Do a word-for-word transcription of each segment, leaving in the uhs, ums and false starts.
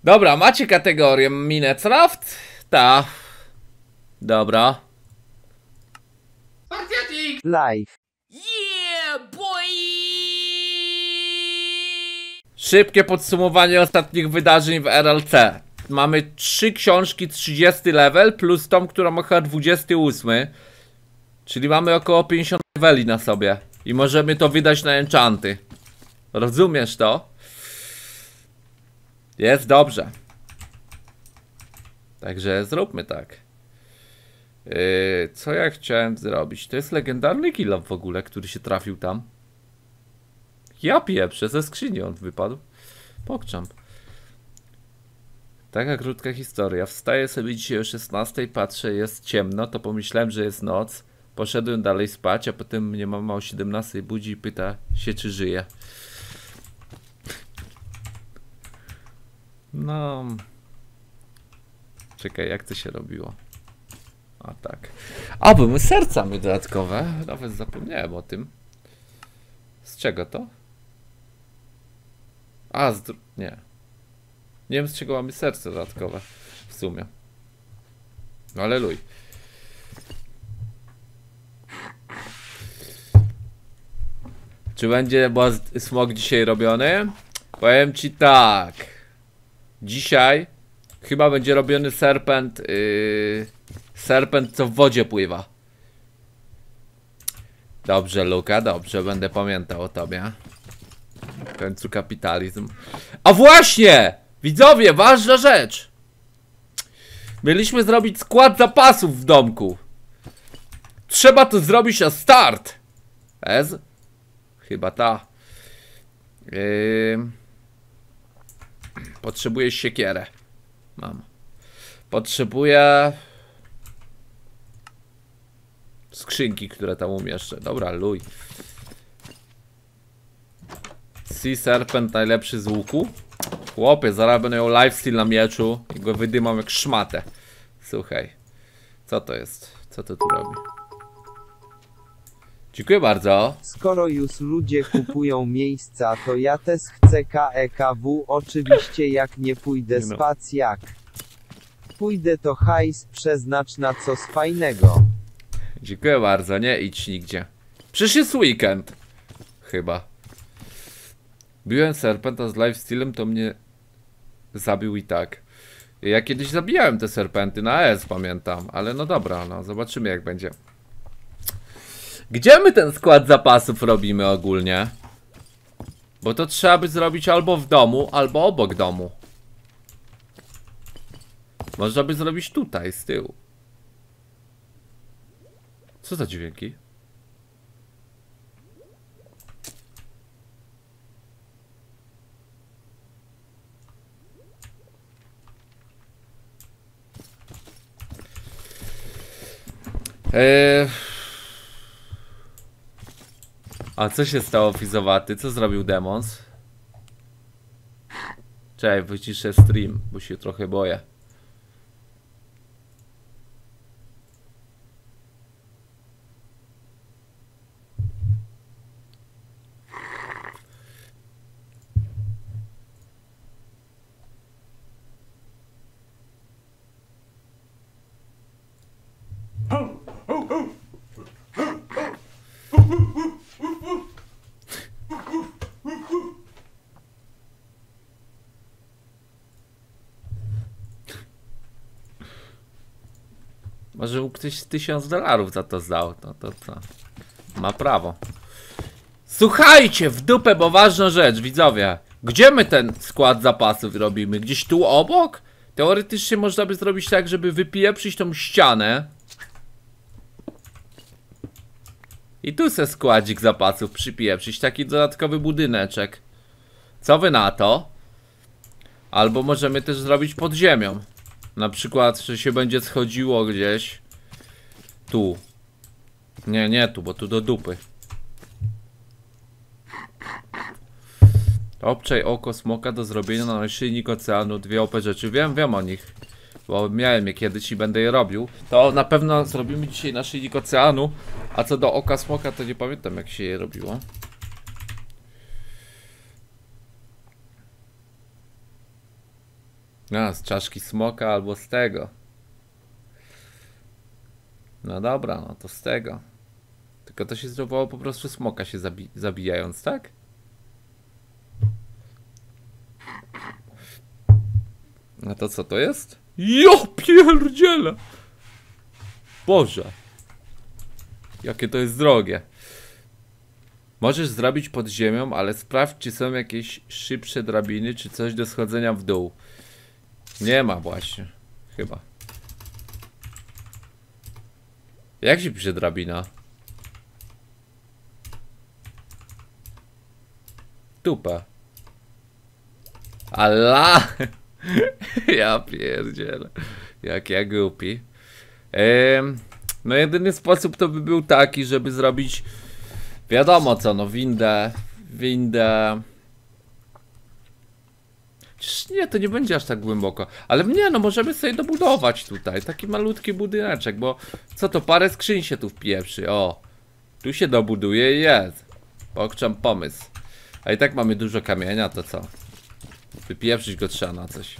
Dobra, macie kategorię Minecraft? Ta. Dobra. Spartiatik! Live. Yeah, boy! Szybkie podsumowanie ostatnich wydarzeń w R L C. Mamy trzy książki, trzydziesty level, plus tą, która ma chyba dwudziesty ósmy. Czyli mamy około pięćdziesiąt leveli na sobie. I możemy to wydać na enchanty. Rozumiesz to? Jest dobrze. Także zróbmy tak. Yy, co ja chciałem zrobić? To jest legendarny kill w ogóle, który się trafił tam. Ja pieprzę, ze skrzyni on wypadł. Pokczamp. Taka krótka historia. Wstaję sobie dzisiaj o szesnastej, patrzę, jest ciemno, to pomyślałem, że jest noc. Poszedłem dalej spać, a potem mnie mama o siedemnastej budzi i pyta się, czy żyje. No... Czekaj, jak to się robiło? A tak. A, były serca mi dodatkowe. Nawet zapomniałem o tym. Z czego to? A, z... nie. Nie wiem, z czego mamy serce dodatkowe. W sumie. Aleluj. Czy będzie boss smog dzisiaj robiony? Powiem ci tak. Dzisiaj chyba będzie robiony serpent. Yy, serpent, co w wodzie pływa. Dobrze, Luka, dobrze, będę pamiętał o tobie. W końcu kapitalizm. A właśnie! Widzowie, ważna rzecz! Mieliśmy zrobić skład zapasów w domku. Trzeba to zrobić na start. Ez? Chyba ta. Yy... Potrzebuję siekierę. Mam. Potrzebuję skrzynki, które tam umieszczę. Dobra, luj. Sea Serpent najlepszy z łuku. Chłopie, zaraz będę miał lifesteal na mieczu i go wydymam jak szmatę. Słuchaj. Co to jest? Co to tu robi? Dziękuję bardzo. Skoro już ludzie kupują miejsca, to ja też chcę K E K W. Oczywiście jak nie pójdę No. spac jak. Pójdę to hajs przeznacz na coś fajnego. Dziękuję bardzo, nie idź nigdzie. Przecież jest weekend. Chyba. Biłem serpenta z lifestealem, to mnie zabił i tak. Ja kiedyś zabijałem te serpenty na A S, pamiętam. Ale no dobra, no zobaczymy jak będzie. Gdzie my ten skład zapasów robimy ogólnie? Bo to trzeba by zrobić albo w domu, albo obok domu. Można by zrobić tutaj, z tyłu. Co za dźwięki? Eee... A co się stało, Fizowaty? Co zrobił Demons? Czekaj, wyciszę stream, bo się trochę boję. Może mu ktoś tysiąc dolarów za to zdał, no to co? Ma prawo. Słuchajcie, w dupę, bo ważna rzecz, widzowie. Gdzie my ten skład zapasów robimy? Gdzieś tu obok? Teoretycznie można by zrobić tak, żeby wypieprzyć tą ścianę. I tu se składzik zapasów przypieprzyć, taki dodatkowy budyneczek. Co wy na to? Albo możemy też zrobić pod ziemią. Na przykład, że się będzie schodziło gdzieś. Tu. Nie, nie tu, bo tu do dupy. Obczaj oko smoka do zrobienia na naszyjnik oceanu. Dwie O P rzeczy. Wiem, wiem o nich. Bo miałem je kiedyś i będę je robił. To na pewno zrobimy dzisiaj naszyjnik oceanu. A co do oka smoka, to nie pamiętam jak się je robiło. A, z czaszki smoka albo z tego. No dobra, no to z tego. Tylko to się zrobiło po prostu smoka się zabi zabijając, tak? A to co to jest? Jo pierdziele! Boże! Jakie to jest drogie. Możesz zrobić pod ziemią, ale sprawdź, czy są jakieś szybsze drabiny, czy coś do schodzenia w dół. Nie ma właśnie. Chyba. Jak się pisze drabina? Tupa. Allah! Ja pierdzielę. Jak ja głupi. Ehm, no jedyny sposób to by był taki, żeby zrobić wiadomo co, no windę, windę. Przecież nie, to nie będzie aż tak głęboko. Ale nie, no możemy sobie dobudować tutaj taki malutki budyneczek, bo co to, parę skrzyń się tu wpieprzy. O, tu się dobuduje i jest. Pokczam pomysł. A i tak mamy dużo kamienia, to co? Wypieprzyć go trzeba na coś.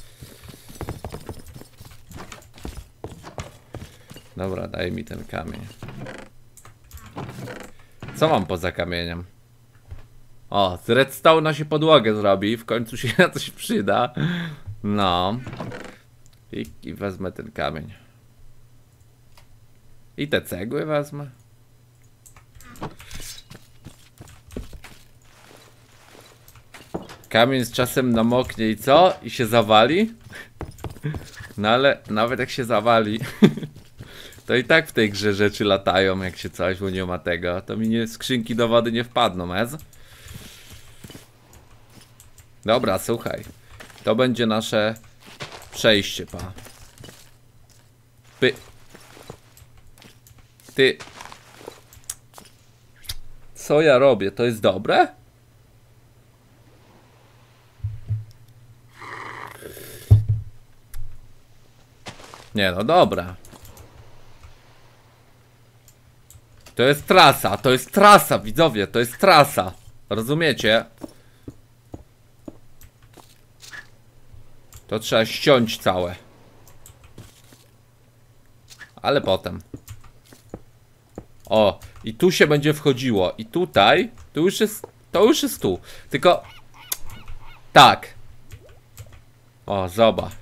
Dobra, daj mi ten kamień. Co mam poza kamieniem? O, z redstone'a się podłogę zrobi. W końcu się na coś przyda. No. I, I wezmę ten kamień. I te cegły wezmę. Kamień z czasem namoknie i co? I się zawali? No ale nawet jak się zawali, to i tak w tej grze rzeczy latają, jak się coś, bo nie ma tego. To mi nie, skrzynki do wody nie wpadną, ez? Dobra, słuchaj. To będzie nasze przejście, pa. Py. Ty. Co ja robię? To jest dobre? Nie no, dobra. To jest trasa, to jest trasa, widzowie, to jest trasa. Rozumiecie? To trzeba ściąć całe. Ale potem. O, i tu się będzie wchodziło. I tutaj, tu już jest, to już jest tu. Tylko, tak. O, zobacz.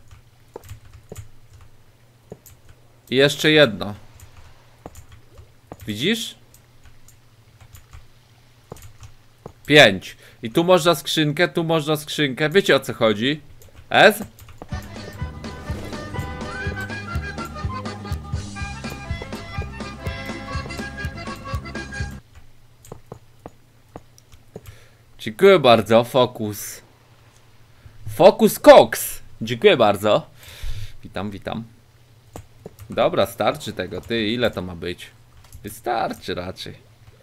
I jeszcze jedno. Widzisz? Pięć. I tu można skrzynkę, tu można skrzynkę. Wiecie o co chodzi? Ez? Dziękuję bardzo, Focus. Focus Cox. Dziękuję bardzo. Witam, witam. Dobra, starczy tego. Ty, ile to ma być? Wystarczy raczej.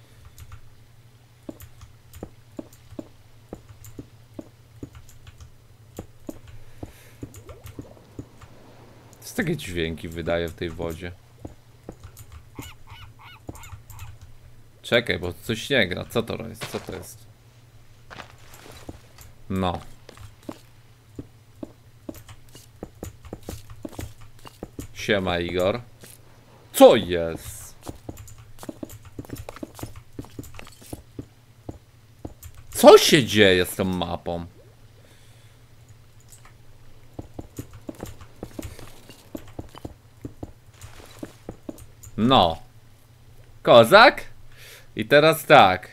Co takie dźwięki wydaje w tej wodzie? Czekaj, bo coś nie gra. Co to jest? Co to jest? No. Siema, Igor. Co jest? Co się dzieje z tą mapą? No. Kozak? I teraz tak.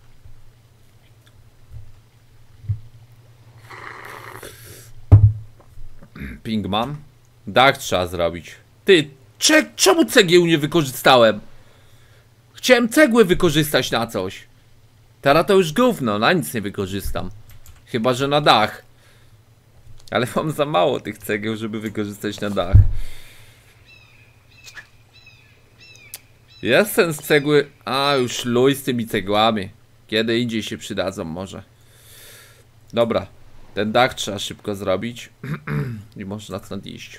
Pingman. Dach trzeba zrobić. Ty, cze czemu cegieł nie wykorzystałem? Chciałem cegły wykorzystać na coś. Teraz to już gówno, na nic nie wykorzystam. Chyba że na dach. Ale mam za mało tych cegieł, żeby wykorzystać na dach. Jest sens cegły. A, już luj z tymi cegłami. Kiedy indziej się przydadzą może. Dobra. Ten dach trzeba szybko zrobić. I można stąd iść.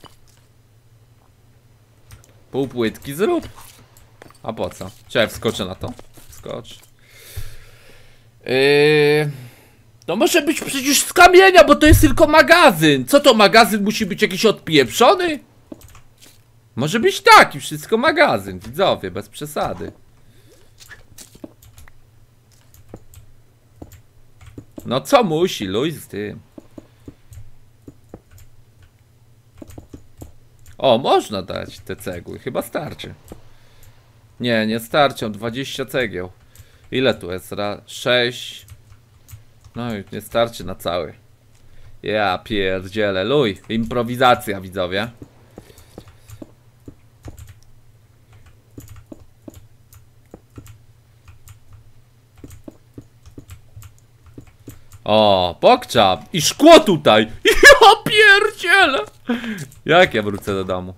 Pół płytki zrób. A po co? Czekaj, wskoczę na to. Skocz. Yy... To może być przecież z kamienia, bo to jest tylko magazyn. Co to, magazyn musi być jakiś odpieprzony? Może być taki, wszystko magazyn, widzowie, bez przesady. No co musi, luj z tym. O, można dać te cegły, chyba starczy. Nie, nie starczą, dwadzieścia cegieł. Ile tu jest? Ra sześć. No i nie starczy na cały. Ja pierdzielę, luj. Improwizacja, widzowie. O, pokczam. I szkło tutaj. Ja pierdzielę. Jak ja wrócę do domu?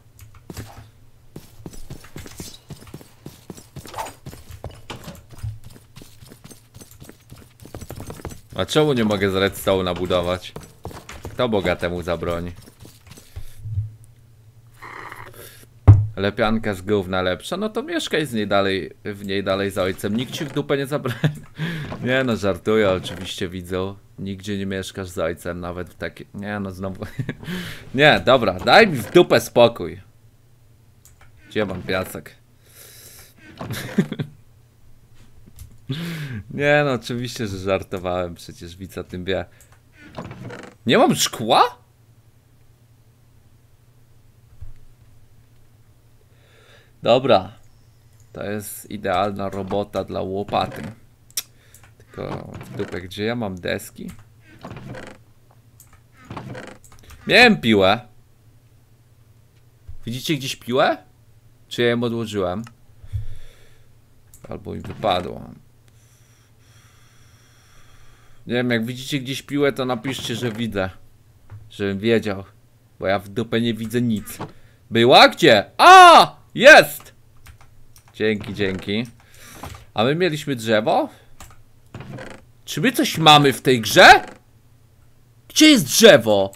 A czemu nie mogę z redstone nabudować? Kto bogatemu zabroni? Lepianka z gówna lepsza, no to mieszkaj z niej dalej, w niej dalej z ojcem. Nikt ci w dupę nie zabroni. Nie no, żartuję, oczywiście widzą. Nigdzie nie mieszkasz z ojcem, nawet w takie... Nie no, znowu... Nie, dobra, daj mi w dupę spokój. Gdzie mam piasek? Nie no, oczywiście, że żartowałem, przecież widz o tym wie. Nie mam szkła? Dobra. To jest idealna robota dla łopaty. Tylko w dupę, gdzie ja mam deski? Miałem piłę. Widzicie gdzieś piłę? Czy ja ją odłożyłem? Albo mi wypadło. Nie wiem, jak widzicie gdzieś piłę, to napiszcie, że widzę. Żebym wiedział. Bo ja w dupę nie widzę nic. Była? Gdzie? A! Jest! Dzięki, dzięki. A my mieliśmy drzewo? Czy my coś mamy w tej grze? Gdzie jest drzewo?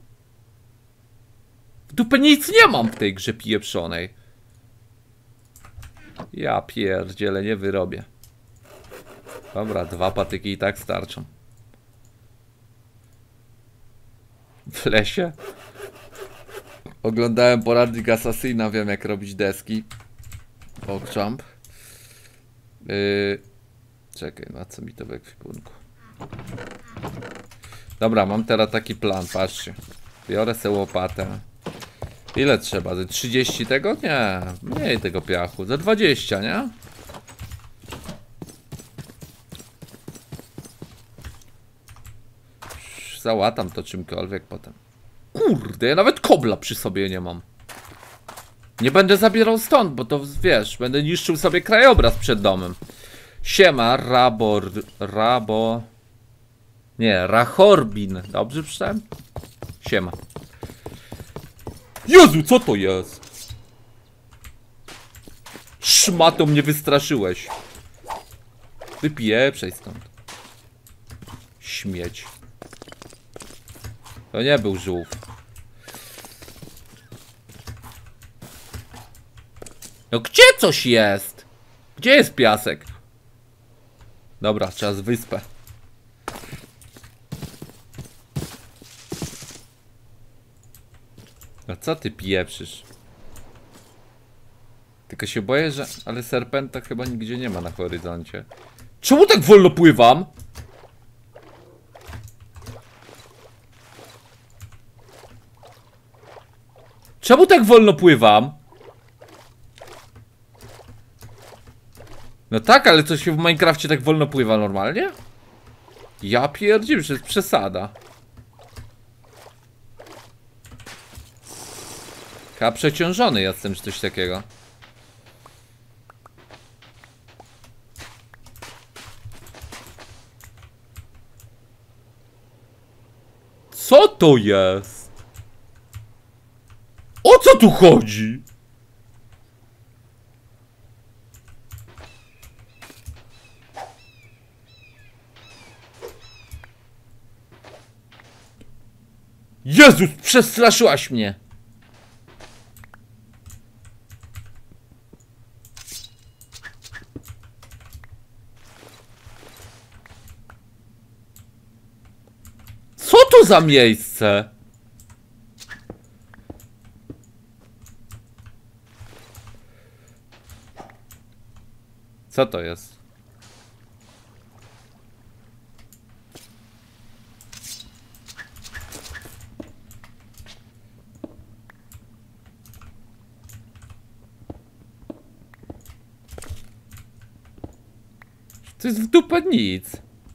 W dupę nic nie mam w tej grze pieprzonej. Ja pierdzielę, nie wyrobię. Dobra, dwa patyki i tak starczą. W lesie? Oglądałem poradnik Assassina, wiem jak robić deski. Pogchamp. Yy, czekaj, na co mi to w ekwipunku? Dobra, mam teraz taki plan, patrzcie. Biorę sobie łopatę. Ile trzeba? Ze trzydzieści tego? Nie, mniej tego piachu. Za dwadzieścia, nie? Załatam to czymkolwiek potem. Kurde, ja nawet kobla przy sobie nie mam. Nie będę zabierał stąd, bo to wiesz, będę niszczył sobie krajobraz przed domem. Siema, Rabor... Rabo... Nie, Rachorbin. Dobrze przeczytałem? Siema. Jezu, co to jest? Szmato, mnie wystraszyłeś. Wypieprzej stąd. Śmieć. To nie był żółw. No gdzie coś jest? Gdzie jest piasek? Dobra, trzeba z wyspę. A co ty pieprzysz? Tylko się boję, że... Ale serpenta chyba nigdzie nie ma na horyzoncie. Czemu tak wolno pływam? Czemu tak wolno pływam? No tak, ale co się w Minecrafcie tak wolno pływa normalnie? Ja pierdziłem, że jest przesada. Chyba przeciążony jestem, czy coś takiego. Co to jest? O co tu chodzi? Jezus, przestraszyłaś mnie. za miejsce? Co to jest? To jest w dupę nic.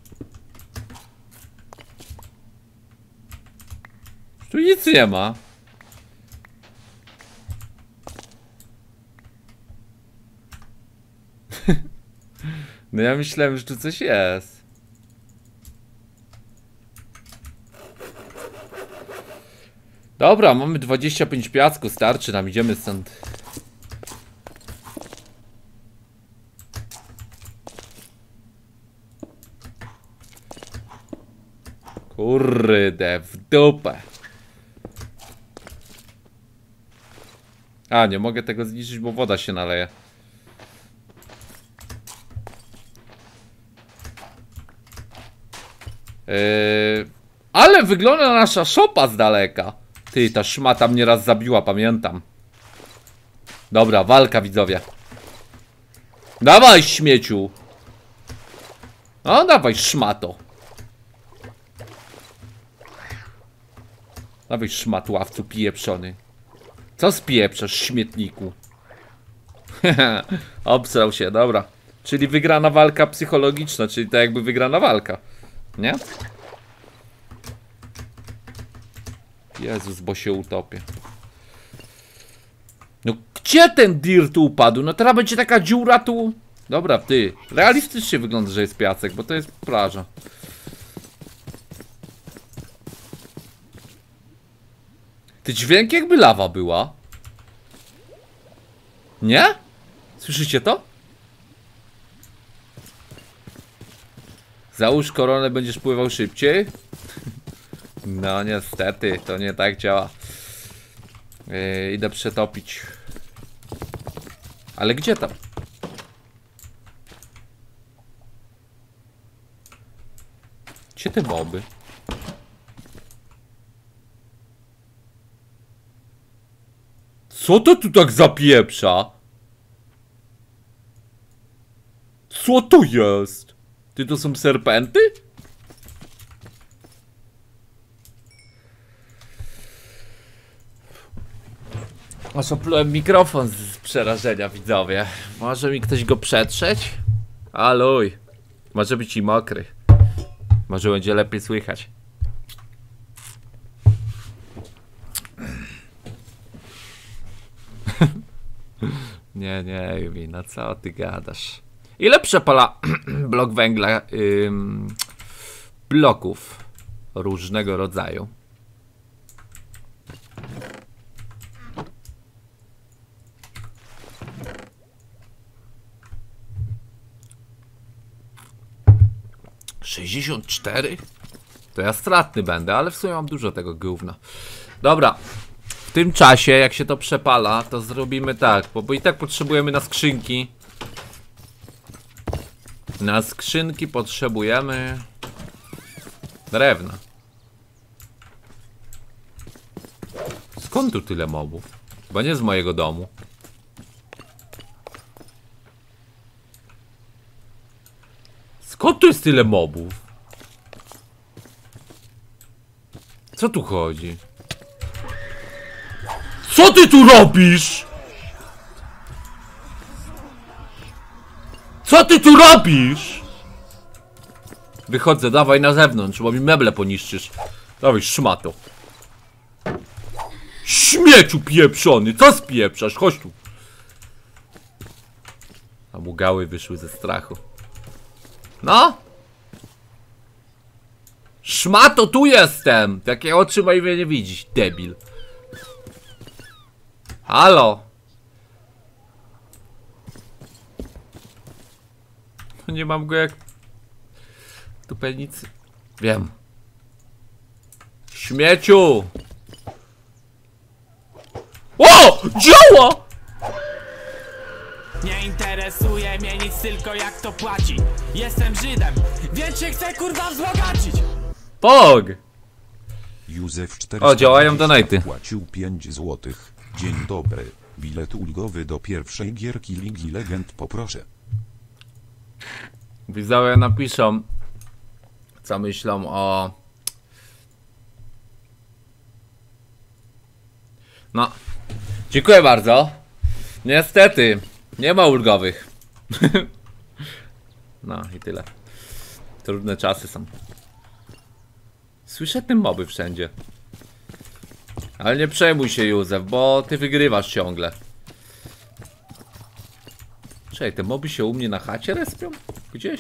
Tu nic nie ma. No ja myślałem, że tu coś jest. Dobra, mamy dwadzieścia pięć piasku, starczy nam, idziemy stąd. Kurde, w dupę. A, nie mogę tego zniszczyć, bo woda się naleje. Yy, ale wygląda nasza szopa z daleka. Ty, ta szmata mnie raz zabiła, pamiętam. Dobra, walka, widzowie. Dawaj, śmieciu. No, dawaj, szmato. Dawaj, szmatławcu pieprzony. Co spieprzasz, śmietniku? Obsrał się, dobra. Czyli wygrana walka psychologiczna, czyli tak jakby wygrana walka. Nie? Jezus, bo się utopię. No gdzie ten dirt upadł? No teraz będzie taka dziura tu. Dobra, ty. Realistycznie wygląda, że jest piasek, bo to jest plaża. Ty, dźwięk jakby lawa była. Nie? Słyszycie to? Załóż koronę, będziesz pływał szybciej? No niestety, to nie tak działa. Yy, idę przetopić. Ale gdzie tam? Gdzie te moby? Co to tu tak zapieprza? Co to jest? Ty, to są serpenty? Aż oplułem mikrofon z przerażenia, widzowie. Może mi ktoś go przetrzeć? Aluj. Może być i mokry. Może będzie lepiej słychać. Nie, nie, Jumi, no co ty gadasz? Ile przepala blok węgla ym, bloków różnego rodzaju? sześćdziesiąt cztery? To ja stratny będę, ale w sumie mam dużo tego gówna. Dobra. W tym czasie, jak się to przepala, to zrobimy tak, bo, bo i tak potrzebujemy na skrzynki. Na skrzynki potrzebujemy drewna. Skąd tu tyle mobów? Chyba nie z mojego domu. Skąd tu jest tyle mobów? Co tu chodzi? Co ty tu robisz? Co ty tu robisz? Wychodzę, dawaj na zewnątrz, bo mi meble poniszczysz. Dawaj, szmato. Śmieciu pieprzony, co spieprzasz? Chodź tu. A mu gały wyszły ze strachu. No? Szmato, tu jestem! Takie oczy ma i mnie nie widzisz, debil. Halo? Nie mam go jak... Tupelnicy. Wiem. Śmieciu! O! Działa! Nie interesuje mnie nic, tylko jak to płaci. Jestem Żydem, więc się chcę kurwa wzbogacić. Pog! Józef O, działają donaty. Płacił pięć złotych. Dzień dobry. Bilet ulgowy do pierwszej gierki Ligi Legend poproszę. Widzowie napiszą, co myślą o... No, dziękuję bardzo. Niestety, nie ma ulgowych. No i tyle. Trudne czasy są. Słyszę te moby wszędzie. Ale nie przejmuj się, Józef, bo ty wygrywasz ciągle. Czekaj, te moby się u mnie na chacie respią? Gdzieś?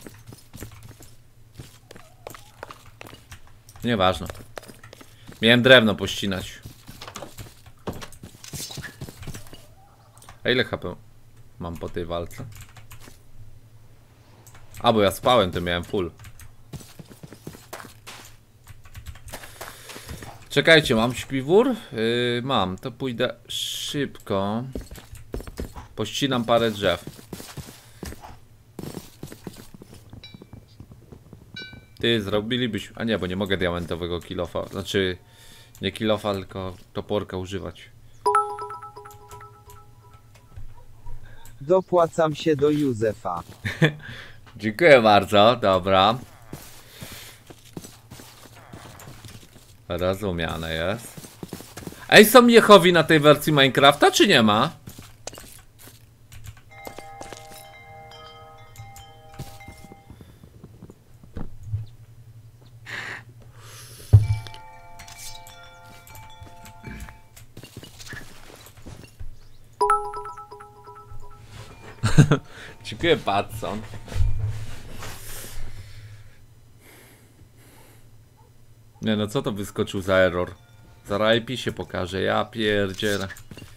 Nieważne. Miałem drewno pościnać. A ile H P mam po tej walce? A, bo ja spałem, to miałem full. Czekajcie, mam śpiwór? Yy, mam, to pójdę szybko. Pościnam parę drzew. Ty, zrobilibyś... A nie, bo nie mogę diamentowego kilofa. Znaczy, nie kilofa, tylko toporka używać. Dopłacam się do Józefa. Dziękuję bardzo, dobra. Rozumiane jest. Ej, są Jehowi na tej wersji Minecrafta, czy nie ma? Dziękuję, Patson. Nie no, co to wyskoczył za error? Zaraz I P się pokaże, ja pierdzielę.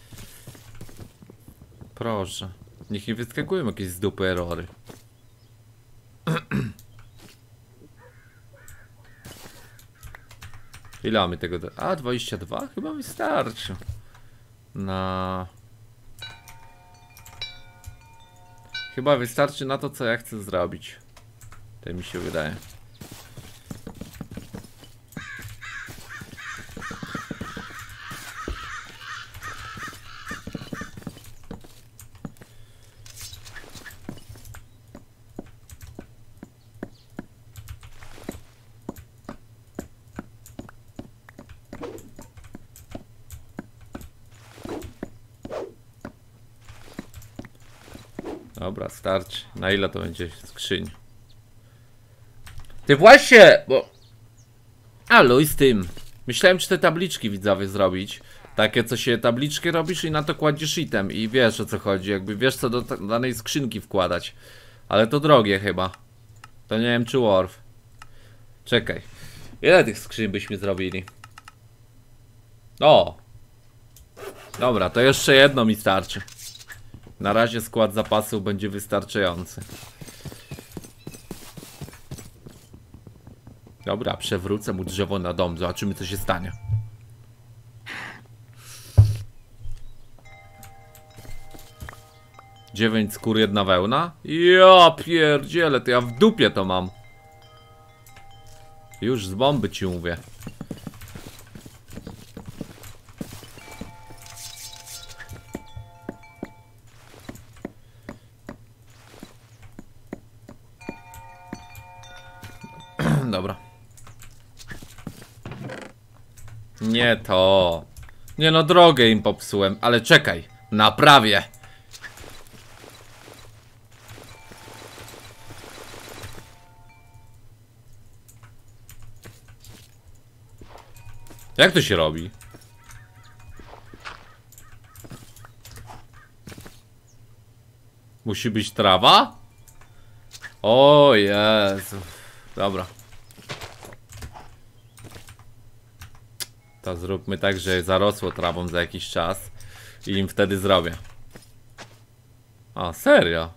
Proszę. Niech nie wyskakują jakieś z dupy errory. Ile mamy tego? Do... A, dwadzieścia dwa? Chyba wystarczy. Na... Chyba wystarczy na to, co ja chcę zrobić. To mi się wydaje. Dobra, starczy. Na ile to będzie skrzyń? Ty właśnie, bo... A, luj z tym. Myślałem, czy te tabliczki widzowie zrobić. Takie, co się tabliczkę robisz i na to kładziesz item. I wiesz, o co chodzi. Jakby wiesz, co do danej skrzynki wkładać. Ale to drogie chyba. To nie wiem, czy worth. Czekaj. Ile tych skrzyń byśmy zrobili? O! Dobra, to jeszcze jedno mi starczy. Na razie skład zapasów będzie wystarczający. Dobra, przewrócę mu drzewo na dom. Zobaczymy, co się stanie. dziewięć skór, jedna wełna? Ja pierdzielę, to ja w dupie to mam. Już z bomby ci mówię. Dobra. Nie to. Nie no, drogę im popsułem, ale czekaj. Naprawię. Jak to się robi? Musi być trawa? O Jezu. Dobra. To zróbmy tak, że zarosło trawą za jakiś czas i im wtedy zrobię. A, serio?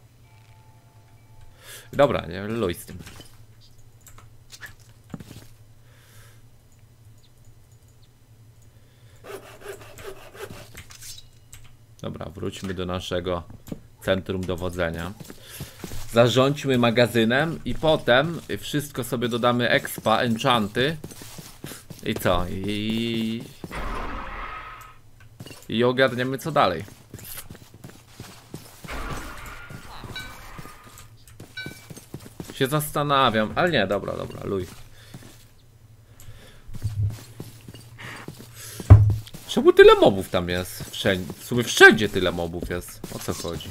Dobra, nie, luj z tym. Dobra, wróćmy do naszego centrum dowodzenia. Zarządźmy magazynem i potem wszystko sobie dodamy expa, enchanty I co? I... I ogarniemy co dalej. Się zastanawiam, ale nie, dobra, dobra, luj. Czemu tyle mobów tam jest? Wszędzie, w sumie wszędzie tyle mobów jest. O co chodzi?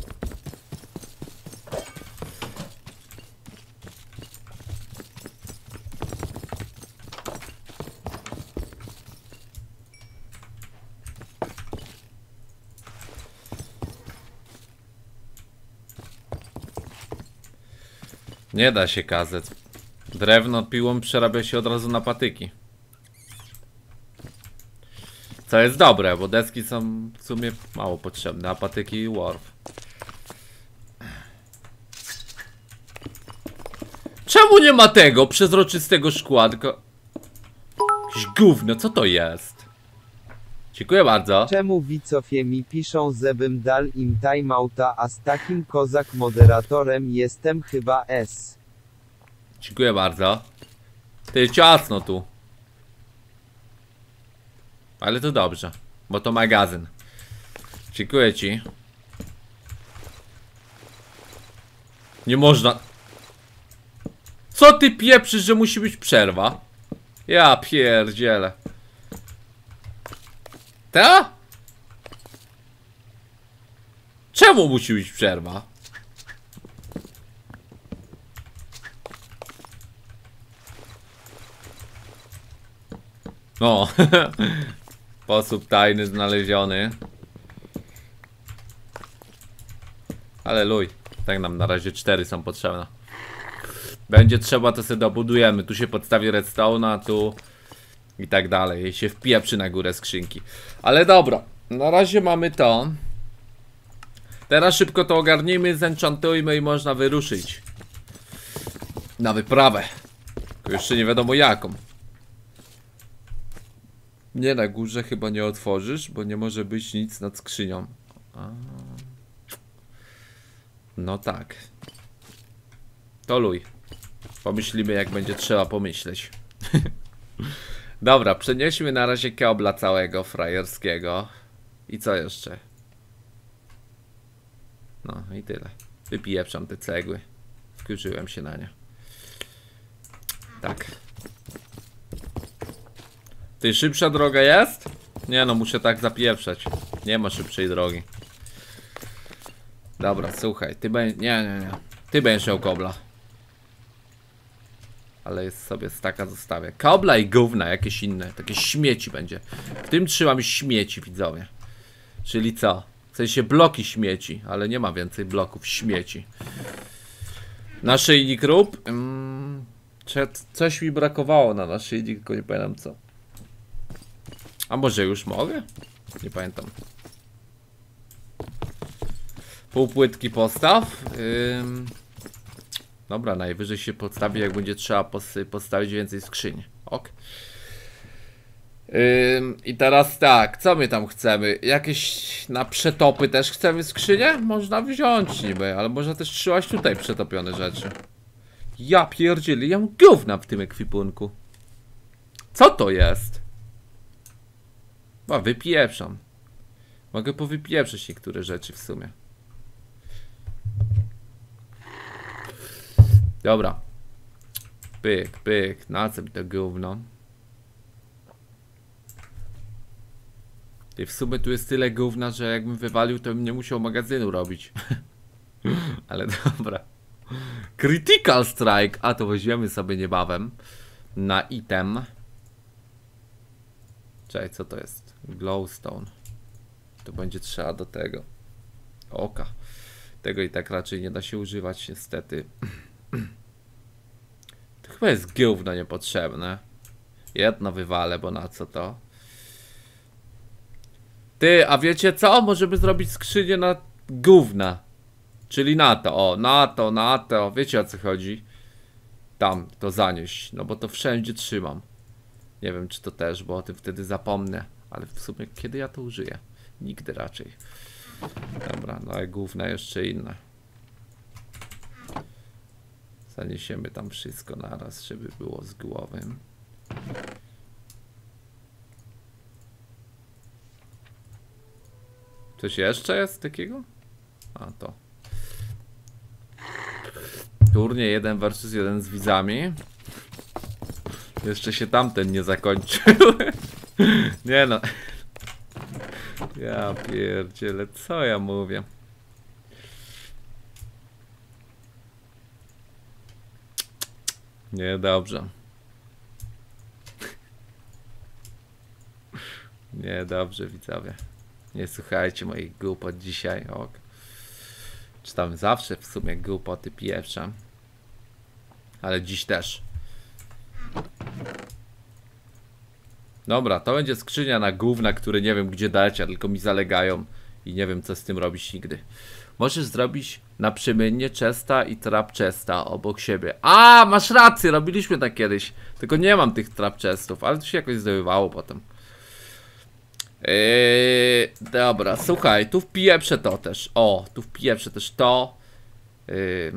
Nie da się kazać. Drewno piłą przerabia się od razu na patyki. Co jest dobre, bo deski są w sumie mało potrzebne, a patyki warf. Czemu nie ma tego przezroczystego szkła, tylko... Jakieś gówno, co to jest? Dziękuję bardzo. Czemu widzowie mi piszą, żebym dal im timeouta, a z takim kozak moderatorem jestem chyba S. Dziękuję bardzo. Ty, ciasno tu. Ale to dobrze, bo to magazyn. Dziękuję ci. Nie można. Co ty pieprzysz, że musi być przerwa? Ja pierdzielę. Ta? Czemu musi być przerwa? O, sposób tajny znaleziony. Ale luj, tak nam na razie cztery są potrzebne. Będzie trzeba, to sobie dobudujemy. Tu się podstawi redstone'a, tu i tak dalej. I się wpieprzy na górę skrzynki. Ale dobra, na razie mamy to. Teraz szybko to ogarnijmy, zenchantujmy i można wyruszyć na wyprawę. Tylko jeszcze nie wiadomo jaką. Nie, na górze chyba nie otworzysz, bo nie może być nic nad skrzynią. A... No tak. To luj. Pomyślimy, jak będzie trzeba pomyśleć. Dobra, przenieśmy na razie kobla całego frajerskiego. I co jeszcze? No i tyle. Wypieprzam te cegły. Wkurzyłem się na nie. Tak. Ty, szybsza droga jest? Nie no, muszę tak zapieprzać. Nie ma szybszej drogi. Dobra, słuchaj, ty będziesz... Nie, nie, nie. Ty będziesz miał kobla. Ale jest sobie staka zostawię. Kobla i gówna, jakieś inne. Takie śmieci będzie. W tym trzymam śmieci, widzowie. Czyli co? W sensie bloki śmieci, ale nie ma więcej bloków śmieci. Naszyjnik rób. Hmm, coś mi brakowało na naszyjnik, tylko nie pamiętam co. A może już mogę? Nie pamiętam. Pół płytki postaw. Ym... Dobra, najwyżej się podstawi, jak będzie trzeba postawić więcej skrzyń. Ok. Ym... I teraz tak, co my tam chcemy? Jakieś na przetopy też chcemy skrzynie? Można wziąć niby, ale można też trzymać tutaj przetopione rzeczy. Ja pierdzielę, ja mam gówna w tym ekwipunku. Co to jest? Bo wypieprzam. Mogę powypieprzeć niektóre rzeczy w sumie. Dobra. Pyk, pyk. Na co mi to gówno? I w sumie tu jest tyle gówna, że jakbym wywalił, to bym nie musiał magazynu robić. Ale dobra. Critical Strike. A to weźmiemy sobie niebawem. Na item. Czekaj, co to jest? Glowstone. To będzie trzeba do tego. Oka. Tego i tak raczej nie da się używać, niestety. To chyba jest gówno niepotrzebne. Jedno wywalę, bo na co to? Ty, a wiecie co? Możemy zrobić skrzynię na gówna. Czyli na to, o, na to, na to. Wiecie o co chodzi? Tam, to zanieść. No bo to wszędzie trzymam. Nie wiem, czy to też, bo o tym wtedy zapomnę. Ale w sumie, kiedy ja to użyję? Nigdy raczej. Dobra, no i gówna jeszcze inne. Zaniesiemy tam wszystko naraz, żeby było z głowy. Coś jeszcze jest takiego? A to. Turniej jeden versus jeden z widzami. Jeszcze się tamten nie zakończył. Nie no. Ja pierdzielę, co ja mówię? Nie, dobrze. Nie, dobrze, widzowie. Nie słuchajcie moich głupot dzisiaj. Ok. Czytam zawsze w sumie głupoty pierwsze. Ale dziś też. Dobra, to będzie skrzynia na gówna, które nie wiem gdzie dać, a tylko mi zalegają. I nie wiem co z tym robić nigdy. Możesz zrobić naprzemiennie chesta i trap chesta obok siebie. A, masz rację, robiliśmy tak kiedyś. Tylko nie mam tych trap chestów, ale to się jakoś zdobywało potem. Yy, dobra, słuchaj, tu wpieprzę to też. O, tu wpieprzę też to. Yy,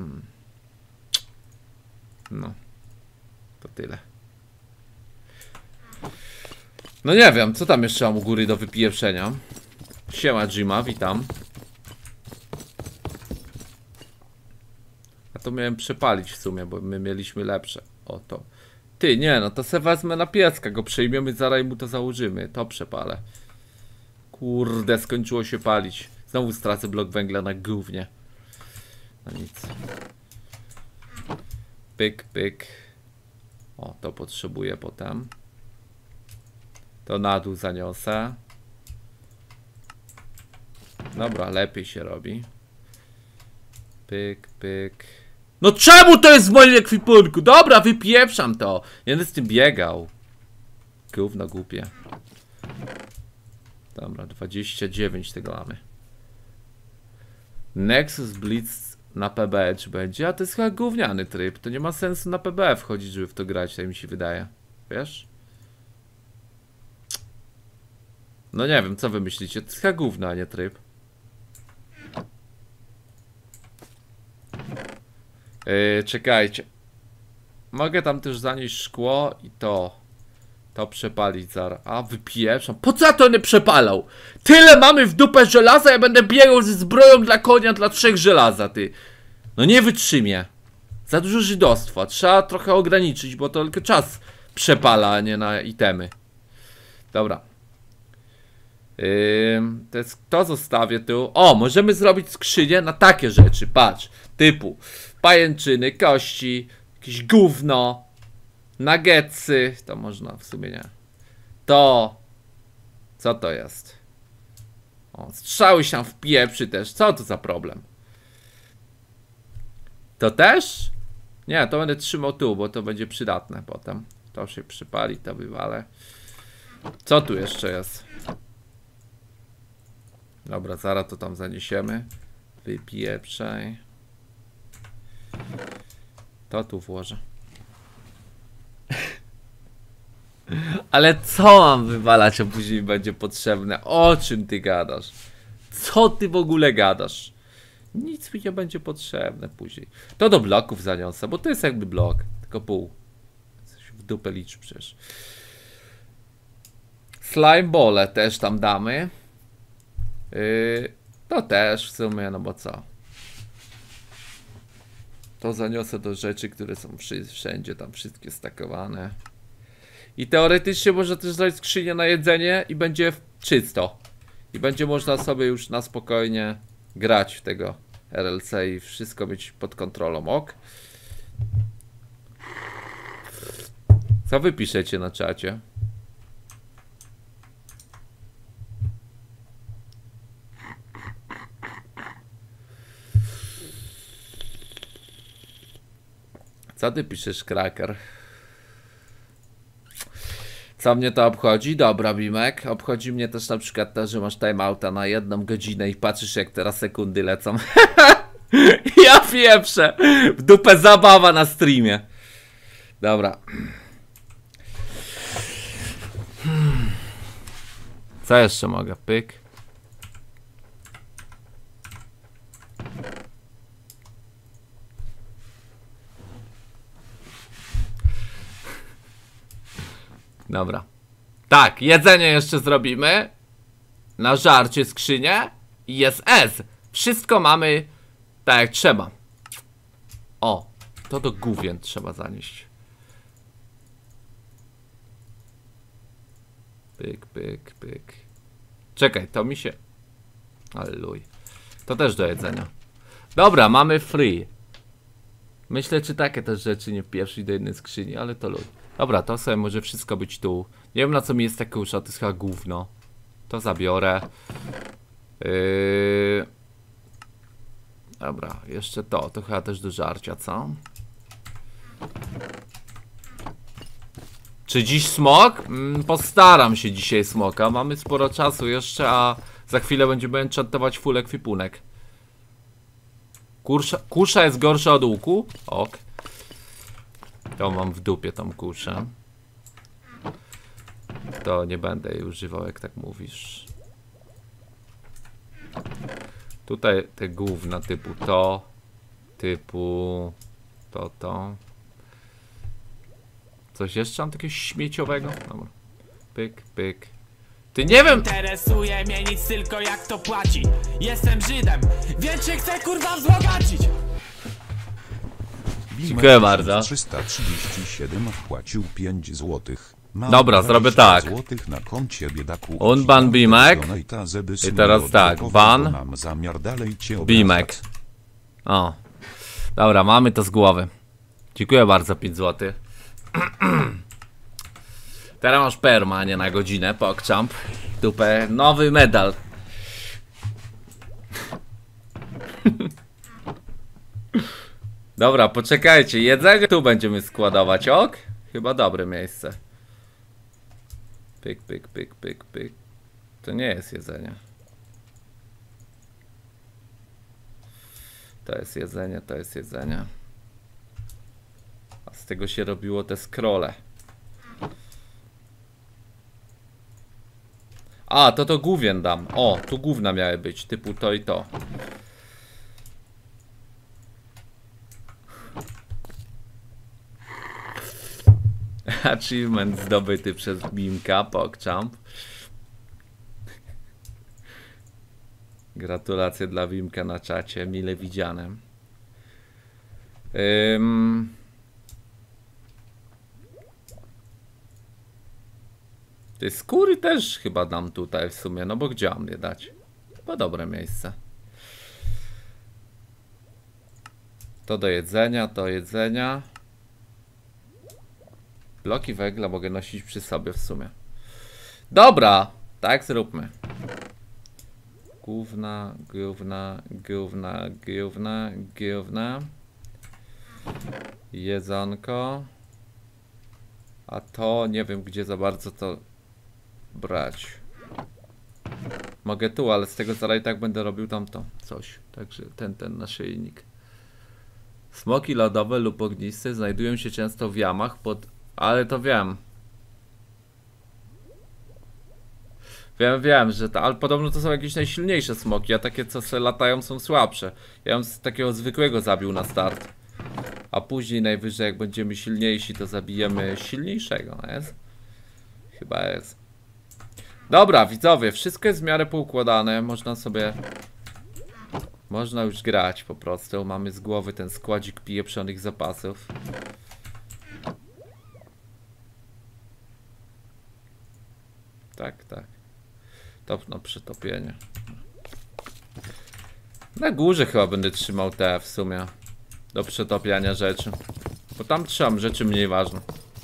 no. To tyle. No nie wiem, co tam jeszcze mam u góry do wypieprzenia. Siema Jima, witam. A to miałem przepalić w sumie, bo my mieliśmy lepsze. O to. Ty, nie no, to se wezmę na pieska, go przejmiemy, zaraz mu to założymy. To przepalę. Kurde, skończyło się palić. Znowu stracę blok węgla na gównie. No nic. Pyk, pyk. O, to potrzebuję potem. To na dół zaniosę. Dobra, lepiej się robi. Pyk, pyk. No czemu to jest w moim ekwipunku? Dobra, wypieprzam to. Nie będę z tym biegał. Gówno głupie. Dobra, dwadzieścia dziewięć tego mamy. Nexus Blitz na P B czy będzie? A to jest chyba gówniany tryb. To nie ma sensu na P B wchodzić, żeby w to grać, tak mi się wydaje. Wiesz? No nie wiem, co wy myślicie? To jest chyba gówno, a nie tryb. Yy, czekajcie. Mogę tam też zanieść szkło i to. To przepalić zaraz. A wypieprzam. Po co ja to nie przepalał? Tyle mamy w dupę żelaza, ja będę biegał ze zbroją dla konia dla trzech żelaza, ty. No nie wytrzymie. Za dużo żydostwa. Trzeba trochę ograniczyć, bo to tylko czas przepala, a nie na itemy. Dobra. Yy, to jest, to zostawię tu. O, możemy zrobić skrzynię na takie rzeczy. Patrz. Typu pajęczyny, kości, jakieś gówno, nuggetsy. To można w sumie nie. To. Co to jest? O, strzały się w pieprzy też. Co to za problem? To też? Nie, to będę trzymał tu, bo to będzie przydatne potem. To się przypali, to wywalę. Co tu jeszcze jest? Dobra, zaraz to tam zaniesiemy. Wypieprzaj. To tu włożę. Ale co mam wywalać, a później będzie potrzebne? O czym ty gadasz? Co ty w ogóle gadasz? Nic mi nie będzie potrzebne później. To do bloków zaniosę, bo to jest jakby blok. Tylko pół. Coś w dupę licz przecież. Slime bole też tam damy. Yy, to też w sumie, no bo co? To zaniosę do rzeczy, które są wszędzie tam wszystkie stakowane. I teoretycznie można też zrobić skrzynię na jedzenie i będzie czysto. I będzie można sobie już na spokojnie grać w tego R L C i wszystko mieć pod kontrolą, ok? Co wy piszecie na czacie? Co ty piszesz, Kraker? Co mnie to obchodzi? Dobra, Bimek. Obchodzi mnie też na przykład to, że masz timeouta na jedną godzinę i patrzysz, jak teraz sekundy lecą. Ja pieprzę. W dupę zabawa na streamie. Dobra. Co jeszcze mogę? Pyk. Dobra. Tak, jedzenie jeszcze zrobimy. Na żarcie skrzynię. i jest S. Wszystko mamy tak jak trzeba. O, to do główien trzeba zanieść. Pyk, pyk, pyk. Czekaj, to mi się... Alleluj. To też do jedzenia. Dobra, mamy free. Myślę, czy takie też rzeczy nie wpieprzyć do jednej skrzyni, ale to lud. Dobra, to sobie może wszystko być tu. Nie wiem, na co mi jest takie usza, to jest chyba gówno. To zabiorę. Yy... Dobra, jeszcze to. To chyba też do żarcia, co? Czy dziś smok? Mm, postaram się dzisiaj smoka. Mamy sporo czasu jeszcze, a za chwilę będziemy enchantować full ekwipunek. Kusza, kusza jest gorsza od łuku? Ok. To mam w dupie tą kuszę. To nie będę jej używał, jak tak mówisz. Tutaj te gówna typu to, typu to, to. Coś jeszcze mam takiego śmieciowego? Dobra. Pyk, pyk. Ty nie wiem! Interesuje mnie nic, tylko jak to płaci. Jestem Żydem, więc się chcę kurwa wzbogacić. Dziękuję bardzo. trzysta trzydzieści siedem wpłacił pięć złotych. Mam Dobra, zrobię tak. złotych na koncie, biedaku. Unban Bimek. I teraz tak, ban. Mam zamiar dalej cię Bimek. O. Dobra, mamy to z głowy. Dziękuję bardzo, pięć złotych. Teraz masz perma, a nie na godzinę, PogChamp. Dupę, nowy medal. Dobra, poczekajcie, jedzenie tu będziemy składować, ok? Chyba dobre miejsce. Pyk, pyk, pyk, pyk, pyk. To nie jest jedzenie. To jest jedzenie, to jest jedzenie. A z tego się robiło te scrolle. A, to to główien dam. O, tu gówna miały być, typu to i to. Achievement zdobyty przez Bimka, PogChamp. Gratulacje dla Bimka na czacie, mile widziane. Ym... Te skóry też chyba dam tutaj w sumie, no bo gdzie mam je dać? Chyba dobre miejsce. To do jedzenia, to jedzenia. Bloki węgla mogę nosić przy sobie w sumie. Dobra, tak zróbmy. Gówna, gówna, gówna, gówna, gówna. Jedzonko. A to nie wiem, gdzie za bardzo to brać. Mogę tu, ale z tego zaraz i tak będę robił tamto coś. Także ten, ten naszyjnik. Smoki lodowe lub ogniste znajdują się często w jamach pod... Ale to wiem. Wiem, wiem, że to... Ale podobno to są jakieś najsilniejsze smoki, a takie co se latają są słabsze. Ja bym z takiego zwykłego zabił na start. A później najwyżej jak będziemy silniejsi, to zabijemy silniejszego, no jest? Chyba jest. Dobra, widzowie, wszystko jest w miarę poukładane. Można sobie... Można już grać po prostu. Mamy z głowy ten składzik pieprzonych zapasów. Tak, tak. Top na przetopienie. Na górze chyba będę trzymał te w sumie. Do przetopiania rzeczy. Bo tam trzymam rzeczy mniej ważne.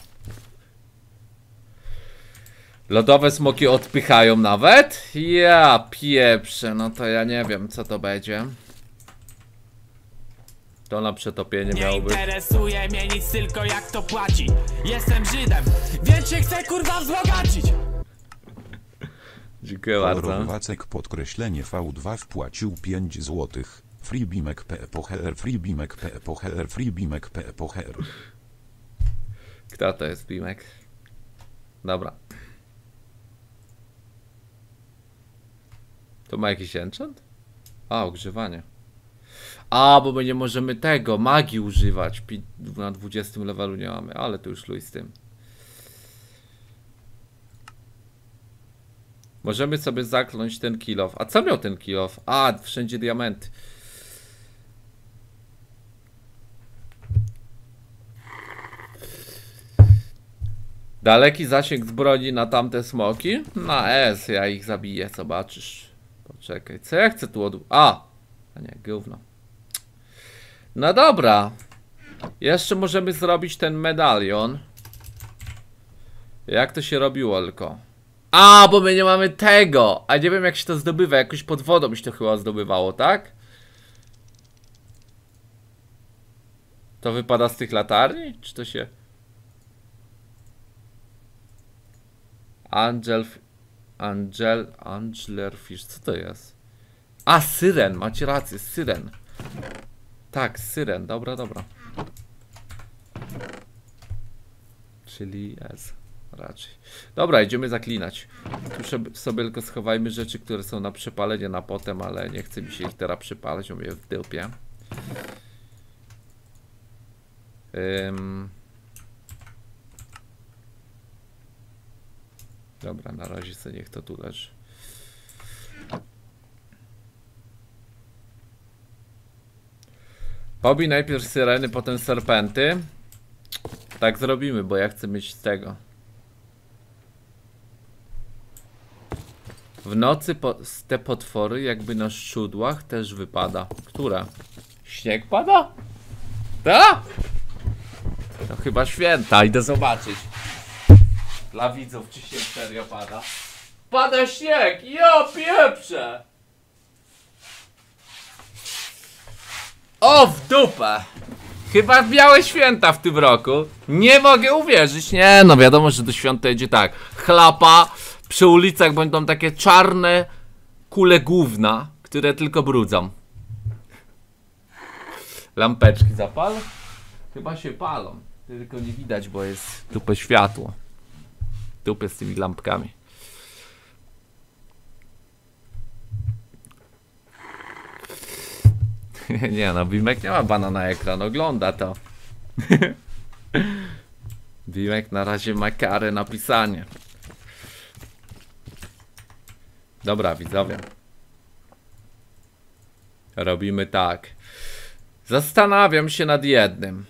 Lodowe smoki odpychają nawet? Ja pieprzę, no to ja nie wiem co to będzie. To na przetopienie Nie miało być. interesuje mnie nic, tylko jak to płaci. Jestem Żydem, więc się chcę kurwa wzbogacić. Dziękuję bardzo. Wacek podkreślenie V dwa wpłacił pięć złotych. Freebimek P pocher, freebimek P pocher, freebimek P pocher. Kto to jest Bimek? Dobra. To ma jakiś enchant? A, ogrzewanie. A, bo my nie możemy tego, magii używać. Na dwudziestym levelu nie mamy, ale to już luj z tym. Możemy sobie zakląć ten kill off. A co miał ten kill off? A, wszędzie diamenty. Daleki zasięg z broni na tamte smoki? Na S, ja ich zabiję, zobaczysz. Poczekaj, co ja chcę tu od... A! A nie, gówno. No dobra. Jeszcze możemy zrobić ten medalion. Jak to się robiło tylko? A, bo my nie mamy tego! A nie wiem jak się to zdobywa, jakoś pod wodą się to chyba zdobywało, tak? To wypada z tych latarni? Czy to się... Angel... Angel... Anglerfish, co to jest? A, syren, macie rację, syren. Tak, syren, dobra, dobra. Czyli S, raczej. Dobra, idziemy zaklinać. Tu sobie tylko schowajmy rzeczy, które są na przepalenie na potem, ale nie chcę mi się ich teraz przepalać, bo mnie w dupie. Ym... Dobra, na razie sobie niech to tu leży. Pobij najpierw syreny, potem serpenty. Tak zrobimy, bo ja chcę mieć z tego. W nocy po te potwory jakby na szczudłach też wypada. Która? Śnieg pada? Da? To chyba święta, idę zobaczyć. Dla widzów, czy śnieg serio pada? Pada śnieg! Ja pieprzę! O, w dupę! Chyba białe święta w tym roku. Nie mogę uwierzyć. Nie, no wiadomo, że do świąt idzie tak. Chlapa, przy ulicach będą takie czarne kule gówna, które tylko brudzą. Lampeczki zapal? Chyba się palą. Tylko nie widać, bo jest dupę światło. Dupę z tymi lampkami. Nie no, Bimek nie ma bana na ekran, ogląda to. Bimek na razie ma karę na pisanie. Dobra, widzowie. Robimy tak. Zastanawiam się nad jednym.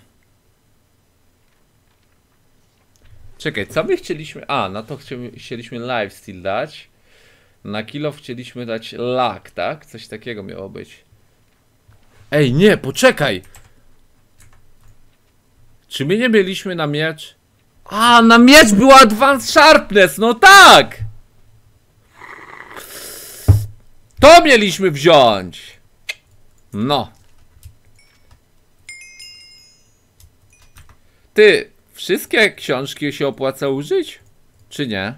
Czekaj, co my chcieliśmy... A, na to chcieliśmy lifesteal dać. Na kilo chcieliśmy dać luck, tak? Coś takiego miało być. Ej, nie, poczekaj! Czy my nie mieliśmy na miecz? A, na miecz była Advanced Sharpness, no tak! To mieliśmy wziąć! No. Ty, wszystkie książki się opłaca użyć? Czy nie?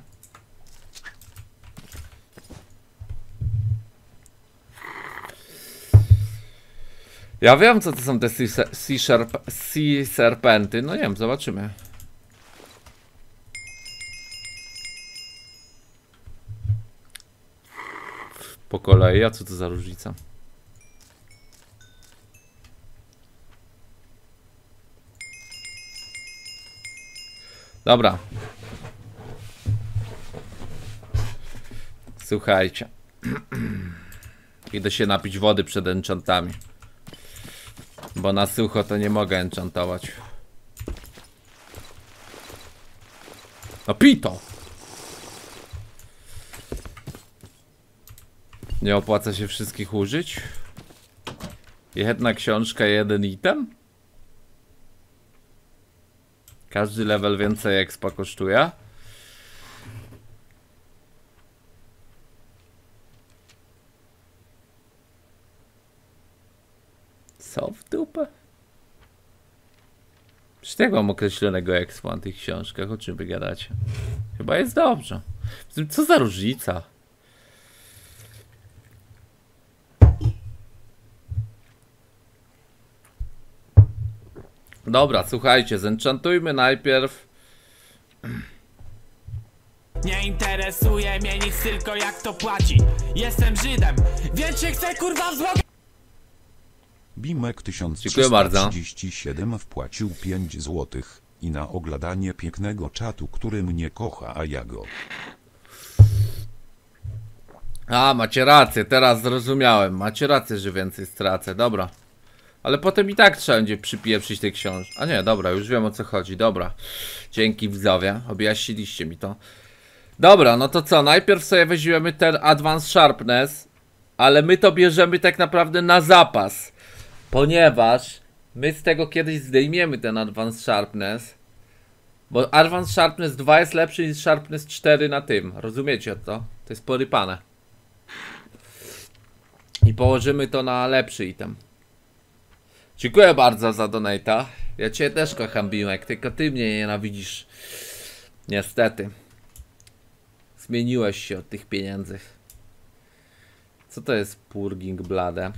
Ja wiem, co to są te sea, sea, sharp, sea serpenty. No nie wiem, zobaczymy. Po kolei, a co to za różnica? Dobra. Słuchajcie. Idę się napić wody przed enchantami. Bo na sucho to nie mogę enchantować. No pij to! Nie opłaca się wszystkich użyć? Jedna książka, jeden item? Każdy level więcej expa kosztuje? Co w dupę? Przecież jak mam określonego expa na tych książkach? O czym wy gadacie? Chyba jest dobrze. Co za różnica? Dobra, słuchajcie, zenchantujmy najpierw. Nie interesuje mnie nic, tylko jak to płaci. Jestem Żydem, więc się chcę kurwa wzbogać. Bimek tysiąc Dziękuję bardzo. trzysta trzydzieści siedem wpłacił pięć złotych i na oglądanie pięknego czatu, który mnie kocha, a ja go. A, macie rację, teraz zrozumiałem. Macie rację, że więcej stracę, dobra. Ale potem i tak trzeba będzie przypieprzyć tej książki. A nie, dobra, już wiem o co chodzi, dobra. Dzięki widzowie, objaśniliście mi to. Dobra, no to co, najpierw sobie weźmiemy ten Advanced Sharpness, ale my to bierzemy tak naprawdę na zapas. Ponieważ my z tego kiedyś zdejmiemy ten Advanced Sharpness. Bo Advanced Sharpness dwa jest lepszy niż Sharpness cztery na tym, rozumiecie to? To jest porypane. I położymy to na lepszy item. Dziękuję bardzo za donate'a. Ja cię też kocham, Bimek, tylko ty mnie nienawidzisz. Niestety. Zmieniłeś się od tych pieniędzy. Co to jest Purging Blade?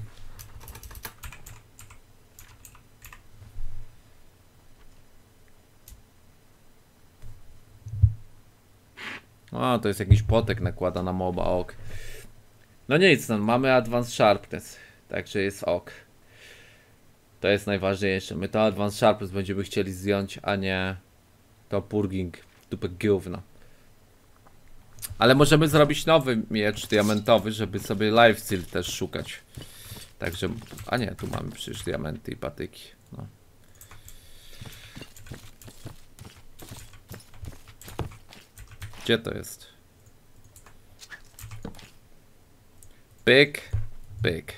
O, to jest jakiś potek nakłada na moba, ok. No nic, no, mamy Advanced Sharpness, także jest ok. To jest najważniejsze. My to Advanced Sharpness będziemy chcieli zdjąć, a nie to Purging dupę gówno. Ale możemy zrobić nowy miecz diamentowy, żeby sobie lifesteal też szukać. Także, a nie, tu mamy przecież diamenty i patyki. No. Gdzie to jest? Pyk, pyk.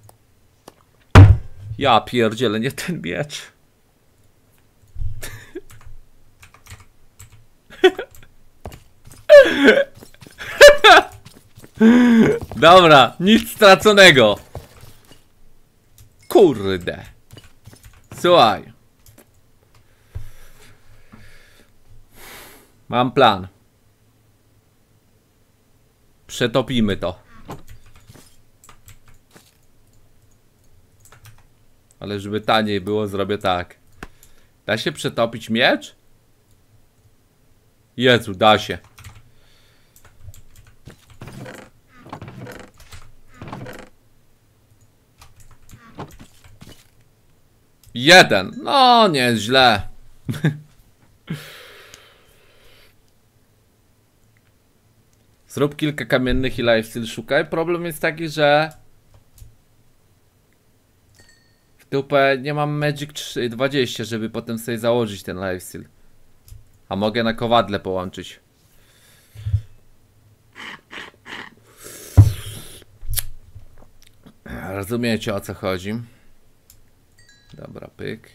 Ja pierdzielę, nie ten miecz. Dobra, nic straconego. Kurde. Słuchaj. Mam plan. Przetopimy to. Ale żeby taniej było, zrobię tak. Da się przetopić miecz? Jezu, da się. Jeden. No, nieźle. Zrób kilka kamiennych i lifesteal szukaj. Problem jest taki, że w dupę nie mam Magic dwadzieścia, żeby potem sobie założyć ten lifesteal. A mogę na kowadle połączyć. Rozumiecie, o co chodzi? Dobra, pyk.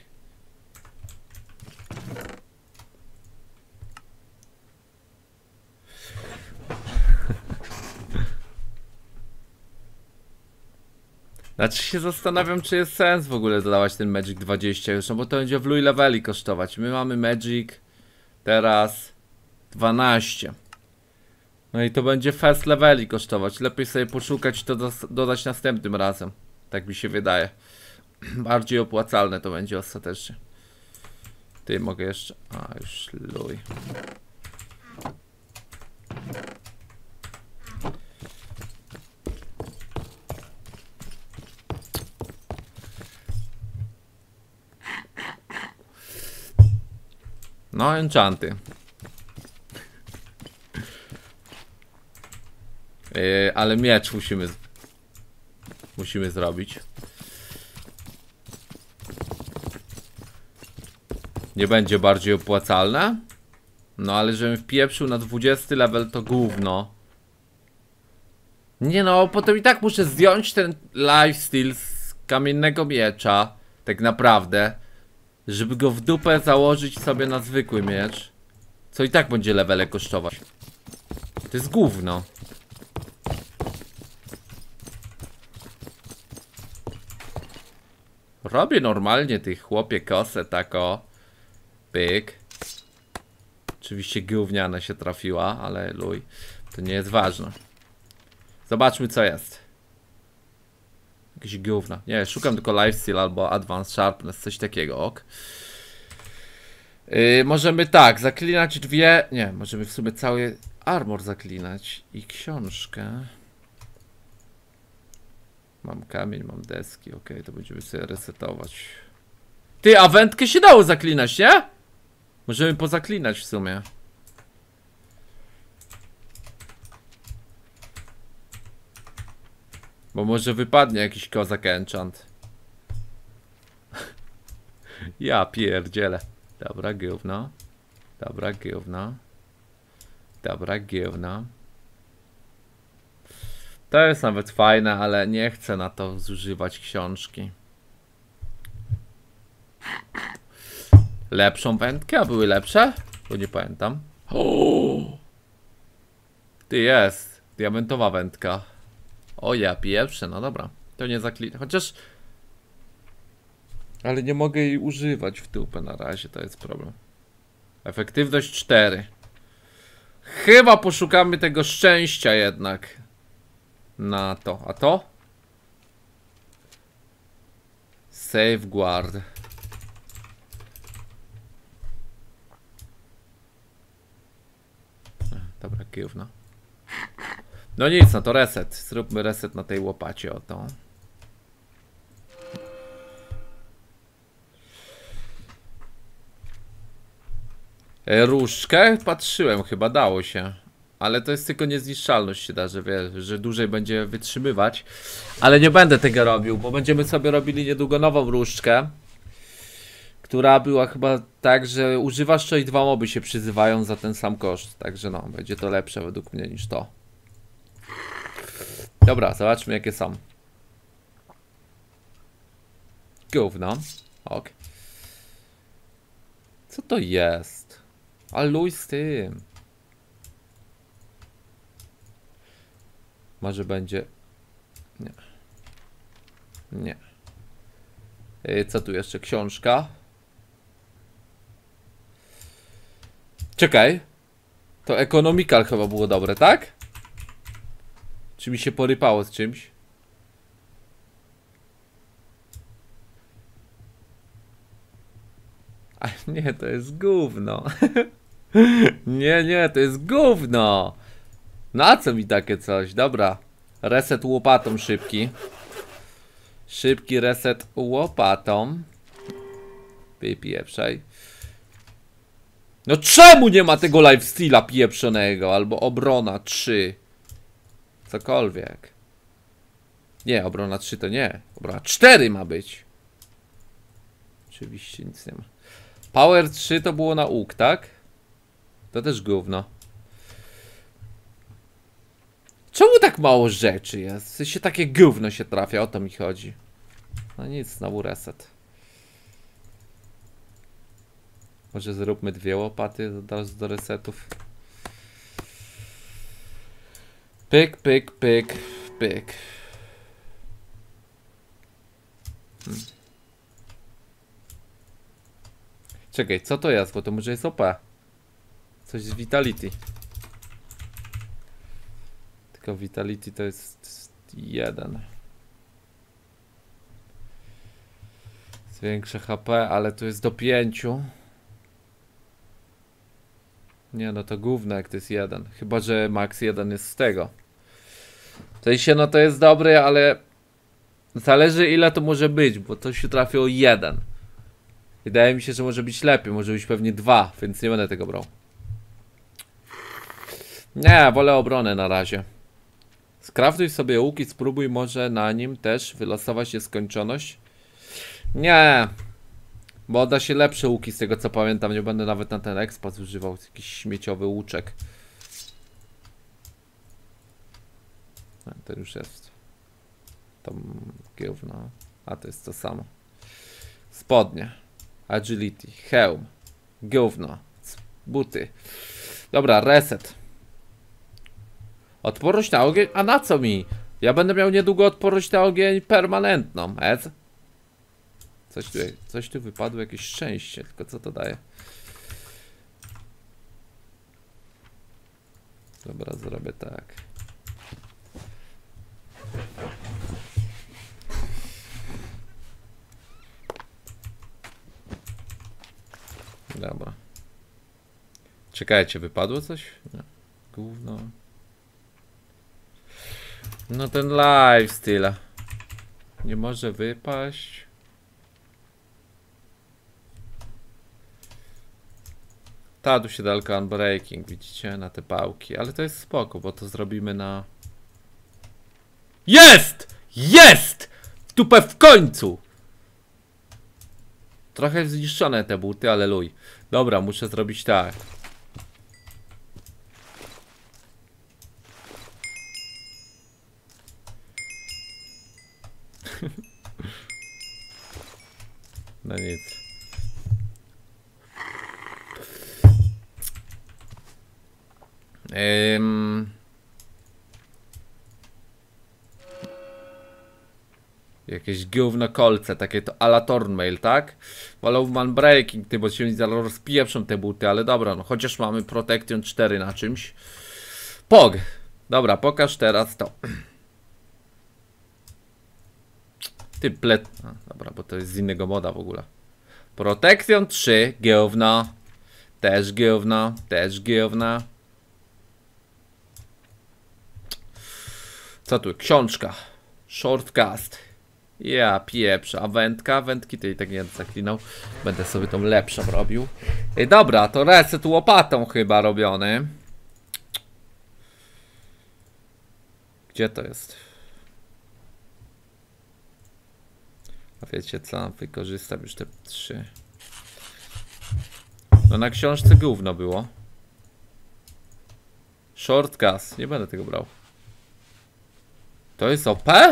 Znaczy się zastanawiam, czy jest sens w ogóle dodawać ten Magic dwadzieścia już, no bo to będzie w Louis leveli kosztować. My mamy Magic teraz dwanaście. No i to będzie fast leveli kosztować. Lepiej sobie poszukać i to do, dodać następnym razem. Tak mi się wydaje. Bardziej opłacalne to będzie ostatecznie. Ty mogę jeszcze... A, już Louis. No, enchanty. Yy, ale miecz musimy musimy zrobić. Nie będzie bardziej opłacalne. No ale żebym wpieprzył na dwudziesty level to gówno. Nie no, potem i tak muszę zdjąć ten lifesteal z kamiennego miecza. Tak naprawdę. Żeby go w dupę założyć sobie na zwykły miecz. Co i tak będzie levele kosztować. To jest gówno. Robię normalnie tych chłopie kosę tako. Pyk. Oczywiście gówniana się trafiła, ale luj. To nie jest ważne. Zobaczmy co jest. Jakieś gówno. Nie, szukam tylko lifesteal albo advanced sharpness, coś takiego, ok. Yy, możemy tak, zaklinać dwie... Nie, możemy w sumie cały armor zaklinać. I książkę. Mam kamień, mam deski, ok, to będziemy sobie resetować. Ty, a wędkę się dało zaklinać, nie? Możemy pozaklinać w sumie. Bo może wypadnie jakiś kozak enchant. Ja pierdzielę. Dobra, gówno. Dobra, gówno. Dobra, gówno. To jest nawet fajne, ale nie chcę na to zużywać książki. Lepszą wędkę? A były lepsze? Bo nie pamiętam. O! Ty jest. Diamentowa wędka. O ja pierwsze, no dobra. To nie zaklinę. Chociaż... Ale nie mogę jej używać w dupę na razie, to jest problem. Efektywność cztery. Chyba poszukamy tego szczęścia jednak. Na to. A to? Safeguard. Dobra, gówno. No nic, no to reset. Zróbmy reset na tej łopacie, oto. Różdżkę? Patrzyłem, chyba dało się. Ale to jest tylko niezniszczalność się da, że wiesz, że dłużej będzie wytrzymywać. Ale nie będę tego robił, bo będziemy sobie robili niedługo nową różdżkę. Która była chyba tak, że używasz to i dwa moby się przyzywają za ten sam koszt. Także no, będzie to lepsze według mnie niż to. Dobra, zobaczmy jakie są. Gówno. Ok. Co to jest? A luj z tym. Może będzie... Nie. Nie. Yy, co tu jeszcze? Książka. Czekaj. To Economical chyba było dobre, tak? Czy mi się porypało z czymś? A nie, to jest gówno. Nie, nie, to jest gówno. Na co mi takie coś? Dobra. Reset łopatą szybki. Szybki reset łopatą. Wypieprzaj. No czemu nie ma tego lifesteala pieprzonego? Albo obrona trzy. Cokolwiek. Nie, obrona trzy to nie. Obrona cztery ma być. Oczywiście nic nie ma. Power trzy to było na łuk, tak? To też gówno. Czemu tak mało rzeczy jest? W sensie takie gówno się trafia, o to mi chodzi. No nic, znowu reset. Może zróbmy dwie łopaty do, do resetów. Pyk, pyk, pyk, pyk. Hmm. Czekaj, co to jest? Bo to może jest O P. Coś z Vitality. Tylko Vitality to jest jeden. Zwiększa H P, ale to jest do pięciu. Nie, no to gówno jak to jest jeden. Chyba, że max jeden jest z tego. W sensie, no to jest dobre, ale zależy ile to może być, bo to się trafi o jeden. Wydaje mi się, że może być lepiej, może być pewnie dwa, więc nie będę tego brał. Nie, wolę obronę na razie. Skraftuj sobie łuk i spróbuj może na nim też wylosować nieskończoność. Nie, bo da się lepsze łuki z tego co pamiętam, nie będę nawet na ten expas używał jakiś śmieciowy łuczek. A, ten już jest. To gówno. A to jest to samo. Spodnie. Agility. Hełm. Gówno. Buty. Dobra, reset. Odporność na ogień? A na co mi? Ja będę miał niedługo odporność na ogień permanentną. Ez? Coś tu, coś tu wypadło, jakieś szczęście. Tylko co to daje? Dobra, zrobię tak. Dobra. Czekajcie, wypadło coś? Nie. Gówno. No ten lifestyle. Nie może wypaść. Ta, tu się daleko unbreaking, widzicie, na te pałki. Ale to jest spoko, bo to zrobimy na... Jest! Jest! Tupę w końcu! Trochę zniszczone te buty, ale luj. Dobra, muszę zrobić tak. No nic. Ym... Jakieś gówno kolce, takie to ala Thornmail, tak? Wolowman Breaking, ty, bo się zaraz rozpieprzą te buty, ale dobra, no chociaż mamy Protection cztery na czymś. Pog! Dobra, pokaż teraz to. Ty plet... A, dobra, bo to jest z innego moda w ogóle. Protection trzy, gówno. Też gówno, też gówno. Co tu? Książka. Shortcast. Ja pieprzę. A wędka? Wędki to i tak nie będę zaklinał. Będę sobie tą lepszą robił. I dobra, to reset łopatą chyba robiony. Gdzie to jest? A wiecie co? Wykorzystam już te trzy. No na książce gówno było. Shortcast. Nie będę tego brał. To jest O P?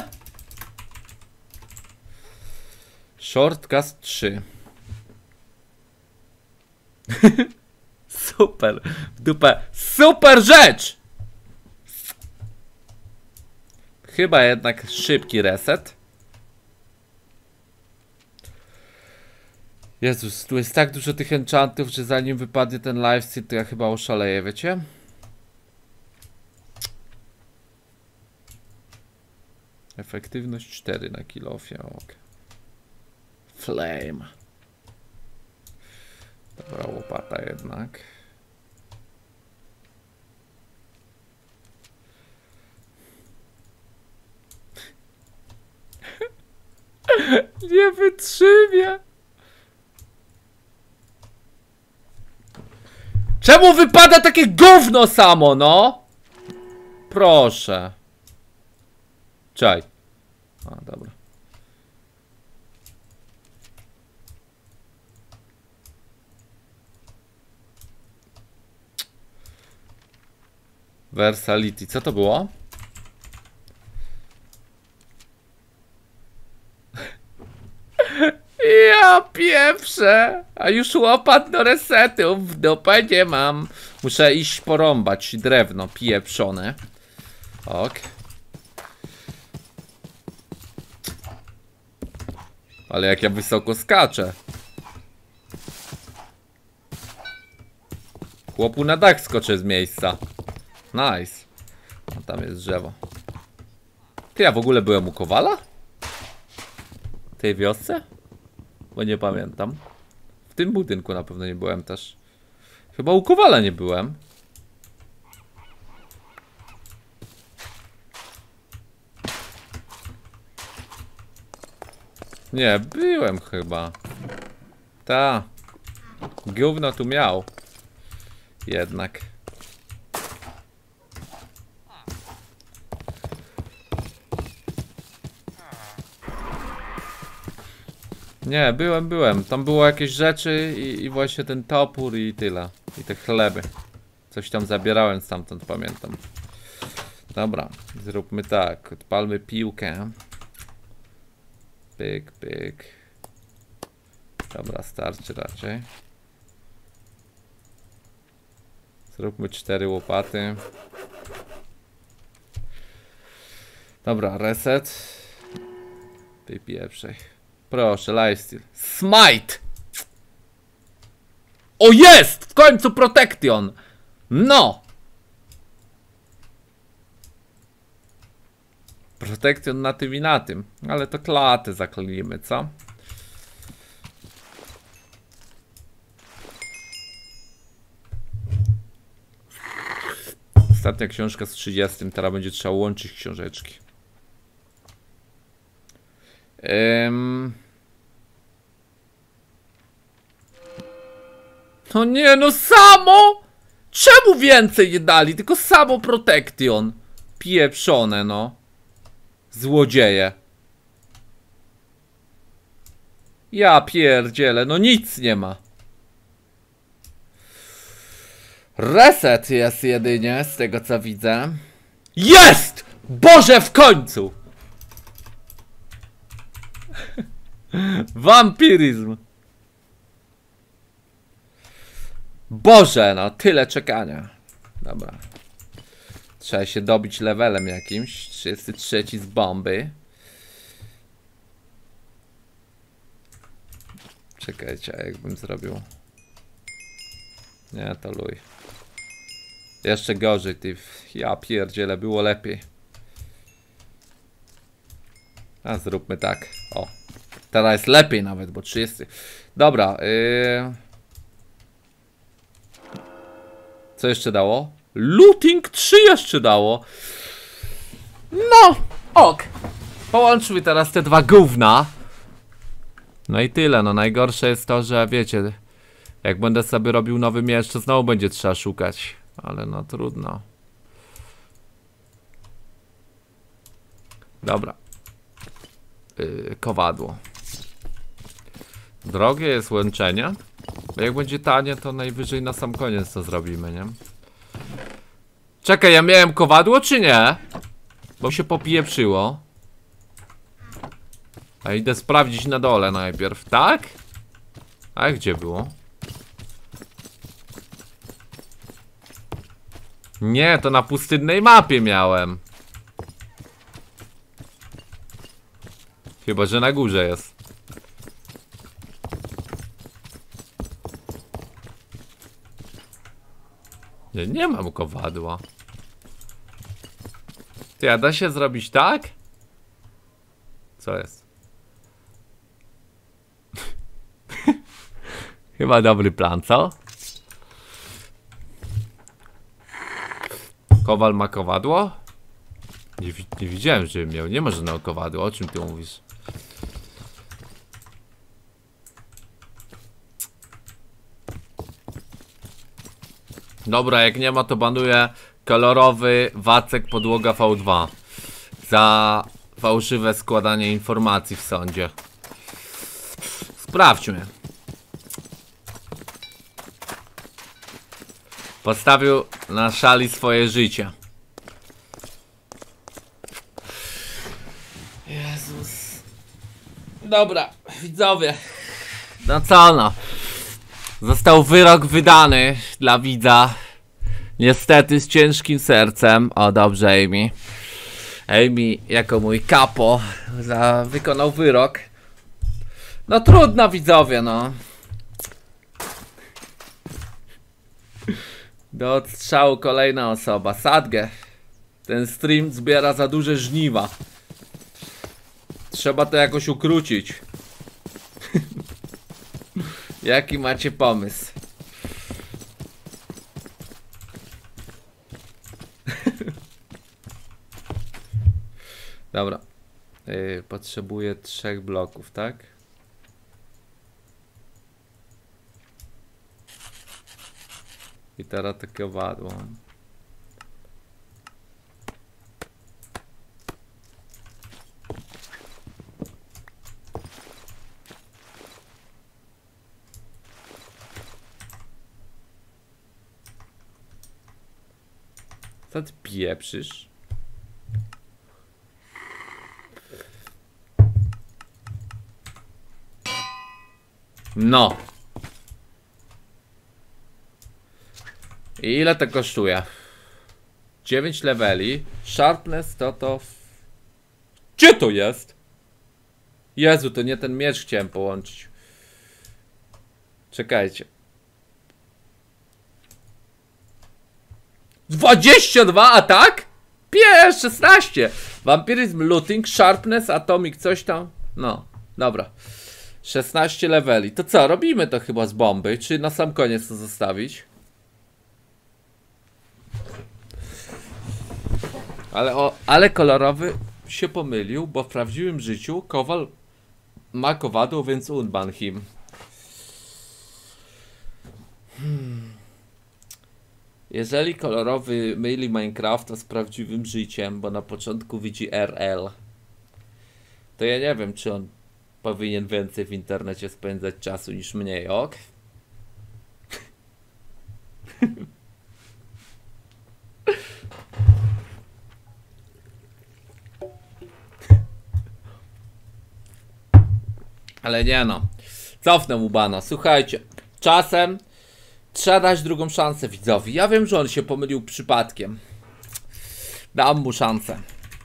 Shortcast trzy. Super. W dupę. Super rzecz! Chyba jednak szybki reset. Jezus, tu jest tak dużo tych enchantów, że zanim wypadnie ten livestream, to ja chyba oszaleję, wiecie? Efektywność cztery na kilofie, ok. Flame. Dobra, łopata jednak. Nie wytrzymię. Czemu wypada takie gówno samo, no? Proszę. Czaj. A, dobra. Versality. Co to było? Ja pieprzę. A już łopat do resetów w dupę nie mam. Muszę iść porąbać drewno pieprzone. Ok. Ale jak ja wysoko skaczę. Chłopu na dach skoczę z miejsca. Nice. A tam jest drzewo. Ty, ja w ogóle byłem u Kowala? W tej wiosce? Bo nie pamiętam. W tym budynku na pewno nie byłem też. Chyba u Kowala nie byłem. Nie, byłem chyba. Ta. Gówno tu miał. Jednak. Nie, byłem, byłem. Tam było jakieś rzeczy i, i właśnie ten topór i tyle. I te chleby. Coś tam zabierałem stamtąd, pamiętam. Dobra, zróbmy tak. Odpalmy piłkę. Pyk, pyk. Dobra, starczy raczej. Zróbmy cztery łopaty. Dobra, reset. Tej pierwszej. Proszę, lifesteal. Smite! O, jest! W końcu Protection! No! Protection na tym i na tym. Ale to klatę zakleimy, co? Ostatnia książka z trzydziestym. Teraz będzie trzeba łączyć książeczki. Um... No nie, no samo! Czemu więcej nie dali? Tylko samo Protection. Pieprzone, no. Złodzieje. Ja pierdzielę, no nic nie ma. Reset jest jedynie, z tego co widzę. Jest! Boże, w końcu! Wampiryzm. Boże, no tyle czekania. Dobra. Trzeba się dobić levelem jakimś. trzydziesty trzeci z bomby. Czekajcie, a jakbym zrobił. Nie, to luj. Jeszcze gorzej, ty. Ja pierdzielę, było lepiej. A zróbmy tak. O. Teraz jest lepiej nawet, bo trzydzieści. Dobra. Yy... Co jeszcze dało? Looting trzy jeszcze dało. No, ok. Połączmy teraz te dwa gówna. No i tyle, no najgorsze jest to, że wiecie, jak będę sobie robił nowy miecz, to znowu będzie trzeba szukać. Ale no trudno. Dobra. Yy, kowadło. Drogie jest łączenie. Jak będzie tanie, to najwyżej na sam koniec to zrobimy, nie? Czekaj, ja miałem kowadło czy nie? Bo się popieprzyło. A idę sprawdzić na dole najpierw, tak? A gdzie było? Nie, to na pustynnej mapie miałem. Chyba, że na górze jest. Nie, nie mam kowadła. Ty, a da się zrobić tak? Co jest? Chyba dobry plan, co? Kowal ma kowadło? Nie, nie widziałem, że miał. Nie ma żadnego kowadła. O czym ty mówisz? Dobra, jak nie ma, to banuję kolorowy Wacek podłoga V dwa za fałszywe składanie informacji w sądzie. Sprawdźmy. Postawił na szali swoje życie. Jezus. Dobra, widzowie. No co no? Został wyrok wydany dla widza. Niestety z ciężkim sercem. O, dobrze, Amy. Amy jako mój kapo za wykonał wyrok. No trudno, widzowie, no. Do odstrzału kolejna osoba. Sadgę. Ten stream zbiera za duże żniwa. Trzeba to jakoś ukrócić. Jaki macie pomysł? Dobra. Yy, potrzebuję trzech bloków, tak? I teraz takie owadło. Co ty pieprzysz? No. I ile to kosztuje? dziewięć leveli. Sharpness to to... Gdzie to jest? Jezu, to nie ten miecz chciałem połączyć. Czekajcie. dwadzieścia dwa atak? Pies, szesnaście. Vampiryzm, looting, sharpness, atomic, coś tam. No, dobra. szesnaście leveli. To co, robimy to chyba z bomby? Czy na sam koniec to zostawić? Ale, o, ale kolorowy się pomylił, bo w prawdziwym życiu kowal ma kowadło, więc unban him. Hmm. Jeżeli kolorowy myli Minecrafta z prawdziwym życiem, bo na początku widzi R L, to ja nie wiem, czy on powinien więcej w internecie spędzać czasu niż mniej, ok? Ale nie no, cofnę mu bana. Słuchajcie, czasem trzeba dać drugą szansę widzowi. Ja wiem, że on się pomylił przypadkiem. Dam mu szansę.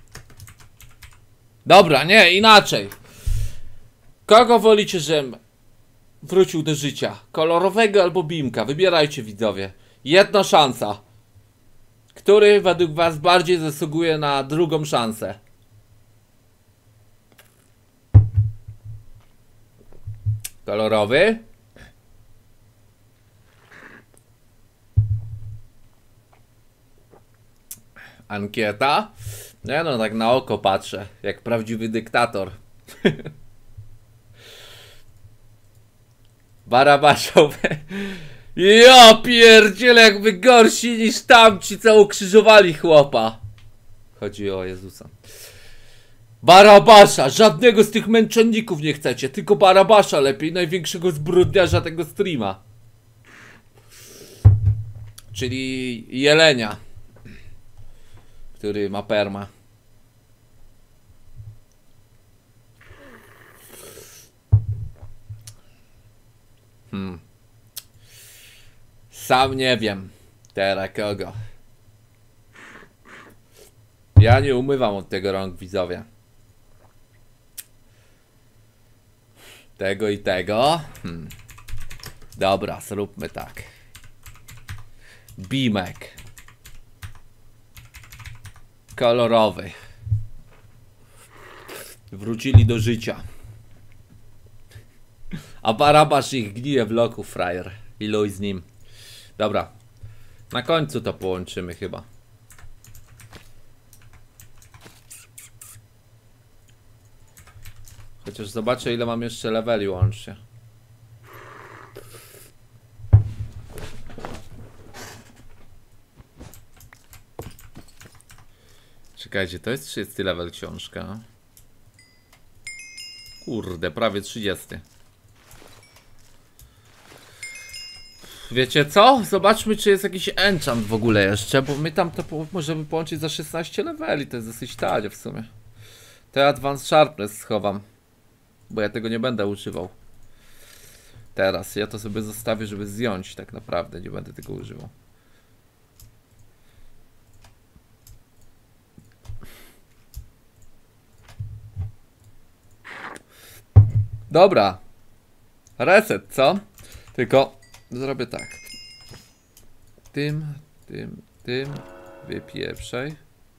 Dobra, nie, inaczej. Kogo wolicie, żebym wrócił do życia? Kolorowego albo Bimka? Wybierajcie widzowie. Jedna szansa. Który według was bardziej zasługuje na drugą szansę? Kolorowy? Ankieta? Nie no, tak na oko patrzę, jak prawdziwy dyktator. Barabaszowe. Ja pierdzielę, jakby gorsi niż tamci, co ukrzyżowali chłopa. Chodzi o Jezusa. Barabasza, żadnego z tych męczenników nie chcecie, tylko Barabasza lepiej, największego zbrodniarza tego streama. Czyli Jelenia, który ma perma. Hmm. Sam nie wiem teraz kogo. Ja nie umywam od tego rąk, widzowie. Tego i tego. Hmm. Dobra, zróbmy tak. Bimek. Kolorowy. Wrócili do życia. A Barabasz ich gnije w loku, frajer. I luj z nim. Dobra. Na końcu to połączymy chyba. Chociaż zobaczę, ile mam jeszcze leveli łącznie. Czekajcie, to jest trzydziesty level książka. Kurde, prawie trzydziesty. Wiecie co? Zobaczmy, czy jest jakiś enchant w ogóle jeszcze, bo my tam to po możemy połączyć za szesnaście leveli, to jest dosyć tanie w sumie. To ja Advanced Sharpness schowam, bo ja tego nie będę używał. Teraz, ja to sobie zostawię, żeby zdjąć tak naprawdę, nie będę tego używał. Dobra. Reset, co? Tylko zrobię tak. Tym, tym, tym. Wypieprzaj.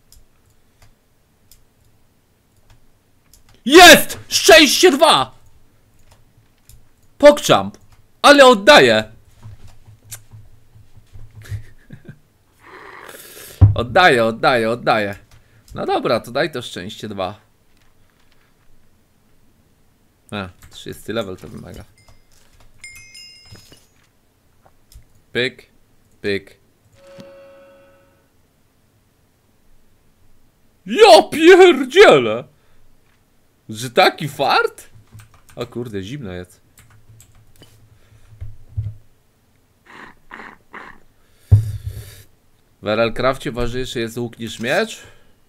Jest! Szczęście dwa! Pogchamp! Ale oddaję! Oddaję, oddaję, oddaję. No dobra, to daj to szczęście dwa. A, trzydziesty level to wymaga. Pyk, pyk. Ja pierdzielę! Że taki fart? O kurde, zimno jest. W R L Crafcie ważniejszy jest łuk niż miecz?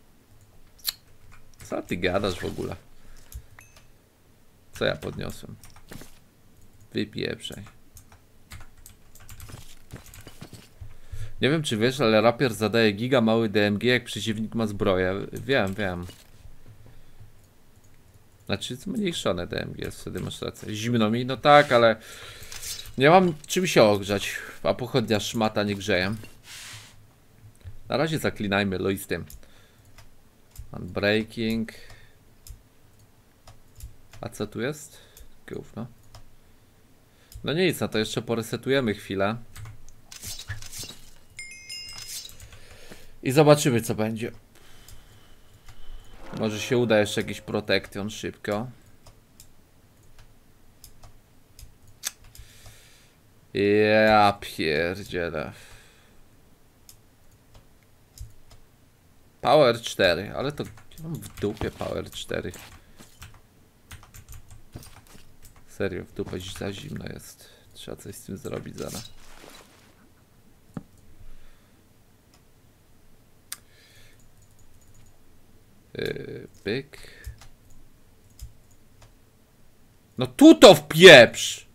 Co ty gadasz w ogóle? Co ja podniosłem? Wypieprzaj. Nie wiem czy wiesz, ale rapier zadaje giga mały D M G jak przeciwnik ma zbroję. Wiem, wiem. Znaczy zmniejszone D M G, wtedy masz rację. Zimno mi? No tak, ale nie mam czym się ogrzać. A pochodnia szmata nie grzeje. Na razie zaklinajmy loistym. Unbreaking. A co tu jest? Gówno. No nic, no to jeszcze poresetujemy chwilę. I zobaczymy co będzie. Może się uda jeszcze jakiś protection szybko. Ja pierdzielę. Power cztery, ale to mam w dupie Power cztery. Serio, w dupę za zimno jest. Trzeba coś z tym zrobić zaraz. Yy, pyk. No tu to wpieprz!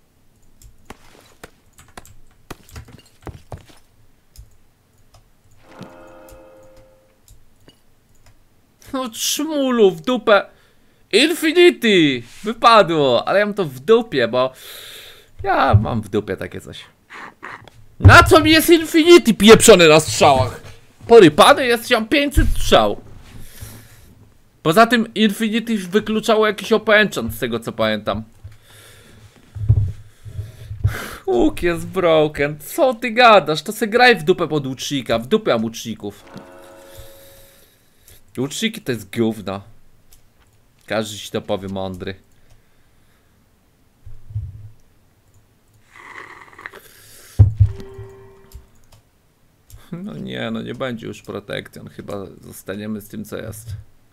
No czmulu w dupę. Infinity! Wypadło, ale ja mam to w dupie, bo ja mam w dupie takie coś. Na co mi jest Infinity pieprzony na strzałach? Porypany jest, ja mam pięćset strzał. Poza tym Infinity wykluczało jakiś openchant z tego co pamiętam. Łuk jest broken. Co ty gadasz? To se graj w dupę pod łucznika. W dupę mam łuczników. Łuczniki to jest gówno. Każdy ci to powie mądry. No nie, no nie będzie już protection. Chyba zostaniemy z tym co jest.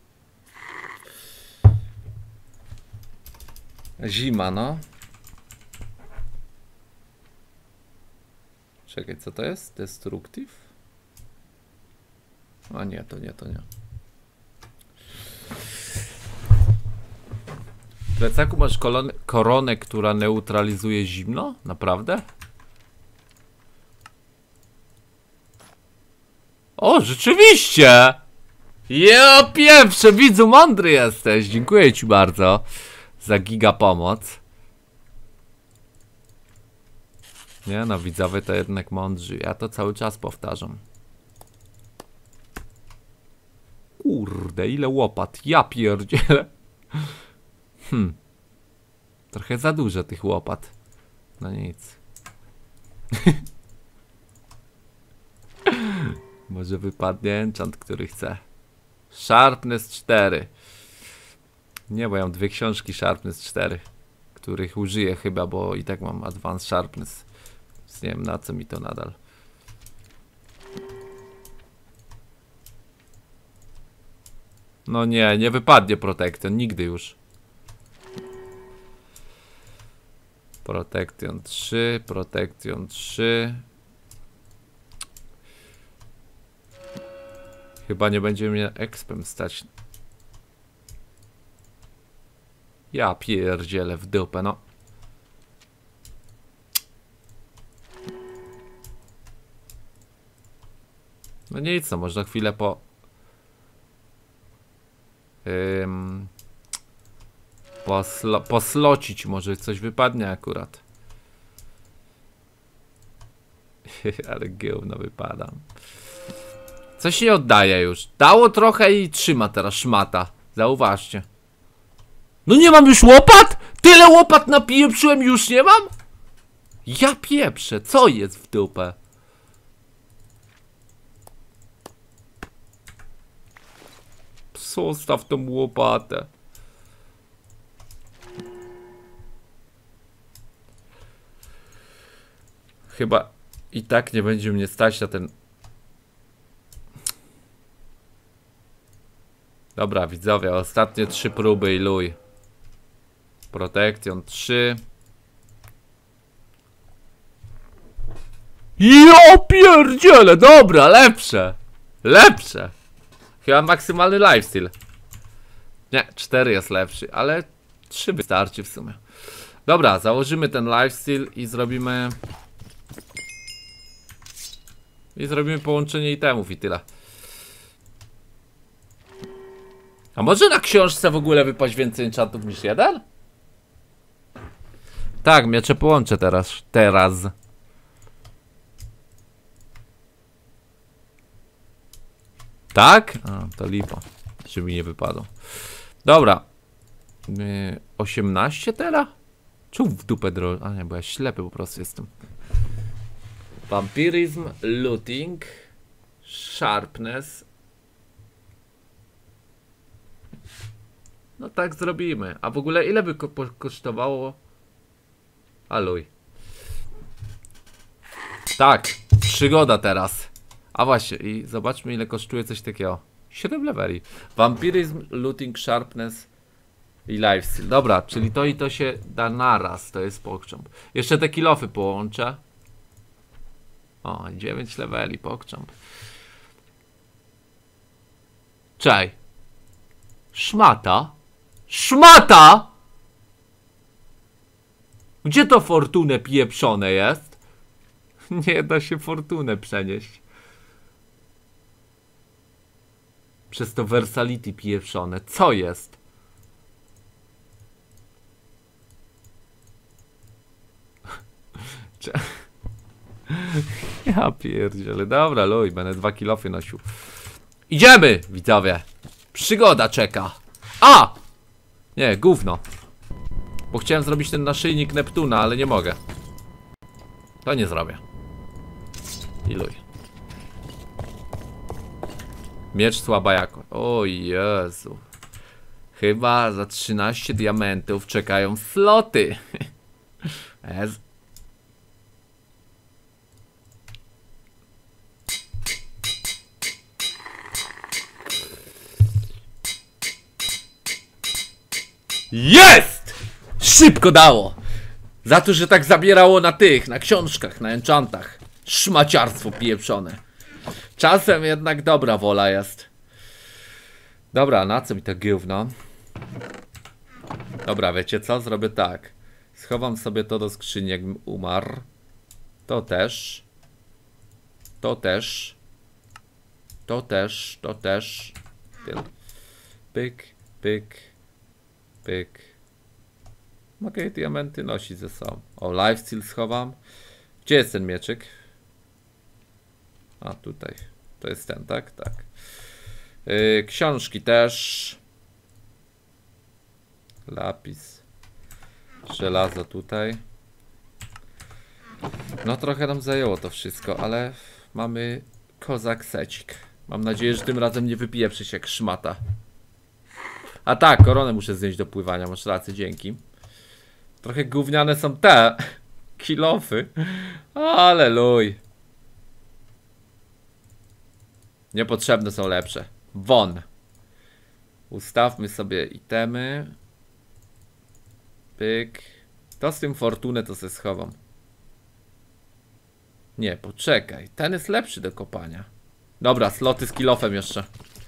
Zima, no. Czekaj, co to jest? Destructive? A nie, to nie, to nie. W plecaku masz kolonę, koronę, która neutralizuje zimno? Naprawdę? O, rzeczywiście! Ja pierwsze, widzu, mądry jesteś. Dziękuję ci bardzo za giga pomoc. Nie no, widzowie to jednak mądrzy. Ja to cały czas powtarzam. Kurde, ile łopat. Ja pierdzielę. Hmm. Trochę za dużo tych łopat. No nic. Może wypadnie enchant, który chce. Sharpness cztery. Nie, bo ja mam dwie książki Sharpness cztery, których użyję chyba, bo i tak mam Advanced Sharpness. Więc nie wiem na co mi to nadal. No nie, nie wypadnie Protection, nigdy już. Protection trzy, Protection trzy. Chyba nie będzie mnie expem stać. Ja pierdzielę w dupę, no. No nic, no można chwilę po... Ym... Poslo poslocić, może coś wypadnie akurat. Ale gówno wypada. Coś nie oddaje już. Dało trochę i trzyma teraz szmata. Zauważcie. No nie mam już łopat? Tyle łopat napieprzyłem, już nie mam? Ja pieprzę, co jest w dupę? Zostaw tą łopatę. Chyba i tak nie będzie mnie stać na ten... Dobra, widzowie, ostatnie trzy próby i luj. Protection trzy. Ja pierdzielę, dobra, lepsze. Lepsze. Chyba maksymalny lifesteal. Nie, cztery jest lepszy, ale trzy wystarczy w sumie. Dobra, założymy ten lifesteal i zrobimy... I zrobimy połączenie itemów i tyle. A może na książce w ogóle wypaść więcej enchantów niż jeden? Tak, miecze połączę teraz. Teraz. Tak? A, to lipa. Czy mi nie wypadło. Dobra. Yy, osiemnaście teraz? Czemu w dupę dro... A nie, bo ja ślepy po prostu jestem. Vampirism, looting, sharpness. No tak zrobimy. A w ogóle ile by ko kosztowało? Aluj. Tak, przygoda teraz. A właśnie, i zobaczmy ile kosztuje coś takiego. siedem leveli. Vampirism, looting, sharpness. I lifesteal. Dobra, czyli to i to się da naraz. To jest pokcząp. Jeszcze te kilofy połączę. O, dziewięć leveli pokcząp. Czej. Szmata? Szmata! Gdzie to fortunę pieprzone jest? Nie da się fortunę przenieść. Przez to versality pieprzone. Co jest? Cze- Ja pierdzielę. Dobra, luj, będę dwa kilofy nosił. Idziemy, widzowie. Przygoda czeka. A! Nie, gówno. Bo chciałem zrobić ten naszyjnik Neptuna, ale nie mogę. To nie zrobię. I luj. Miecz słaba jakość. O Jezu. Chyba za trzynaście diamentów czekają sloty. Ez. Jest! Szybko dało. Za to, że tak zabierało na tych, na książkach, na enchantach. Szmaciarstwo pieprzone. Czasem jednak dobra wola jest. Dobra, na co mi to gówno? Dobra, wiecie co? Zrobię tak. Schowam sobie to do skrzyni, jakbym umarł. To też. To też. To też, to też. Tyle. Pyk, pyk, pyk. Mogę diamenty nosić ze sobą. O, lifesteal schowam. Gdzie jest ten mieczyk? A, tutaj. To jest ten, tak? Tak. Yy, książki też. Lapis. Żelazo tutaj. No trochę nam zajęło to wszystko, ale mamy kozak secik. Mam nadzieję, że tym razem nie wypieprzy się jak szmata. A tak, koronę muszę zdjąć do pływania, masz rację, dzięki. Trochę gówniane są te kilofy, ale luj. Niepotrzebne są lepsze. Won. Ustawmy sobie itemy. Pyk. To z tym fortunę to sobie schowam. Nie, poczekaj. Ten jest lepszy do kopania. Dobra, sloty z kilofem jeszcze.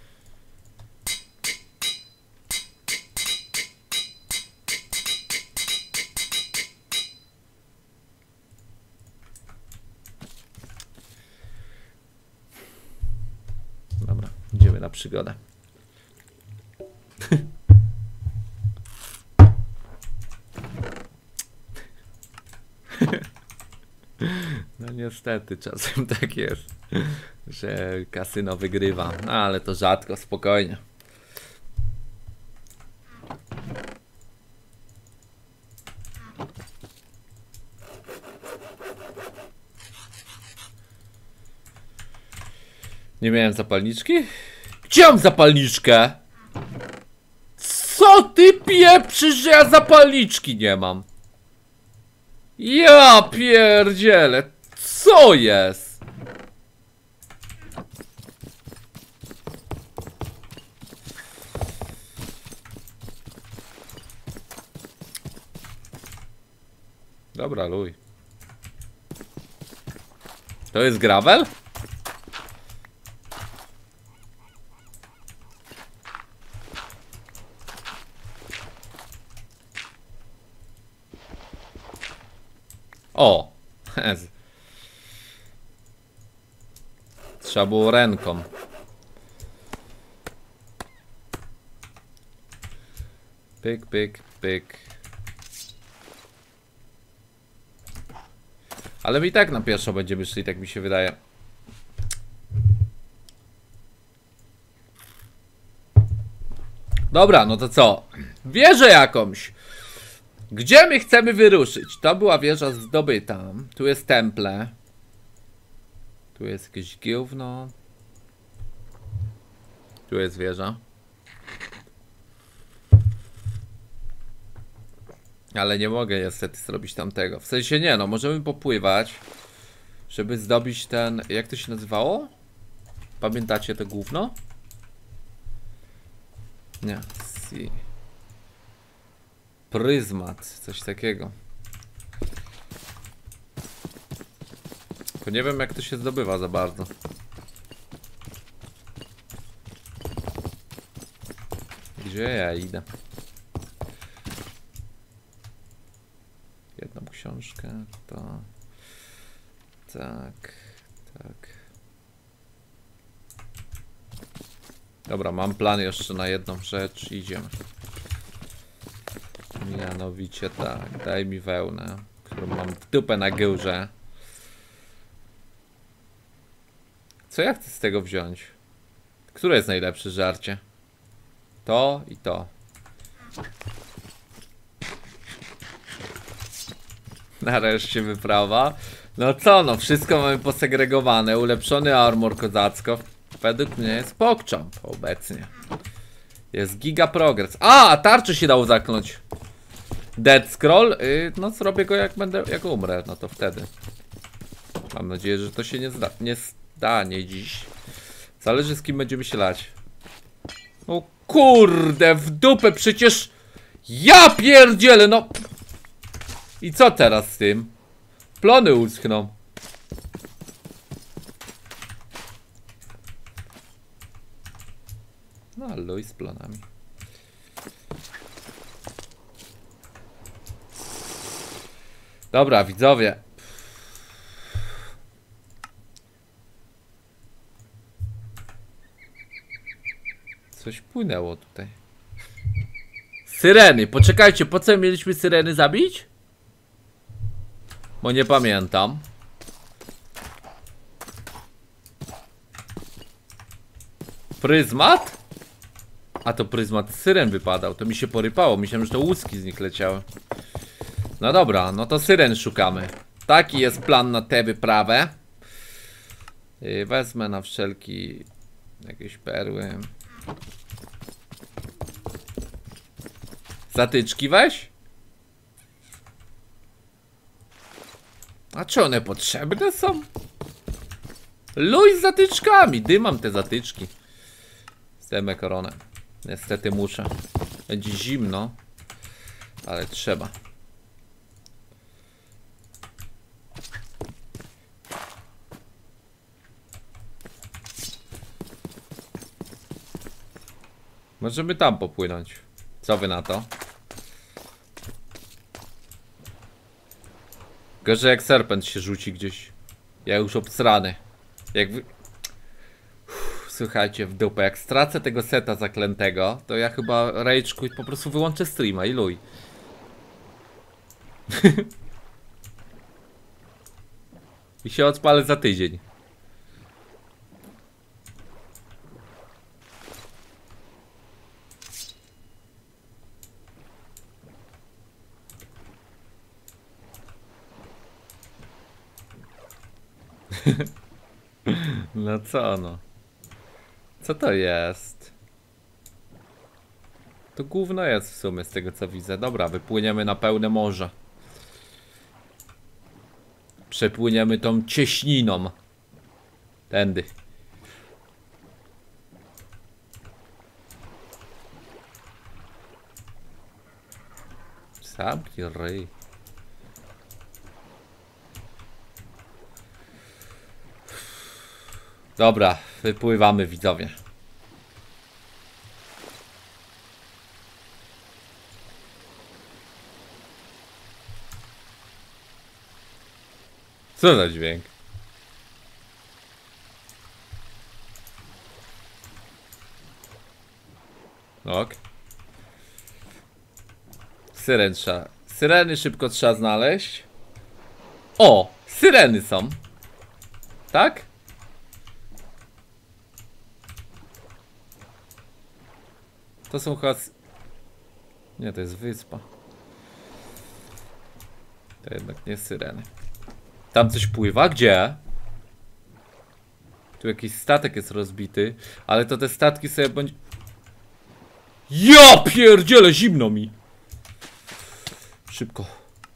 Dobra, idziemy na przygodę. No niestety, czasem tak jest, że kasyno wygrywa, no ale to rzadko, spokojnie. Nie miałem zapalniczki? Gdzie mam zapalniczkę? Co ty pieprzysz, że ja zapalniczki nie mam? Ja pierdzielę, co jest? Dobra, luj. To jest gravel? O! Trzeba było ręką. Pyk, pyk, pyk. Ale my i tak na pierwszą będziemy szli, tak mi się wydaje. Dobra, no to co? Wieżę jakąś. Gdzie my chcemy wyruszyć? To była wieża zdobyta. Tu jest temple. Tu jest jakieś gówno. Tu jest wieża. Ale nie mogę niestety zrobić tamtego. W sensie nie, no możemy popływać, żeby zdobyć ten... Jak to się nazywało? Pamiętacie to gówno? Nie. Si. Pryzmat, coś takiego. Tylko nie wiem jak to się zdobywa za bardzo. Gdzie ja idę? Jedną książkę, to... Tak, tak. Dobra, mam plan jeszcze na jedną rzecz, idziemy. Mianowicie tak, daj mi wełnę, którą mam w dupę na górze. Co ja chcę z tego wziąć? Które jest najlepsze żarcie? To i to. Nareszcie wyprawa. No co no, wszystko mamy posegregowane. Ulepszony armor kozacko. Według mnie jest pokczamp obecnie. Jest giga progress. A, tarczy się dało zaknąć. Dead scroll. Yy, no zrobię go jak będę, jak umrę. No to wtedy. Mam nadzieję, że to się nie, zda, nie stanie dziś. Zależy z kim będziemy się lać. No kurde, w dupę przecież. Ja pierdzielę, no. I co teraz z tym? Plony uschną. No, luj z plonami. Dobra, widzowie. Coś płynęło tutaj. Syreny, poczekajcie, po co mieliśmy syreny zabić? Bo nie pamiętam. Pryzmat? A to pryzmat syren wypadał. To mi się porypało. Myślałem, że to łuski z nich leciały. No dobra, no to syren szukamy. Taki jest plan na tę wyprawę. Yy, wezmę na wszelki jakieś perły. Zatyczki weź. A czy one potrzebne są? Luj z zatyczkami. Dymam te zatyczki. Zdejmę koronę. Niestety muszę. Będzie zimno. Ale trzeba. Możemy tam popłynąć. Co wy na to? Gorzej jak serpent się rzuci gdzieś. Ja już obsrany. Jak wy... Uff, słuchajcie, w dupę. Jak stracę tego seta zaklętego, to ja chyba rage quit, po prostu wyłączę streama i luj. I się odpalę za tydzień. No co no? Co to jest? To gówno jest w sumie z tego co widzę. Dobra, wypłyniemy na pełne morze. Przepłyniemy tą cieśniną. Tędy. Zamknij ryj. Dobra, wypływamy widzowie. Co za dźwięk? Ok. Syren trzeba. Syreny szybko trzeba znaleźć. O! Syreny są. Tak? To są chyba... Nie, to jest wyspa. To jednak nie syreny. Tam coś pływa? Gdzie? Tu jakiś statek jest rozbity. Ale to te statki sobie będzie... Ja pierdzielę, zimno mi! Szybko.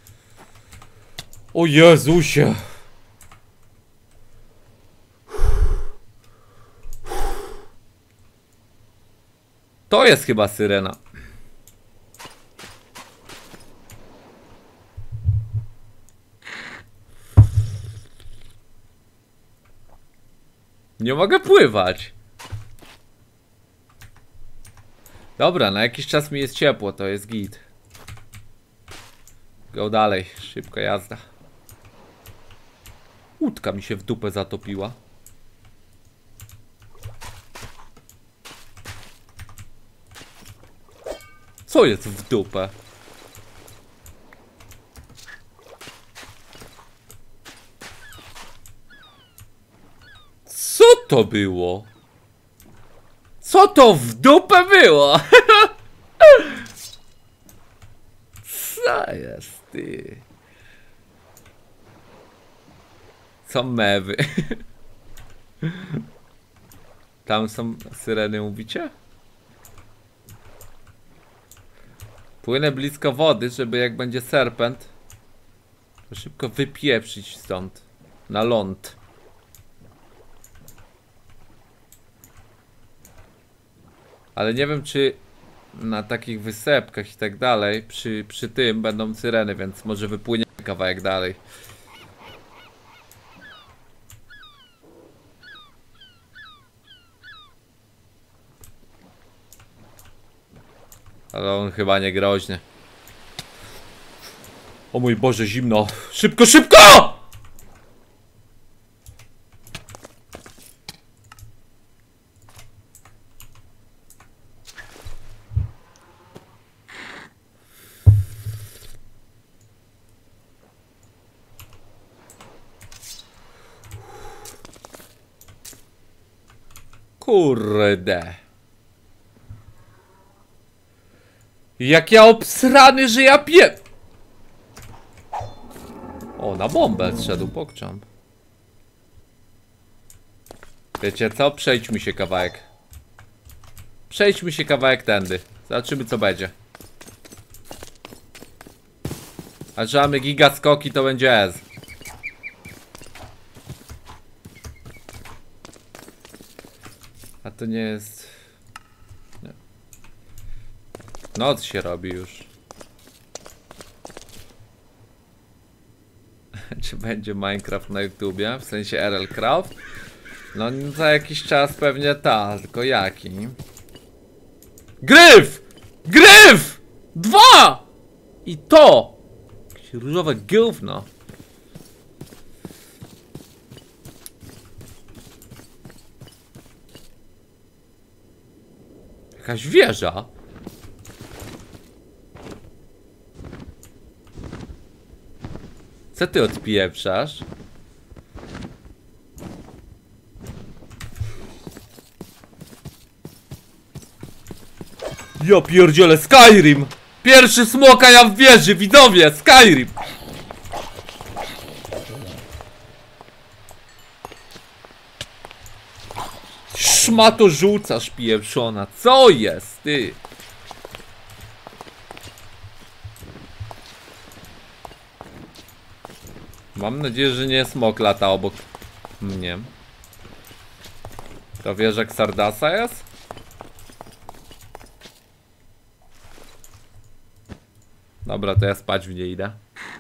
O Jezusie! To jest chyba syrena. Nie mogę pływać. Dobra, na jakiś czas mi jest ciepło, to jest git. Go dalej, szybka jazda. Łódka mi się w dupę zatopiła. Co jest w dupę? Co to było? Co to w dupę było? Co jest ty? Co mewy? Tam są syreny, mówicie? Płynę blisko wody, żeby jak będzie serpent, to szybko wypieprzyć stąd. Na ląd. Ale nie wiem, czy na takich wysepkach i tak dalej, przy, przy tym będą syreny, więc może wypłynie kawałek dalej. Ale on chyba nie groźny. O mój Boże, zimno. Szybko, szybko! Kurde. Jak ja obsrany, że ja pie... O, na bombę zszedł pokczamp. Wiecie co? Przejdźmy się kawałek. Przejdźmy się kawałek tędy. Zobaczymy co będzie. A że mamy giga skoki, to będzie S. A to nie jest... Nie. Noc się robi już. Czy będzie Minecraft na YouTubie? W sensie R L Craft? No za jakiś czas pewnie ta, tylko jaki? Gryf! Gryf! Dwa! I to! Jakieś różowe gówno. Jakaś wieża. Co ty odpieprzasz? Ja pierdzielę, Skyrim! Pierwszy smoka ja w wieży, widzowie, Skyrim! Szmato rzucasz, pieprzona, co jest, ty? Mam nadzieję, że nie smok lata obok mnie. To wieża Xardasa jest? Dobra, to ja spać w niej idę.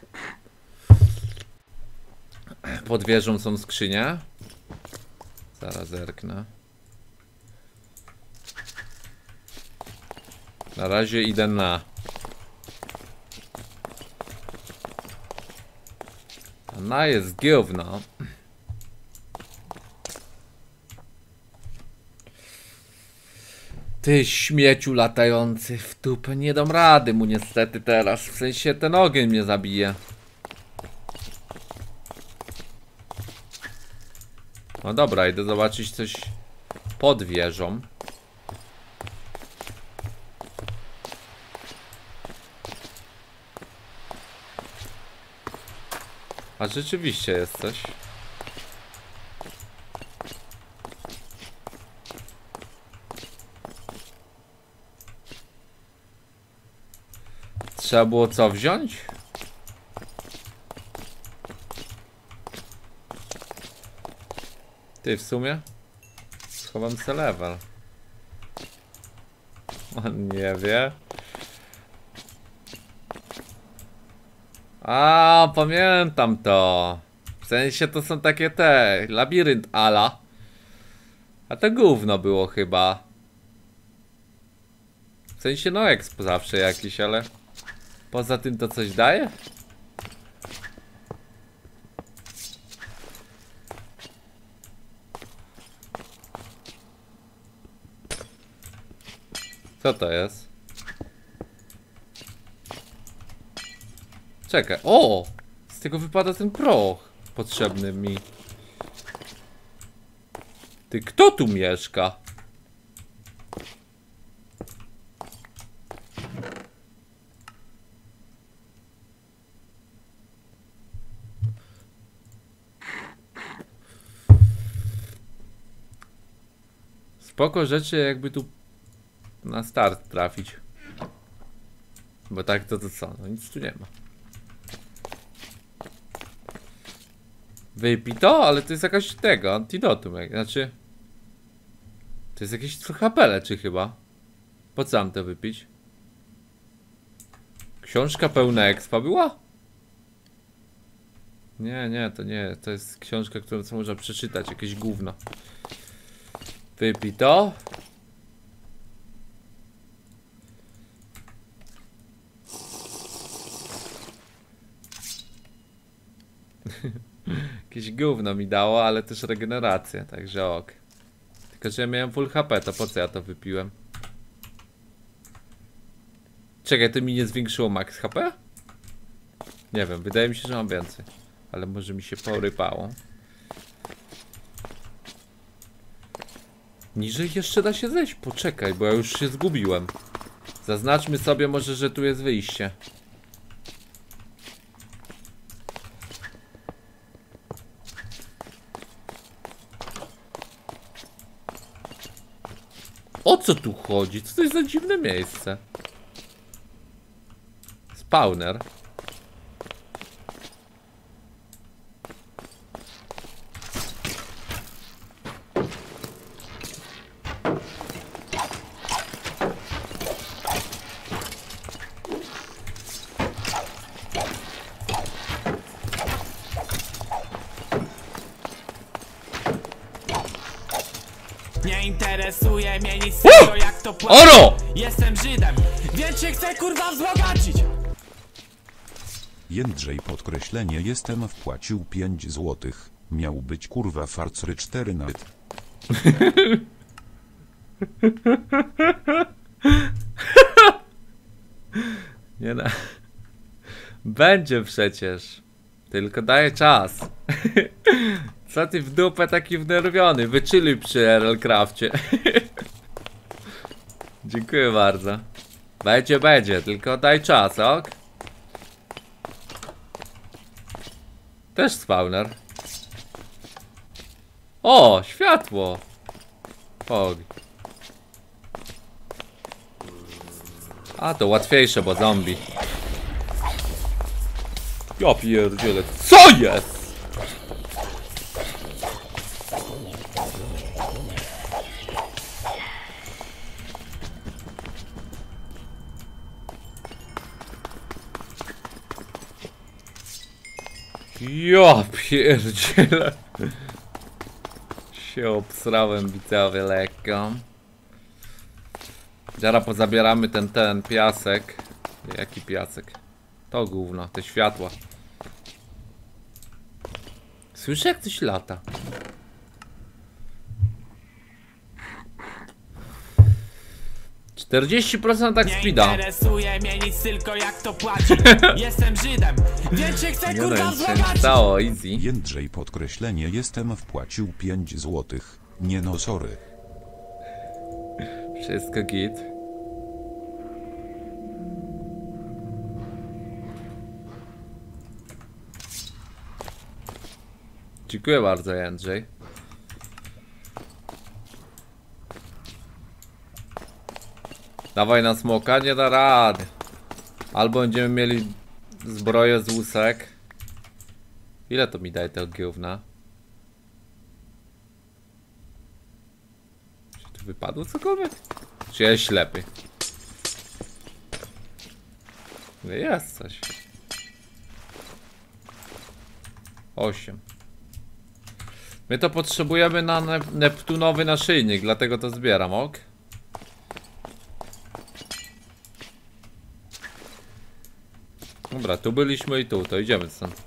Pod wieżą są skrzynie. Zaraz zerknę. Na razie idę na... Na jest gówno. Ty śmieciu latający w dupę, nie dam rady mu niestety teraz. W sensie ten ogień mnie zabije. No dobra, idę zobaczyć coś pod wieżą. A rzeczywiście jest coś. Trzeba było co wziąć? Ty w sumie? Schowam se level. On nie wie. A, pamiętam to. W sensie to są takie te labirynt ala. A to gówno było chyba. W sensie no exp zawsze jakiś, ale poza tym to coś daje? Co to jest? Czekaj, o! Z tego wypada ten proch potrzebny mi. Ty, kto tu mieszka? Spoko rzeczy, jakby tu na start trafić. Bo tak to to co? No nic tu nie ma. Wypij to, ale to jest jakaś tego, antidotum, jak, znaczy... To jest jakieś trochę H P leczy chyba. Po co mam to wypić? Książka pełna expa była? Nie, nie, to nie, to jest książka, którą co można przeczytać, jakieś gówno. Wypij to. Jakieś gówno mi dało, ale też regenerację, także ok. Tylko że ja miałem full H P, to po co ja to wypiłem? Czekaj, to mi nie zwiększyło max H P? Nie wiem, wydaje mi się, że mam więcej. Ale może mi się porypało. Niżej jeszcze da się zejść, poczekaj, bo ja już się zgubiłem. Zaznaczmy sobie może, że tu jest wyjście. O co tu chodzi? Co to jest za dziwne miejsce? Spawner. Nie interesuje mnie nic z tego, jak to płaci. Oro! Jestem Żydem, więc się chcę kurwa wzbogacić. Jędrzej podkreślenie jestem wpłacił pięć złotych. Miał być kurwa farcry cztery nawet. Nie no. Będzie przecież. Tylko daję czas. Co ty w dupę taki wnerwiony? Wychilluj przy R L Crafcie. Dziękuję bardzo. Będzie, będzie, tylko daj czas, ok? Też spawner. O, światło. Fog. A, to łatwiejsze, bo zombie. Ja pierdzielę, co jest? Ja pierdzielę. Się obsrałem, widzowie, lekko. Zaraz pozabieramy ten, ten piasek. Jaki piasek? To gówno, te światła. Słyszę, jak coś lata. czterdzieści procent tak Nie speeda. interesuje mnie nic, tylko jak to płaci. Jestem Żydem, więc się chcę Nie no, kurwa nic się nie wzbogacić. stało, easy. Jędrzej podkreślenie jestem wpłacił pięć złotych. Nie no sorry. Wszystko git. Dziękuję bardzo, Jędrzej. Dawaj na smoka, nie da rady. Albo będziemy mieli zbroję z łusek. Ile to mi daje tego gówna? Czy tu wypadło cokolwiek? Czy ja ślepy? Jest coś. Osiem. My to potrzebujemy na nep neptunowy naszyjnik, dlatego to zbieram, ok? Dobra, tu byliśmy i tu, to idziemy stąd.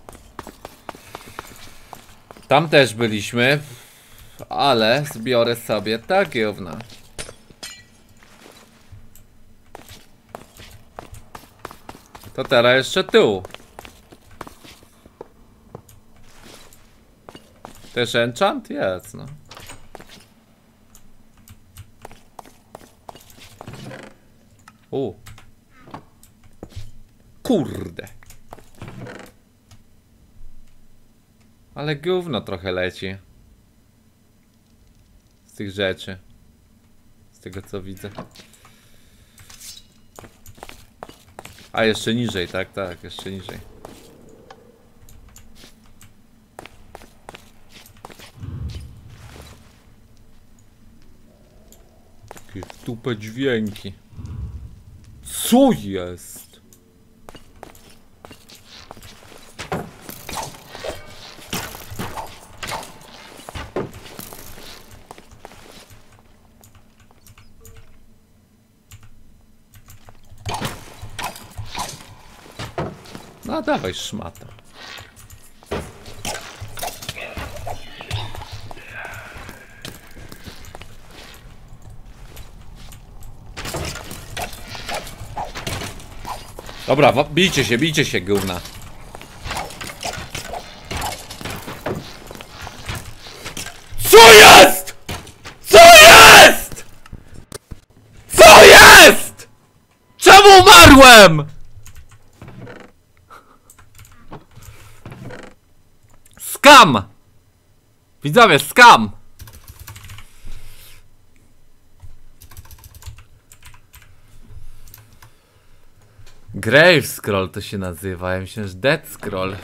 Tam też byliśmy, ale zbiorę sobie takie gówno. To teraz jeszcze tu. Też enchant? Jest, no. U. Kurde. Ale gówno trochę leci. Z tych rzeczy. Z tego co widzę. A jeszcze niżej, tak, tak, jeszcze niżej. Jakie w dupę dźwięki. Co jest? No dawaj szmata. Dobra, bijcie się, bijcie się, gówna. Co jest? Co jest? Co jest? Czemu umarłem? Skam! Widzowie, skam! Grave Scroll to się nazywa, ja myślę, że Dead Scroll.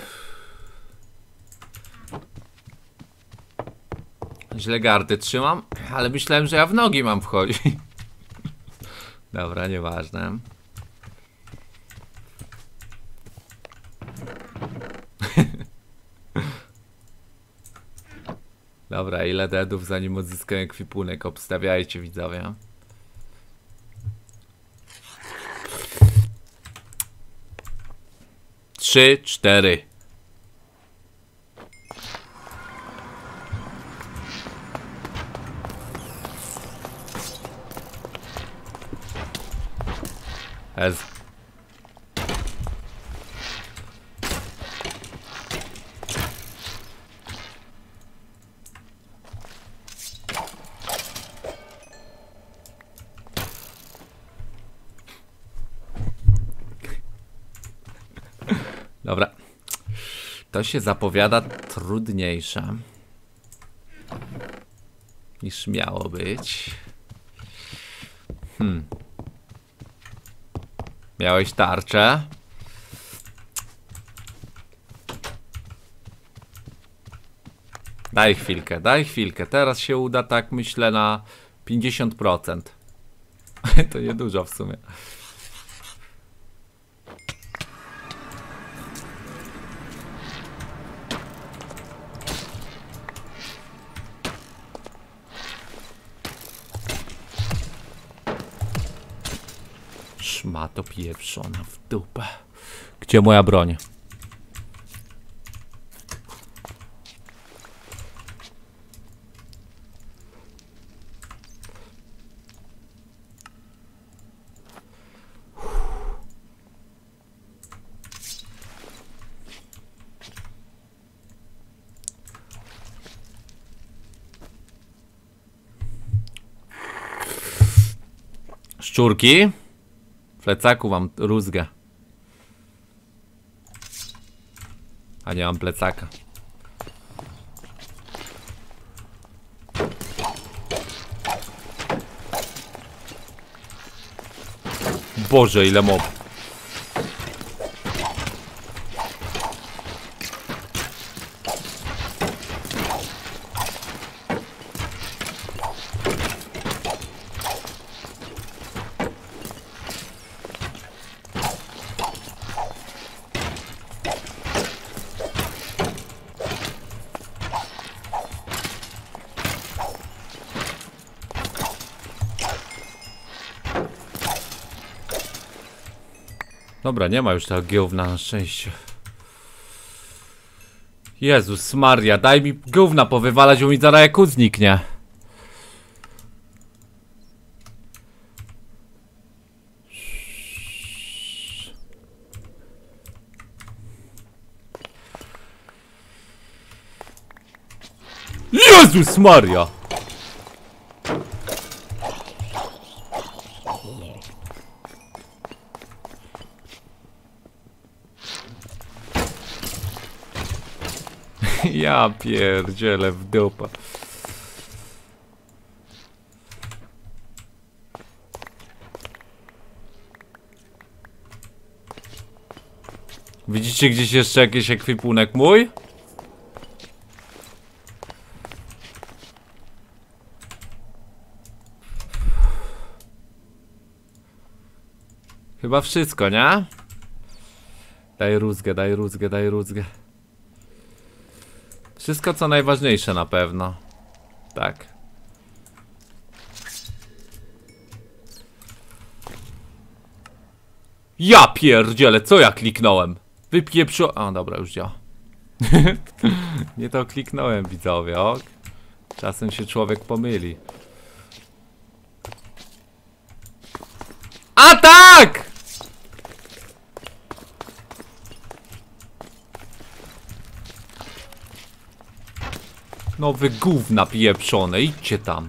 Źle gardy trzymam, ale myślałem, że ja w nogi mam wchodzić. Dobra, nieważne. Dobra, ile deadów zanim odzyskam ekwipunek? Obstawiajcie, widzowie. Trzy, cztery. Ez. Dobra. To się zapowiada trudniejsze niż miało być. Hmm. Miałeś tarczę. Daj chwilkę, daj chwilkę. Teraz się uda, tak myślę, na pięćdziesiąt procent. To niedużo w sumie. Szmato pieprzona w dupę. Gdzie moja broń? Szczurki? W plecaku mam rózgę. A nie mam plecaka. Boże, ile mob. Dobra, nie ma już tego gówna na szczęście. Jezus Maria, daj mi gówna powywalać, bo mi zaraz jak zniknie. Jezus Maria! Ja pierdzielę w dupę. Widzicie gdzieś jeszcze jakiś ekwipunek mój? Chyba wszystko, nie? Daj rózgę, daj rózgę, daj rózgę. Wszystko co najważniejsze na pewno. Tak. Ja pierdzielę, co ja kliknąłem? Wypieprzę... O, dobra, już działa. Nie to kliknąłem, widzowie, ok? Czasem się człowiek pomyli. Atak! No wy gówna pieprzone, idźcie tam.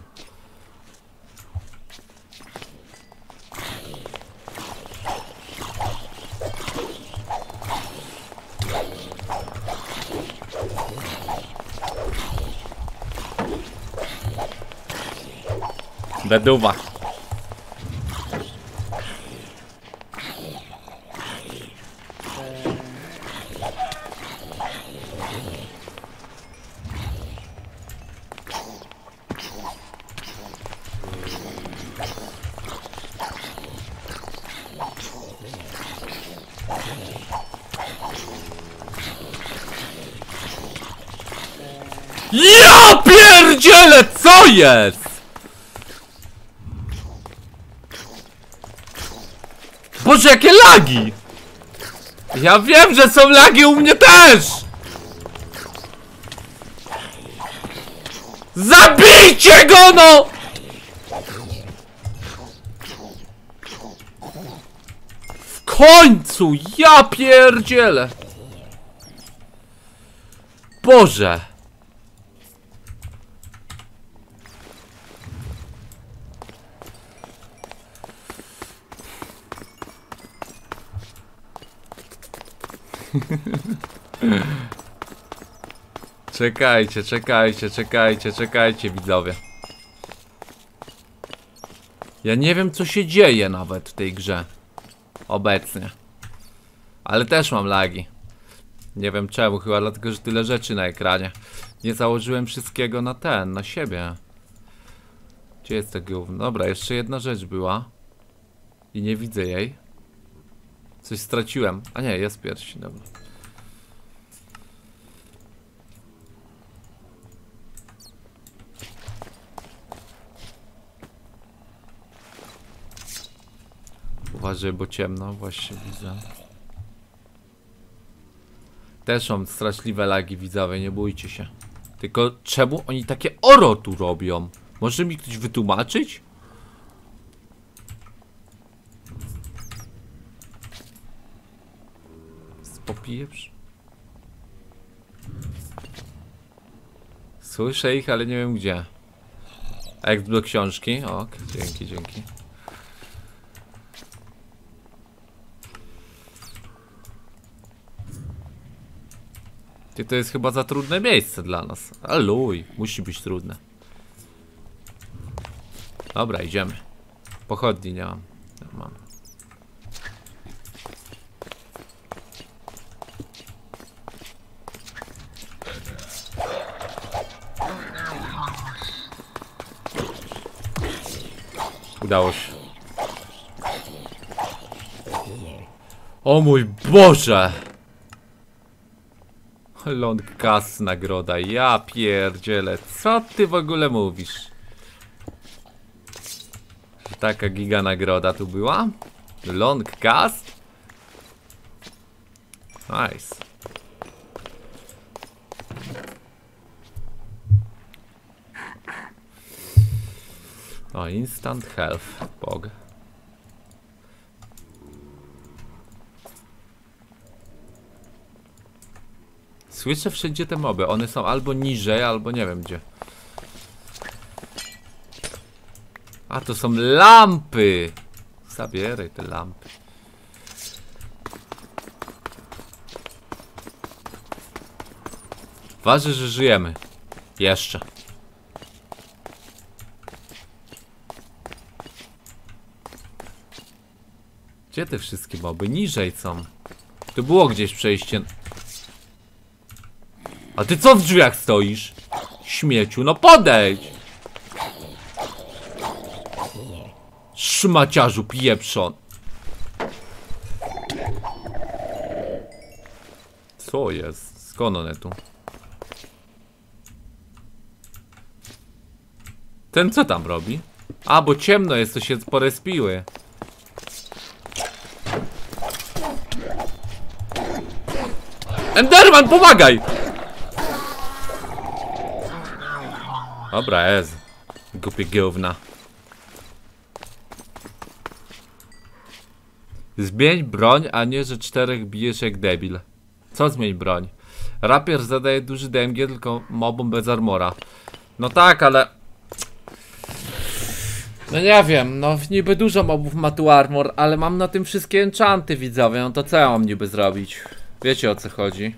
Deduwa. Ja pierdzielę, co jest? Boże, jakie lagi! Ja wiem, że są lagi u mnie też! Zabijcie go, no! W końcu, ja pierdzielę! Boże! Czekajcie, czekajcie, czekajcie, czekajcie, widzowie. Ja nie wiem, co się dzieje nawet w tej grze. Obecnie. Ale też mam lagi. Nie wiem czemu, chyba dlatego, że tyle rzeczy na ekranie. Nie założyłem wszystkiego na ten, na siebie. Gdzie jest to gówno? Dobra, jeszcze jedna rzecz była. I nie widzę jej. Coś straciłem. A nie, jest pierścień, dobra. Uważaj, bo ciemno, właśnie widzę. Też mam straszliwe lagi, widzowie, nie bójcie się. Tylko czemu oni takie oro tu robią? Może mi ktoś wytłumaczyć? Popijesz? Słyszę ich, ale nie wiem gdzie. A jak do książki? Ok, dzięki, dzięki. Ty, to jest chyba za trudne miejsce dla nas. Aluj, musi być trudne. Dobra, idziemy. Pochodni nie mam. Nie mam. Udało się. O mój Boże! Long Cast nagroda, ja pierdzielę. Co ty w ogóle mówisz? Taka giga nagroda tu była? Long Cast? Nice. O, instant health. Bog. Słyszę wszędzie te moby. One są albo niżej, albo nie wiem gdzie. A, to są lampy. Zabieraj te lampy. Ważne, że żyjemy. Jeszcze. Gdzie te wszystkie moby? Niżej są. Tu było gdzieś przejście. A ty co w drzwiach stoisz? Śmieciu, no podejdź! Szmaciarzu pieprzon. Co jest? Skąd one tu? Ten co tam robi? A, bo ciemno jest, to się porespiły. Enderman, pomagaj! Dobra, jest. Głupie gówna. Zmień broń, a nie, że czterech bijesz jak debil. Co zmień broń? Rapier zadaje duży D M G tylko mobom bez armora. No tak, ale... No nie wiem, no niby dużo mobów ma tu armor, ale mam na tym wszystkie enchanty widzowie, no to co ja mam niby zrobić? Wiecie o co chodzi?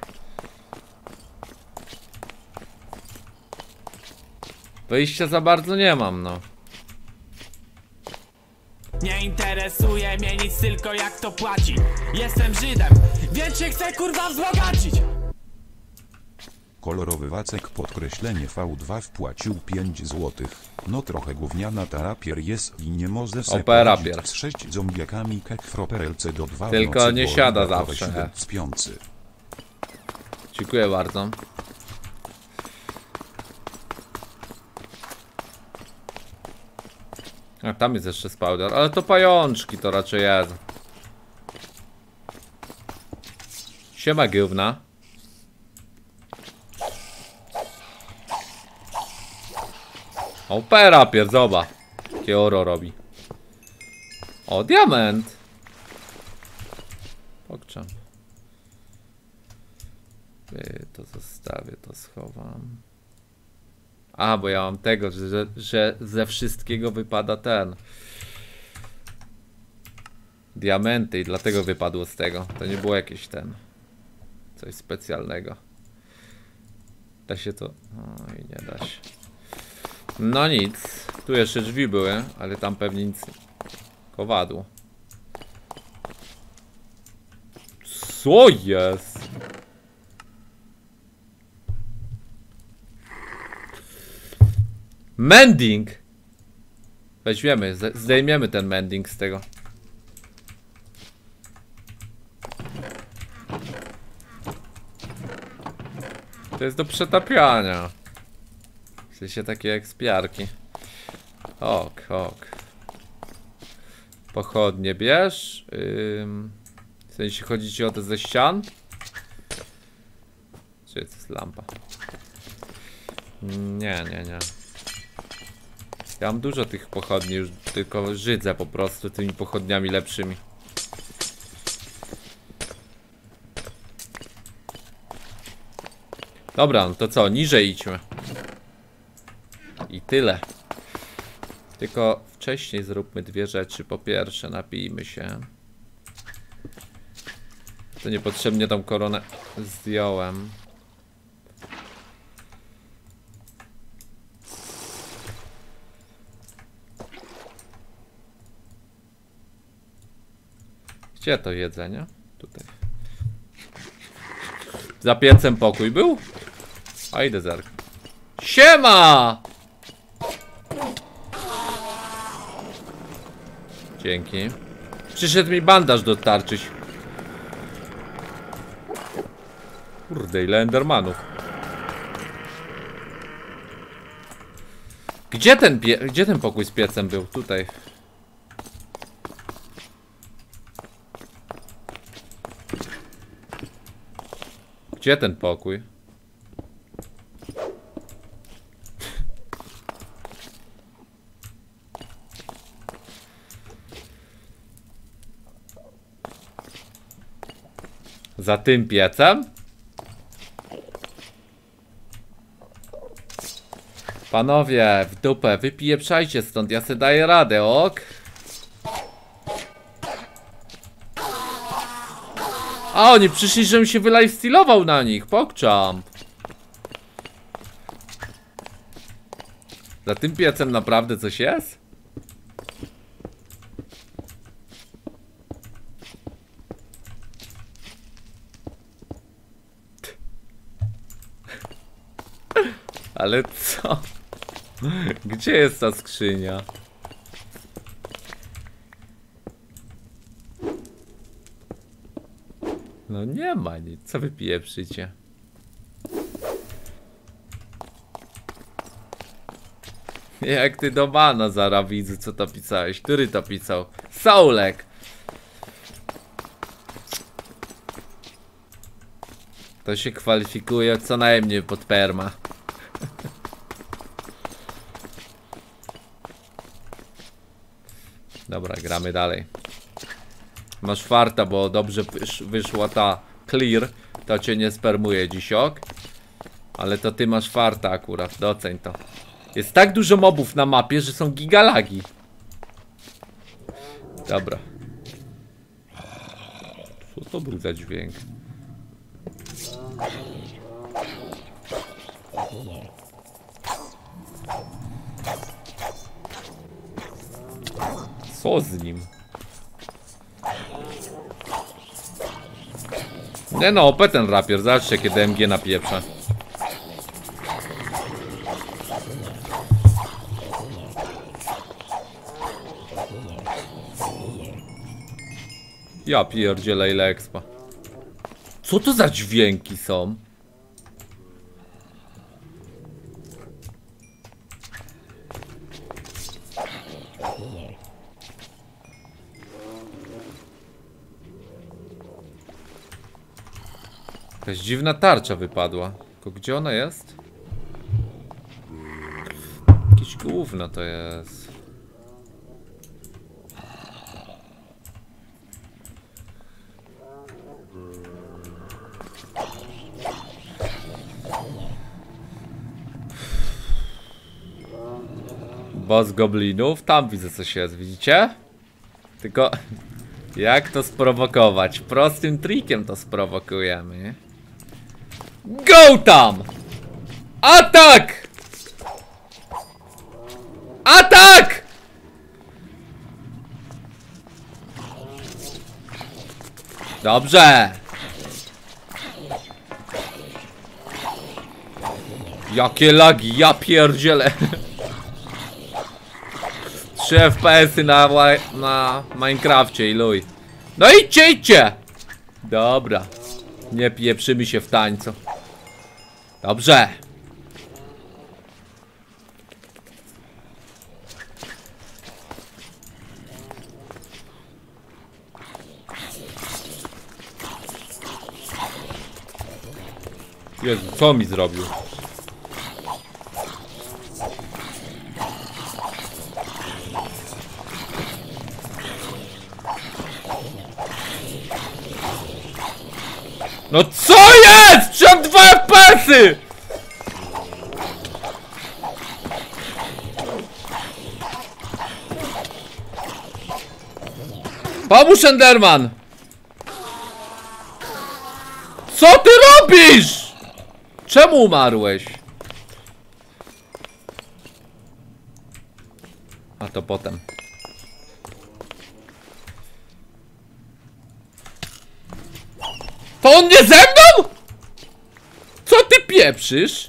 Wyjścia za bardzo nie mam, no. Nie interesuje mnie nic, tylko jak to płaci. Jestem Żydem, więc się chcę kurwa wzbogacić. Kolorowy Wacek podkreślenie V dwa wpłacił pięć złotych. No trochę gówniana ta rapier jest i nie może se rapier. z sześć zombiakami kekfroperelce do dwa Tylko nocy, nie bo siada ratować zawsze, lud he. Śpiący. Dziękuję bardzo. A tam jest jeszcze spawner, ale to pajączki to raczej jest. Siema gówna. Opera pierdoba. Jakie oro robi. O, diament. Pokczam. To zostawię, to schowam. A, bo ja mam tego, że, że ze wszystkiego wypada ten. Diamenty i dlatego wypadło z tego. To nie było jakieś ten. Coś specjalnego. Da się to... Oj, nie da się. No nic. Tu jeszcze drzwi były, ale tam pewnie nic. Kowadło. Co jest? Mending! Weźmiemy, zdejmiemy ten mending z tego. To jest do przetapiania. W sensie takie ekspiarki. Ok, ok. Pochodnie bierz. Ym, w sensie chodzi ci o te ze ścian? Czy to jest lampa? Nie, nie, nie. Ja mam dużo tych pochodni, już tylko żydzę po prostu tymi pochodniami lepszymi. Dobra, no to co, niżej idźmy. I tyle. Tylko wcześniej zróbmy dwie rzeczy. Po pierwsze, napijmy się. To niepotrzebnie tą koronę zdjąłem. Gdzie to jedzenie? Tutaj. Za piecem pokój był? A idę zerk. Siema! Dzięki. Przyszedł mi bandaż dostarczyć. Kurde, ile endermanów. Gdzie ten pie... Gdzie ten pokój z piecem był? Tutaj. Gdzie ten pokój? Za tym piecem? Panowie, w dupę, wypieprzajcie stąd, ja sobie daję radę, ok? A oni przyszli, żebym się wylifestylował na nich, pokczamp. Za tym piecem naprawdę coś jest? Ale co? Gdzie jest ta skrzynia? No nie ma nic, co wy pieprzycie? Jak ty do bana zara widzę, co to pisałeś? Który to pisał? Saulek! To się kwalifikuje co najmniej pod perma. Dobra, gramy dalej. Masz farta, bo dobrze wyszła ta clear. To cię nie spermuje dzisiok. Ale to ty masz farta akurat, doceń to. Jest tak dużo mobów na mapie, że są gigalagi. Dobra. Co to był za dźwięk? Co z nim? Nie no, O P ten rapier, zobaczcie kiedy M G napieprza. Ja pierdzielę ile expa. Co to za dźwięki są? Jakaś dziwna tarcza wypadła. Tylko gdzie ona jest? Jakieś gówno to jest. Boss goblinów, tam widzę coś jest, widzicie? Tylko jak to sprowokować? Prostym trikiem to sprowokujemy. Go tam! Atak! Atak! Dobrze! Jakie lagi, ja pierdzielę. trzy F P S-y na, na Minecrafcie i luj. No idźcie, idźcie! Dobra. Nie pieprzymy się w tańcu. Dobrze. Jezu, co mi zrobił? No co jest? Przed dwa F P S-y! Pomóż, Enderman! Co ty robisz? Czemu umarłeś? A to potem. To on nie ze mną? Co ty pieprzysz?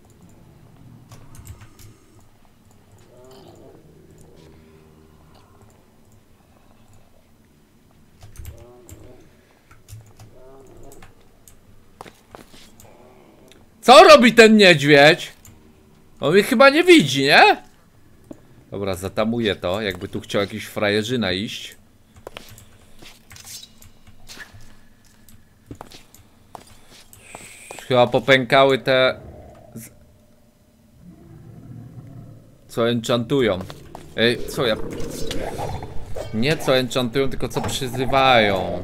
Co robi ten niedźwiedź? On mnie chyba nie widzi, nie? Dobra, zatamuję to, jakby tu chciał jakiś frajerzyna iść. Chyba popękały te... z- Co enchantują. Ej, co ja... Nie co enchantują, tylko co przyzywają.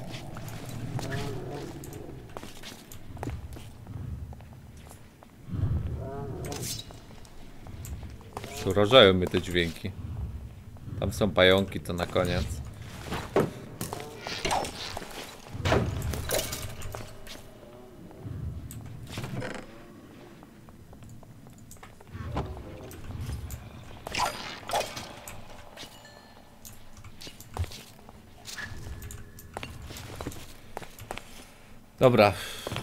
Urażają mnie te dźwięki. Tam są pająki, to na koniec. Dobra.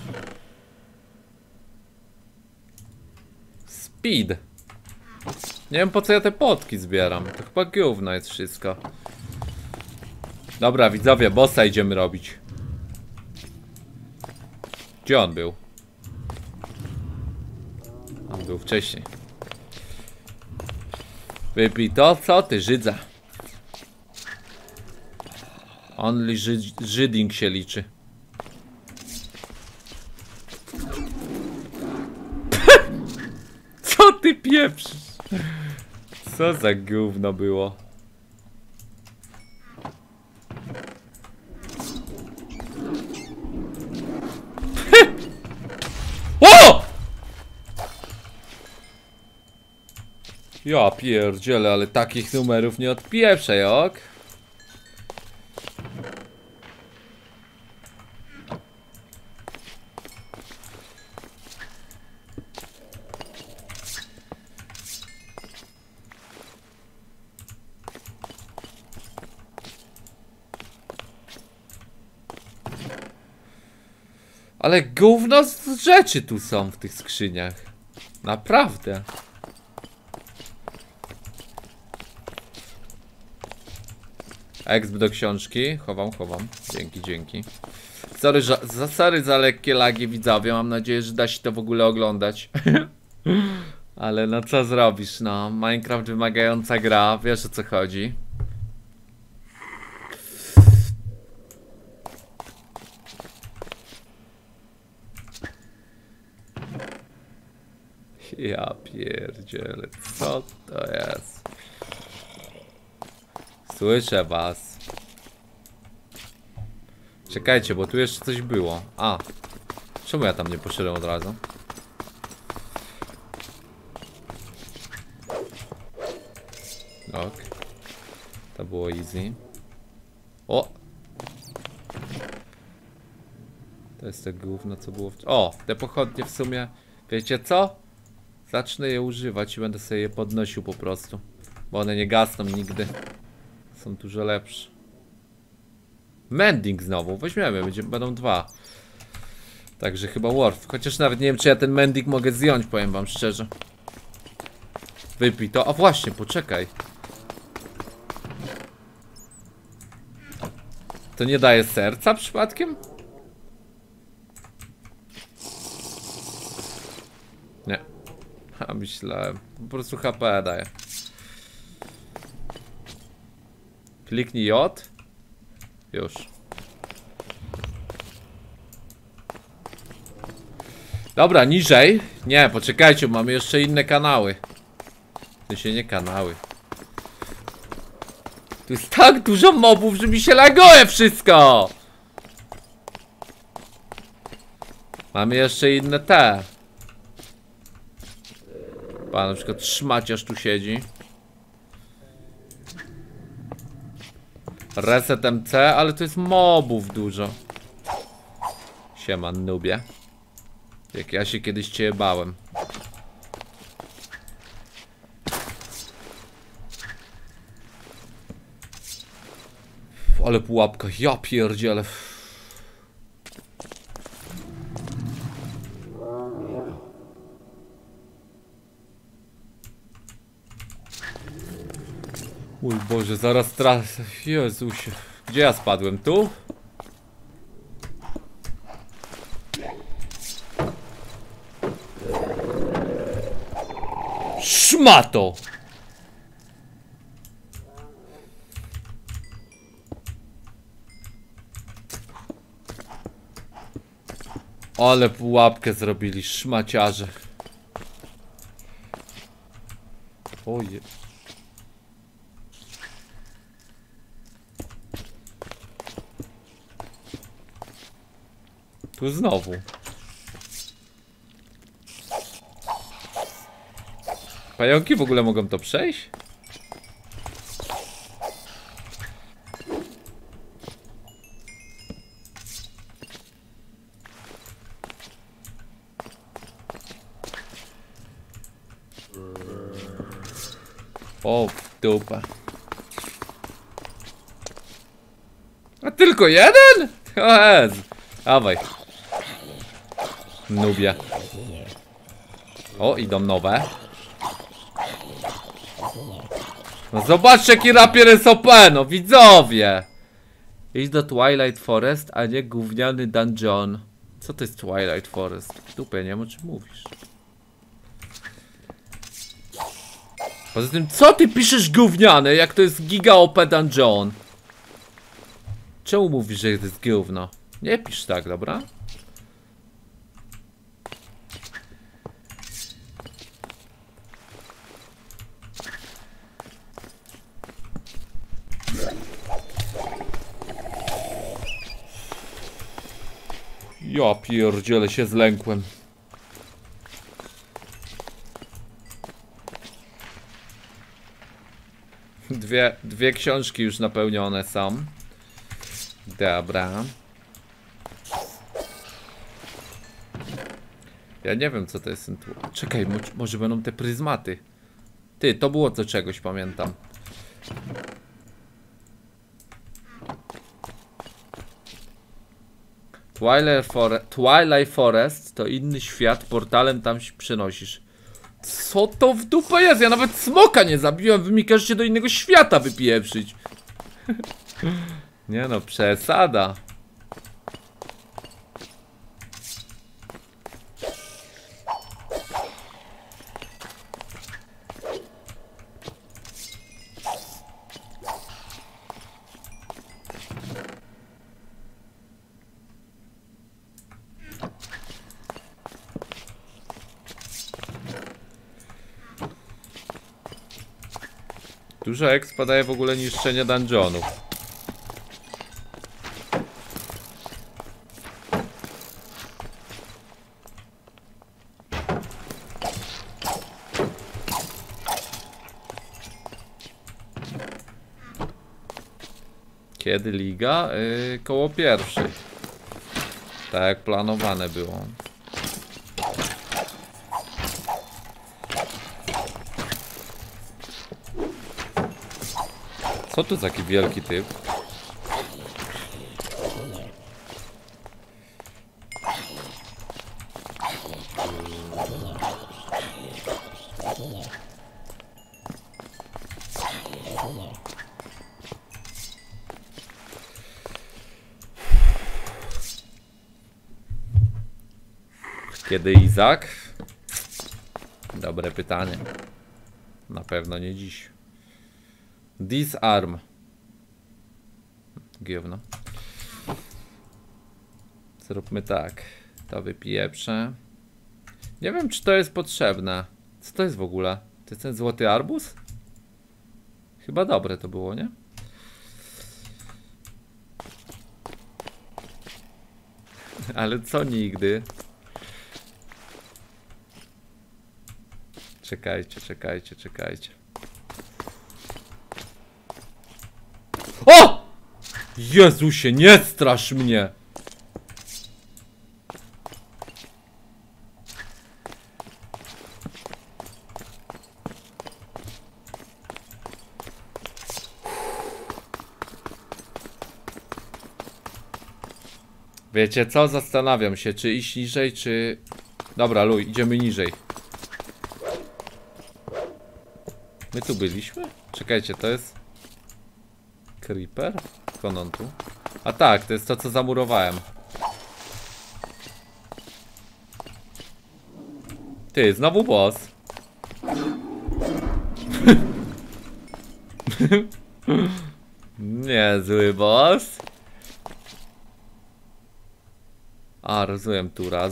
Speed. Nie wiem po co ja te potki zbieram. To chyba gówno jest wszystko. Dobra widzowie, bossa idziemy robić. Gdzie on był? On był wcześniej. Wypij to, co ty Żydza. Only Żyd Żyding się liczy. Co ty pieprzysz? Co za gówno było? O! Ja pierdzielę, ale takich numerów nie odpieprzę, jak? Ale gówno z rzeczy tu są w tych skrzyniach. Naprawdę. Exp do książki. Chowam, chowam. Dzięki, dzięki. Sorry, za, sorry za lekkie lagi widzowie. Mam nadzieję, że da się to w ogóle oglądać. Ale no co zrobisz, no. Minecraft wymagająca gra. Wiesz o co chodzi. Ja pierdzielę, co to jest? Słyszę was. Czekajcie, bo tu jeszcze coś było. A, czemu ja tam nie poszedłem od razu? Ok. To było easy. O! To jest to gówno, co było w... O! Te pochodnie w sumie... Wiecie co? Zacznę je używać i będę sobie je podnosił po prostu. Bo one nie gasną nigdy. Są dużo lepsze. Mending znowu. Weźmiemy, będzie, będą dwa. Także chyba worth. Chociaż nawet nie wiem, czy ja ten mending mogę zdjąć, powiem wam szczerze. Wypij to. A właśnie, poczekaj. To nie daje serca przypadkiem? Nie. A myślałem. Po prostu H P daje. Kliknij J. Już. Dobra, niżej. Nie, poczekajcie, mamy jeszcze inne kanały. To się nie kanały. Tu jest tak dużo mobów, że mi się laguje wszystko. Mamy jeszcze inne te. Pan na przykład szmaciarz tu siedzi. Reset M C, ale to jest mobów dużo. Siema nubie. Jak ja się kiedyś cię bałem. Ale pułapka, ja pierdzielę. Mój Boże, zaraz tracę. Jezusie. Gdzie ja spadłem? Tu? Szmato! Ale pułapkę zrobili, szmaciarze. Oje. Tu znowu. Pająki w ogóle mogą to przejść? O, w dupę. A tylko jeden? O Jezu. Dawaj. Nubia. O, idą nowe. No zobaczcie, jaki rapier jest O P, no widzowie. Idź do Twilight Forest, a nie gówniany dungeon. Co to jest Twilight Forest? W dupie, nie wiem, o czym mówisz. Poza tym, co ty piszesz gówniane, jak to jest giga O P dungeon? Czemu mówisz, że to jest gówno? Nie pisz tak, dobra? Ja pierdzielę, się zlękłem. Dwie, dwie książki już napełnione są. Dobra. Ja nie wiem, co to jest. Czekaj, może będą te pryzmaty. Ty, to było do czegoś, pamiętam. Twilight, For Twilight Forest to inny świat, portalem tam się przenosisz. Co to w dupę jest? Ja nawet smoka nie zabiłem, wy mi każecie do innego świata wypieprzyć. Nie no, przesada. Dużo expa daje w ogóle niszczenie dungeonów. Kiedy liga? Yy, koło pierwszej. Tak jak planowane było. Co to za taki wielki typ? Kiedy Izak? Dobre pytanie. Na pewno nie dziś. Disarm. Gówno. Zróbmy tak. To wypieprzę. Nie wiem, czy to jest potrzebne. Co to jest w ogóle? To jest ten złoty arbuz? Chyba dobre to było, nie? Ale co nigdy? Czekajcie, czekajcie, czekajcie. O! Jezusie, nie strasz mnie! Wiecie co? Zastanawiam się, czy iść niżej, czy... Dobra, luj, idziemy niżej. My tu byliśmy? Czekajcie, to jest... Creeper? Skąd on tu? A tak, to jest to, co zamurowałem. Ty, znowu boss. Niezły boss. A, rozumiem tu raz.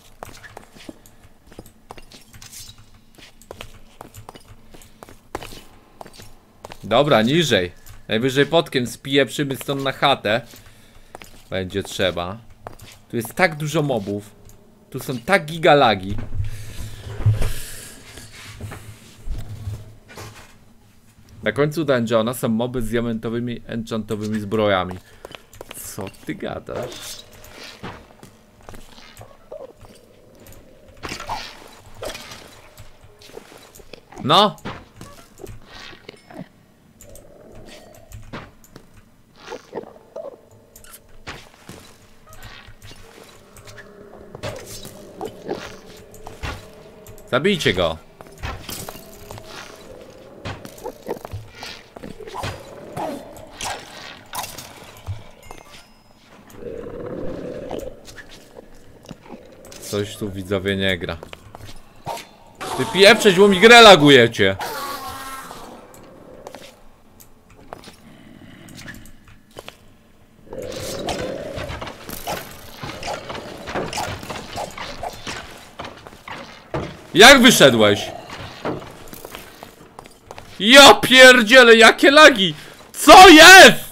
Dobra, niżej. Najwyżej podkiem spieprzymy stąd na chatę. Będzie trzeba. Tu jest tak dużo mobów. Tu są tak gigalagi. Na końcu dungeona są moby z diamentowymi, enchantowymi zbrojami. Co ty gadasz? No! Zabijcie go! Coś tu widzowie nie gra. Ty pieprzeć, bo mi grę lagujecie. Jak wyszedłeś? Ja pierdzielę, jakie lagi! Co jest?!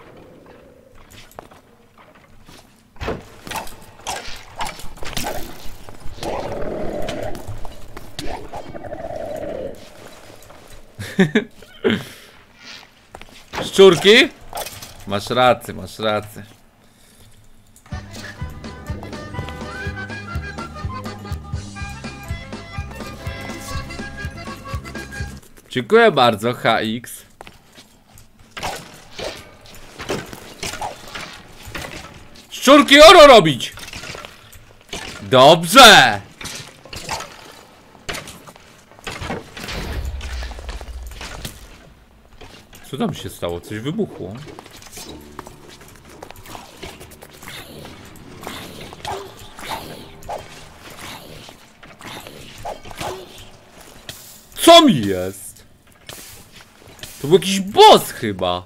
Szczurki? Masz rację, masz rację. Dziękuję bardzo, H X. Szczurki oro robić! Dobrze! Co tam się stało? Coś wybuchło. Co mi jest? To był jakiś boss chyba.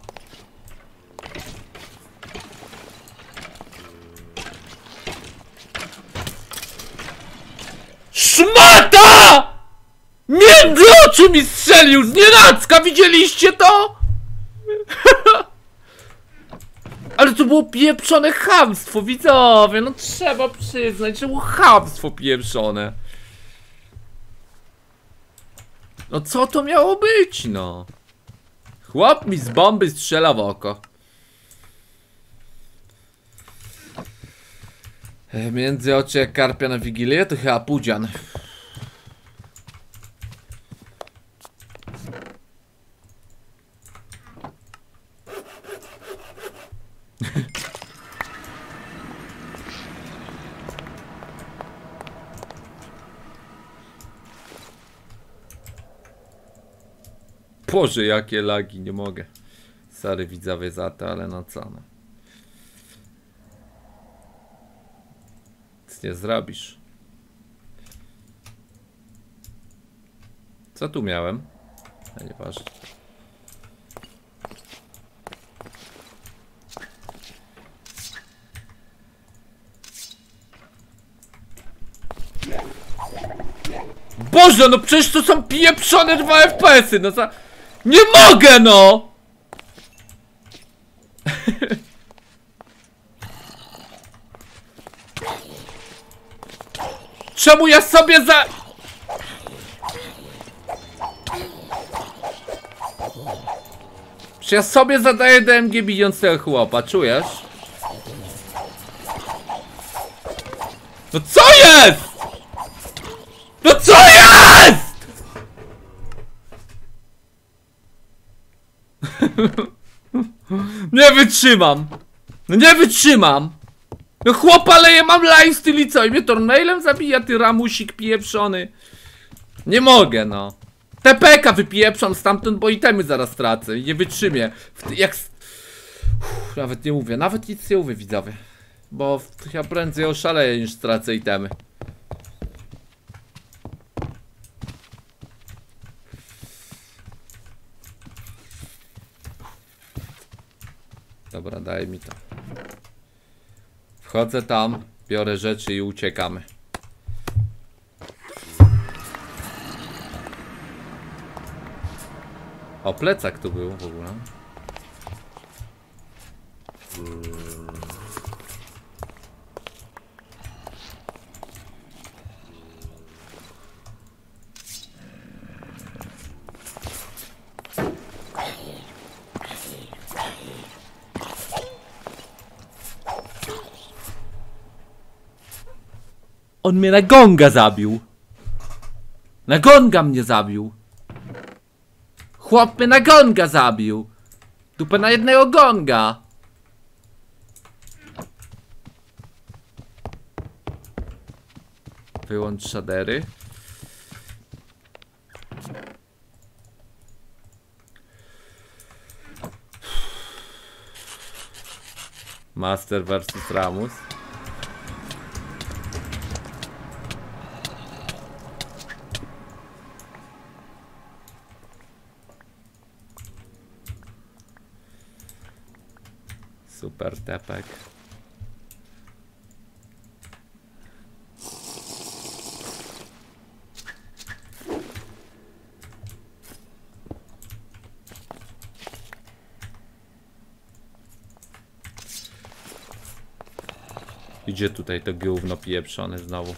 Szmata! Między oczu mi strzelił z nienacka, widzieliście to? Ale to było pieprzone chamstwo, widzowie, no trzeba przyznać, że było chamstwo pieprzone. No co to miało być, no? Chłop mi z bomby strzela w oko. Między oczy jak karpia na Wigilię to chyba pudzian. Boże, jakie lagi, nie mogę. Sorry widzowie za to, ale no co no. Nic nie zrobisz. Co tu miałem? A nieważne. Boże, no przecież to są pieprzone dwa F P S-y, no za... Nie mogę, no! Czemu ja sobie za... Czy ja sobie zadaję D M G bijąc tego chłopa, czujesz? No co jest?! No co jest?! Nie wytrzymam! No nie wytrzymam! No chłop, ale ja mam lifestyle i co? I mnie tornailem zabija, ty ramusik pieprzony. Nie mogę, no. T P K wypieprzam stamtąd, bo itemy zaraz tracę i nie wytrzymię. Jak... Uff, nawet nie mówię, nawet nic nie mówię, widzowie. Bo ja prędzej oszaleję niż stracę itemy. Dobra, daj mi to. Wchodzę tam. Biorę rzeczy i uciekamy. O, plecak tu był w ogóle. On mnie na gonga zabił. Na gonga mnie zabił. Chłop mnie na gonga zabił. Dupę na jednego gonga. Wyłącz shadery. Master versus Ramus. Super tepek. Idzie tutaj to gówno pieprzone znowu.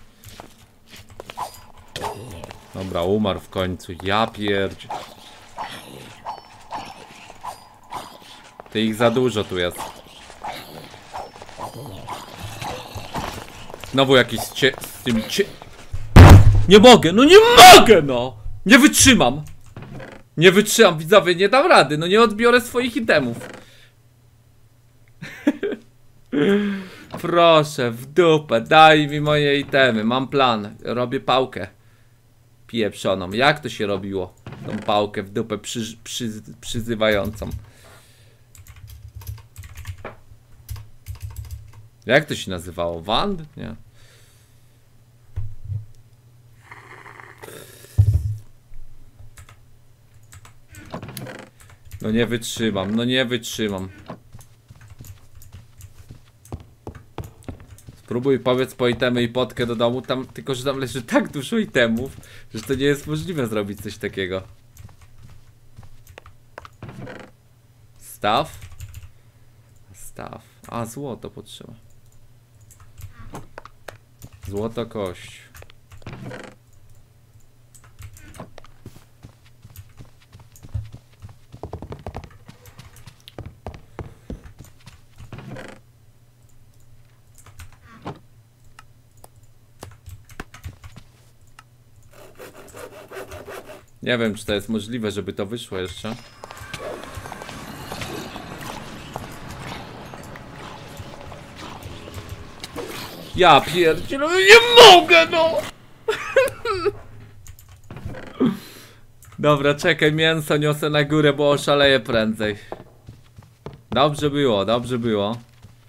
Dobra, umarł w końcu. Ja pierdzie. Ty ich za dużo tu jest. Znowu jakiś cie... z tym cie... Nie mogę, no nie mogę, no! Nie wytrzymam! Nie wytrzymam, widzowie, nie dam rady, no nie odbiorę swoich itemów. Proszę, w dupę, daj mi moje itemy, mam plan, robię pałkę pieprzoną. Jak to się robiło? Tą pałkę w dupę przy, przy, przyzywającą. Jak to się nazywało? Wand? Nie. No nie wytrzymam, no nie wytrzymam. Spróbuj, powiedz po itemy i potkę do domu, tam, tylko że tam leży tak dużo itemów, że to nie jest możliwe zrobić coś takiego. Staw? Staw. A, złoto potrzeba. Złoto kość. Nie wiem, czy to jest możliwe, żeby to wyszło jeszcze. Ja pierdzielę, nie mogę, no! Dobra, czekaj, mięso niosę na górę, bo oszaleję prędzej. Dobrze było, dobrze było.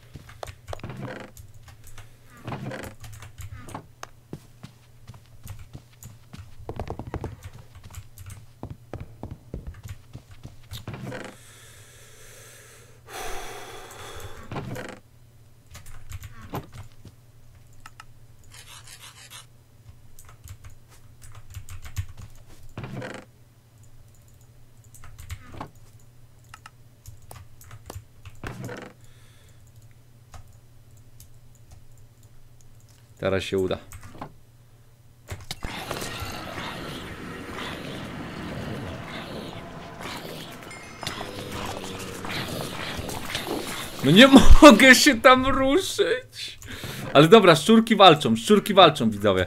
Teraz się uda. No nie mogę się tam ruszyć. Ale dobra, szczurki walczą, szczurki walczą, widzowie.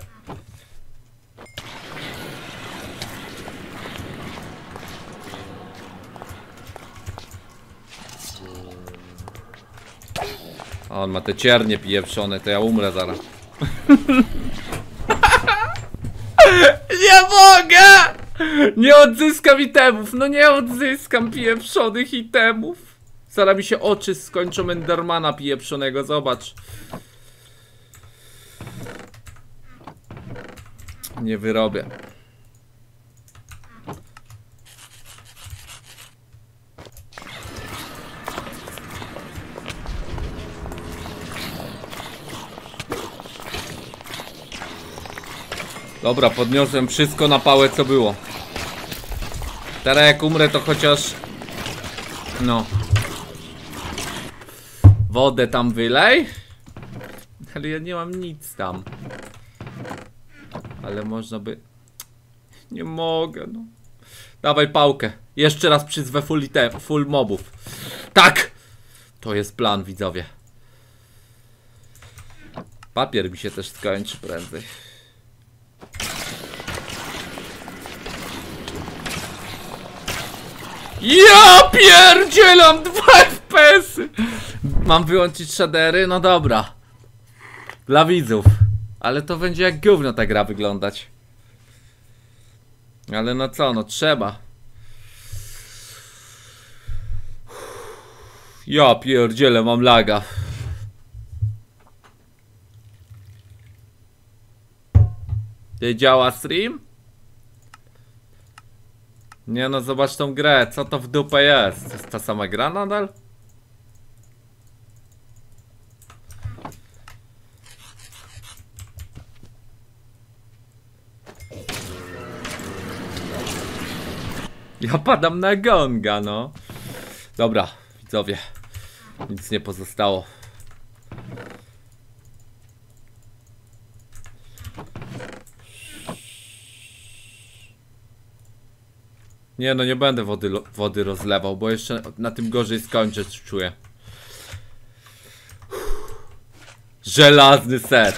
A on ma te ciernie pieprzone, to ja umrę zaraz. Nie mogę! Nie odzyskam itemów, no nie odzyskam pieprzonych itemów. Zaraz mi się oczy skończą Endermana pieprzonego, zobacz. Nie wyrobię. Dobra, podniosłem wszystko na pałę, co było. Teraz jak umrę, to chociaż... No. Wodę tam wylej. Ale ja nie mam nic tam. Ale można by... Nie mogę, no. Dawaj pałkę. Jeszcze raz przyzwę full, item, full mobów. Tak! To jest plan, widzowie. Papier mi się też skończy prędzej. Ja pierdzielam dwa F P S-y. Mam wyłączyć shadery? No dobra. Dla widzów. Ale to będzie jak gówno ta gra wyglądać. Ale no co, no trzeba. Ja pierdzielę, mam laga. Ty działa stream? Nie no, zobacz tą grę, co to w dupę jest? To jest ta sama gra nadal? Ja padam na gonga, no. Dobra, widzowie. Nic nie pozostało. Nie no, nie będę wody, wody rozlewał, bo jeszcze na tym gorzej skończę, czuję. Żelazny set.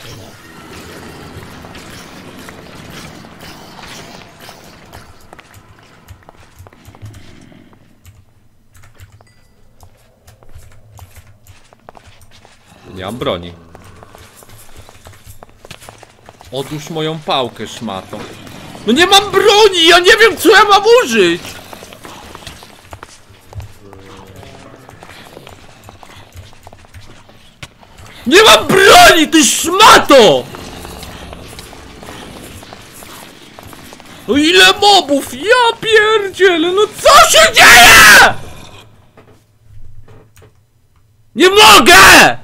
Nie mam broni. Odłóż moją pałkę, szmato. No nie mam broni! Ja nie wiem, co ja mam użyć! Nie mam broni, ty szmato! No ile mobów? Ja pierdzielę, no co się dzieje?! Nie mogę!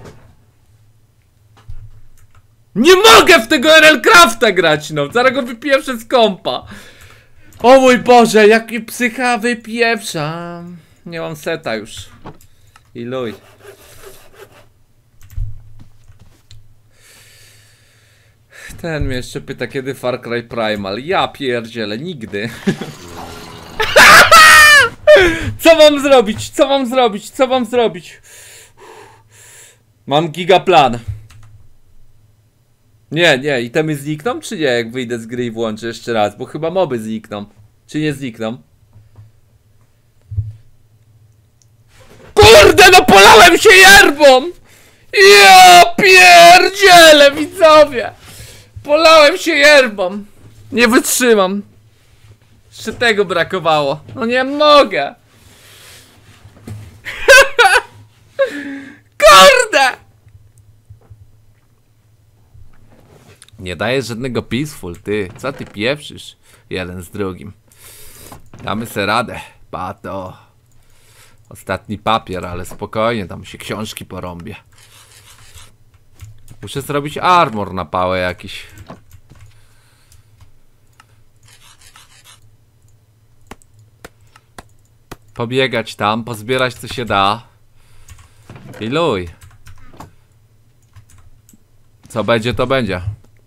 Nie mogę w tego R L Crafta grać, no. Zaraz go wypieprzę z kompa. O mój Boże, jaki psycha wypieprzam. Nie mam seta już. I luj. Ten mnie jeszcze pyta, kiedy Far Cry Primal. Ja pierdzielę, nigdy. Co mam zrobić? Co mam zrobić? Co mam zrobić? Mam gigaplan. Nie, nie, itemy znikną, czy nie, jak wyjdę z gry i włączę jeszcze raz, bo chyba moby znikną. Czy nie znikną? Kurde, no polałem się yerbą! Ja pierdzielę, widzowie! Polałem się yerbą. Nie wytrzymam. Jeszcze tego brakowało. No nie mogę. Kurde! Nie dajesz żadnego peaceful, ty. Co ty pieprzysz? Jeden z drugim. Damy se radę. Pato. Ostatni papier, ale spokojnie, tam się książki porąbię. Muszę zrobić armor na pałę jakiś. Pobiegać tam, pozbierać co się da. I luj. Co będzie, to będzie.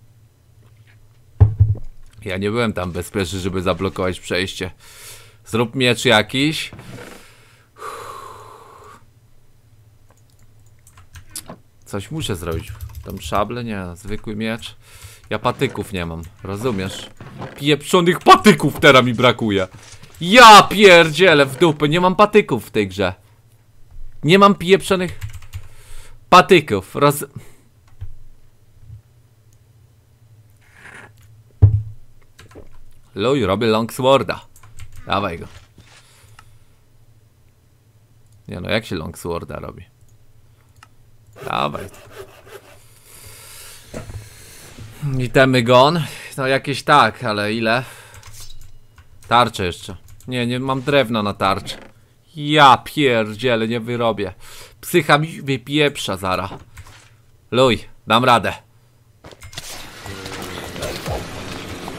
Ja nie byłem tam bezpieczny, żeby zablokować przejście. Zrób miecz jakiś. Coś muszę zrobić. Tam szable? Nie, zwykły miecz. Ja patyków nie mam, rozumiesz? Pieprzonych patyków teraz mi brakuje. Ja pierdzielę w dupę, nie mam patyków w tej grze. Nie mam pieprzonych patyków, roz... Luj, robię longsworda. Dawaj go. Nie no, jak się longsworda robi? Dawaj. Itemy gone. No jakieś tak, ale ile? Tarcze jeszcze. Nie, nie mam drewna na tarczę. Ja pierdzielę, nie wyrobię. Psycha mi wypieprza zara. Luj, dam radę.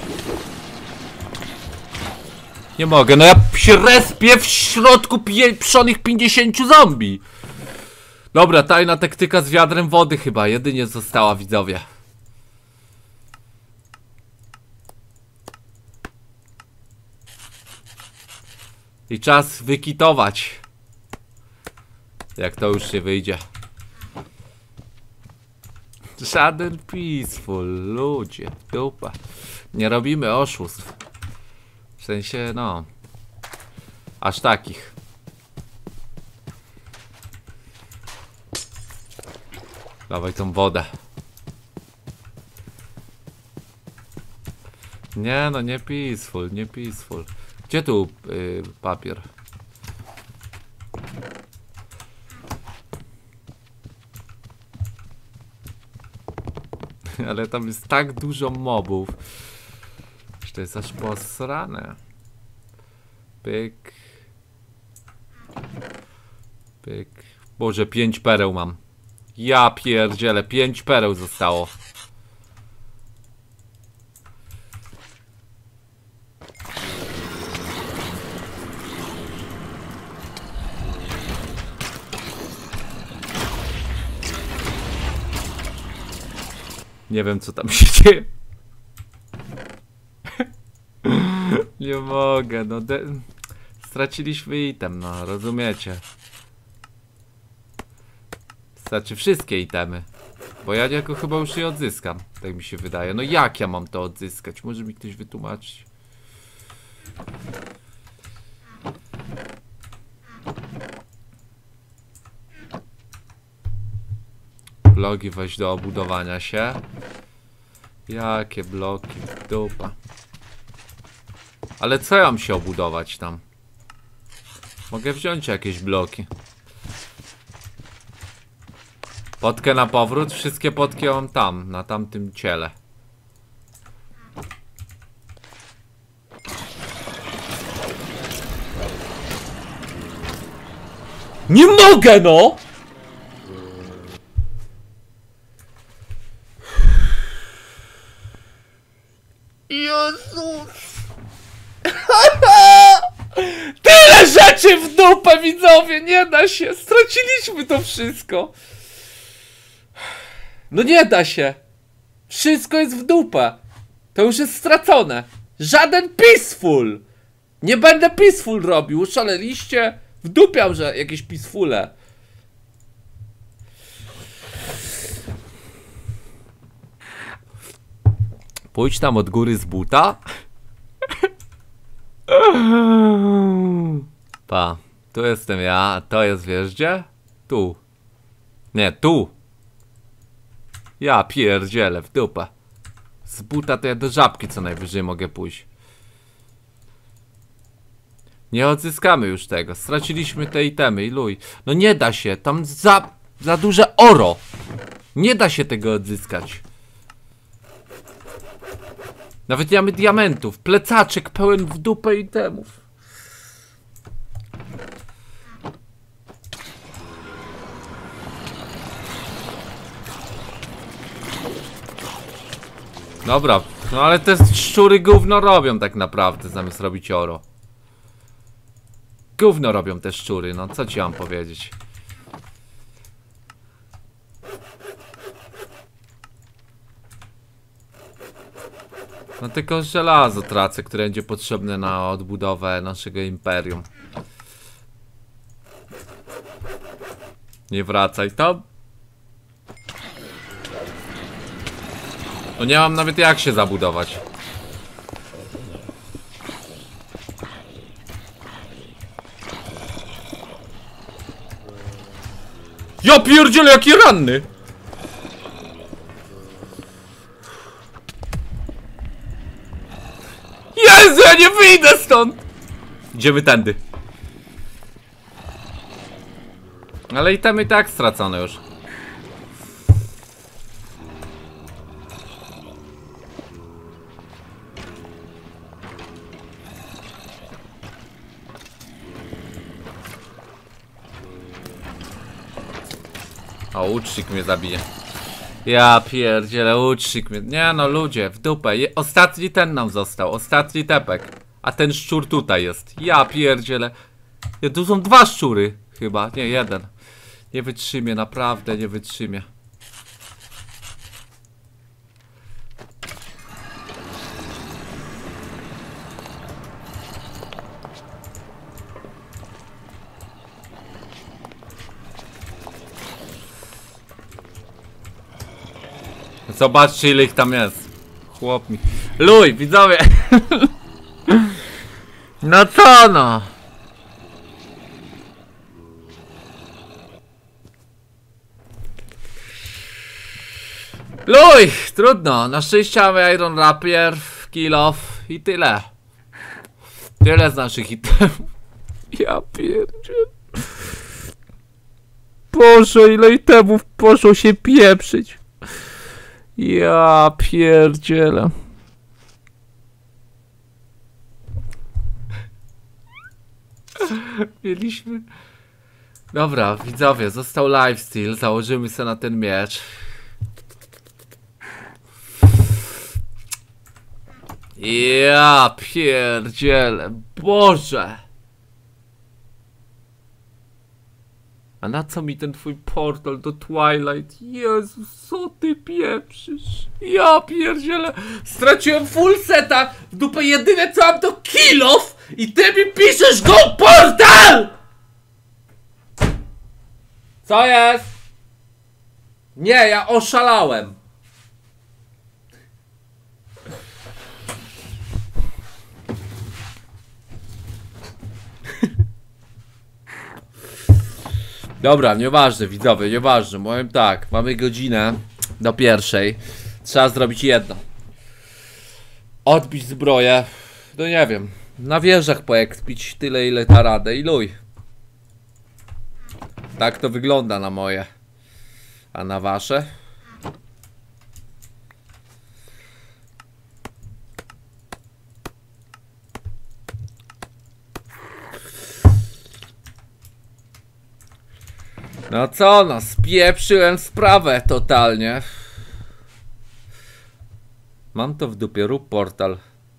Nie mogę, no ja się respię w środku pieprzonych pięćdziesięciu zombie. Dobra, tajna taktyka z wiadrem wody chyba jedynie została, widzowie. I czas wykitować. Jak to już nie wyjdzie. Żaden peaceful, ludzie, dupa. Nie robimy oszustw. W sensie, no. Aż takich. Dawaj tą wodę. Nie no, nie peaceful, nie peaceful. Gdzie tu yy, papier? Ale tam jest tak dużo mobów, że to jest aż posrane. Pyk. Pyk. Boże, pięć pereł mam. Ja pierdzielę, pięć pereł zostało. Nie wiem, co tam się dzieje. Nie mogę, no de... straciliśmy item, no rozumiecie. Znaczy wszystkie itemy. Bo ja jako chyba już je odzyskam. Tak mi się wydaje. No jak ja mam to odzyskać? Może mi ktoś wytłumaczyć? Bloki weź do obudowania się. Jakie bloki? Dupa. Ale co ja mam się obudować tam? Mogę wziąć jakieś bloki. Potkę na powrót. Wszystkie potki mam tam, na tamtym ciele. Nie mogę, no! Jezus! Tyle rzeczy w dupę, widzowie! Nie da się! Straciliśmy to wszystko! No nie da się! Wszystko jest w dupę! To już jest stracone! Żaden peaceful! Nie będę peaceful robił! Oszaleliście? Wdupiam, że jakieś peacefule! Pójdź tam od góry z buta. Pa, tu jestem ja, a to jest, wiesz gdzie? Tu. Nie, tu. Ja pierdzielę w dupę. Z buta to ja do żabki co najwyżej mogę pójść. Nie odzyskamy już tego. Straciliśmy te itemy i luj. No nie da się, tam za, za duże oro. Nie da się tego odzyskać. Nawet nie mamy diamentów. Plecaczek pełen w dupę itemów. Dobra, no ale te szczury gówno robią tak naprawdę, zamiast robić oro. Gówno robią te szczury, no co ci mam powiedzieć. No tylko żelazo tracę, które będzie potrzebne na odbudowę naszego imperium. Nie wracaj tam. No nie mam nawet jak się zabudować. Ja pierdzielę, jaki ranny! Jezu, ja nie wyjdę stąd! Idziemy tędy. Ale itemy i tak stracone już. O, łucznik mnie zabije. Ja pierdzielę, łucznik mnie... Nie no, ludzie, w dupę. Je... Ostatni ten nam został, ostatni tepek. A ten szczur tutaj jest. Ja pierdzielę. Nie, tu są dwa szczury chyba, nie jeden. Nie wytrzymie, naprawdę nie wytrzymie. Zobaczcie ile ich tam jest. Chłop mi. Luj, widzowie. No co no? Luj, trudno. Na szczęście mamy Iron Rapier, Kill Off i tyle. Tyle z naszych itemów. Ja pierdzielę. Boże, ile itemów poszło się pieprzyć. Ja pierdzielę. Mieliśmy... Dobra, widzowie, został lifesteal. Założymy sobie na ten miecz. Ja pierdzielę. Boże. A na co mi ten twój portal do Twilight? Jezus, co ty pieprzysz? Ja pierdzielę. Straciłem full seta. W dupę jedyne co mam to kill off. I ty mi piszesz go portal! Co jest? Nie, ja oszalałem. Dobra, nieważne widzowie, nieważne. Powiem tak, mamy godzinę do pierwszej. Trzeba zrobić jedno. Odbić zbroję. No nie wiem. Na wieżach poekspić tyle ile ta radę i luj. Tak to wygląda na moje. A na wasze? No co no, spieprzyłem sprawę totalnie. Mam to w dupie, rób portal.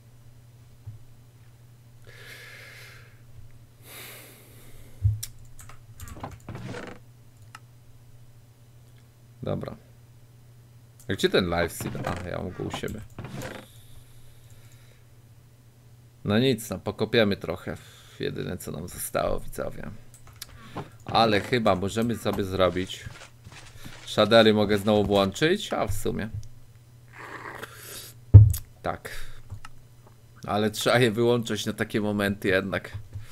Dobra. Gdzie ten lifesteal? A, ja mam go u siebie. No nic, no pokopiemy trochę. Jedyne co nam zostało, widzowie. Ale chyba możemy sobie zrobić. Shadery mogę znowu włączyć, a w sumie. Tak. Ale trzeba je wyłączyć na takie momenty jednak.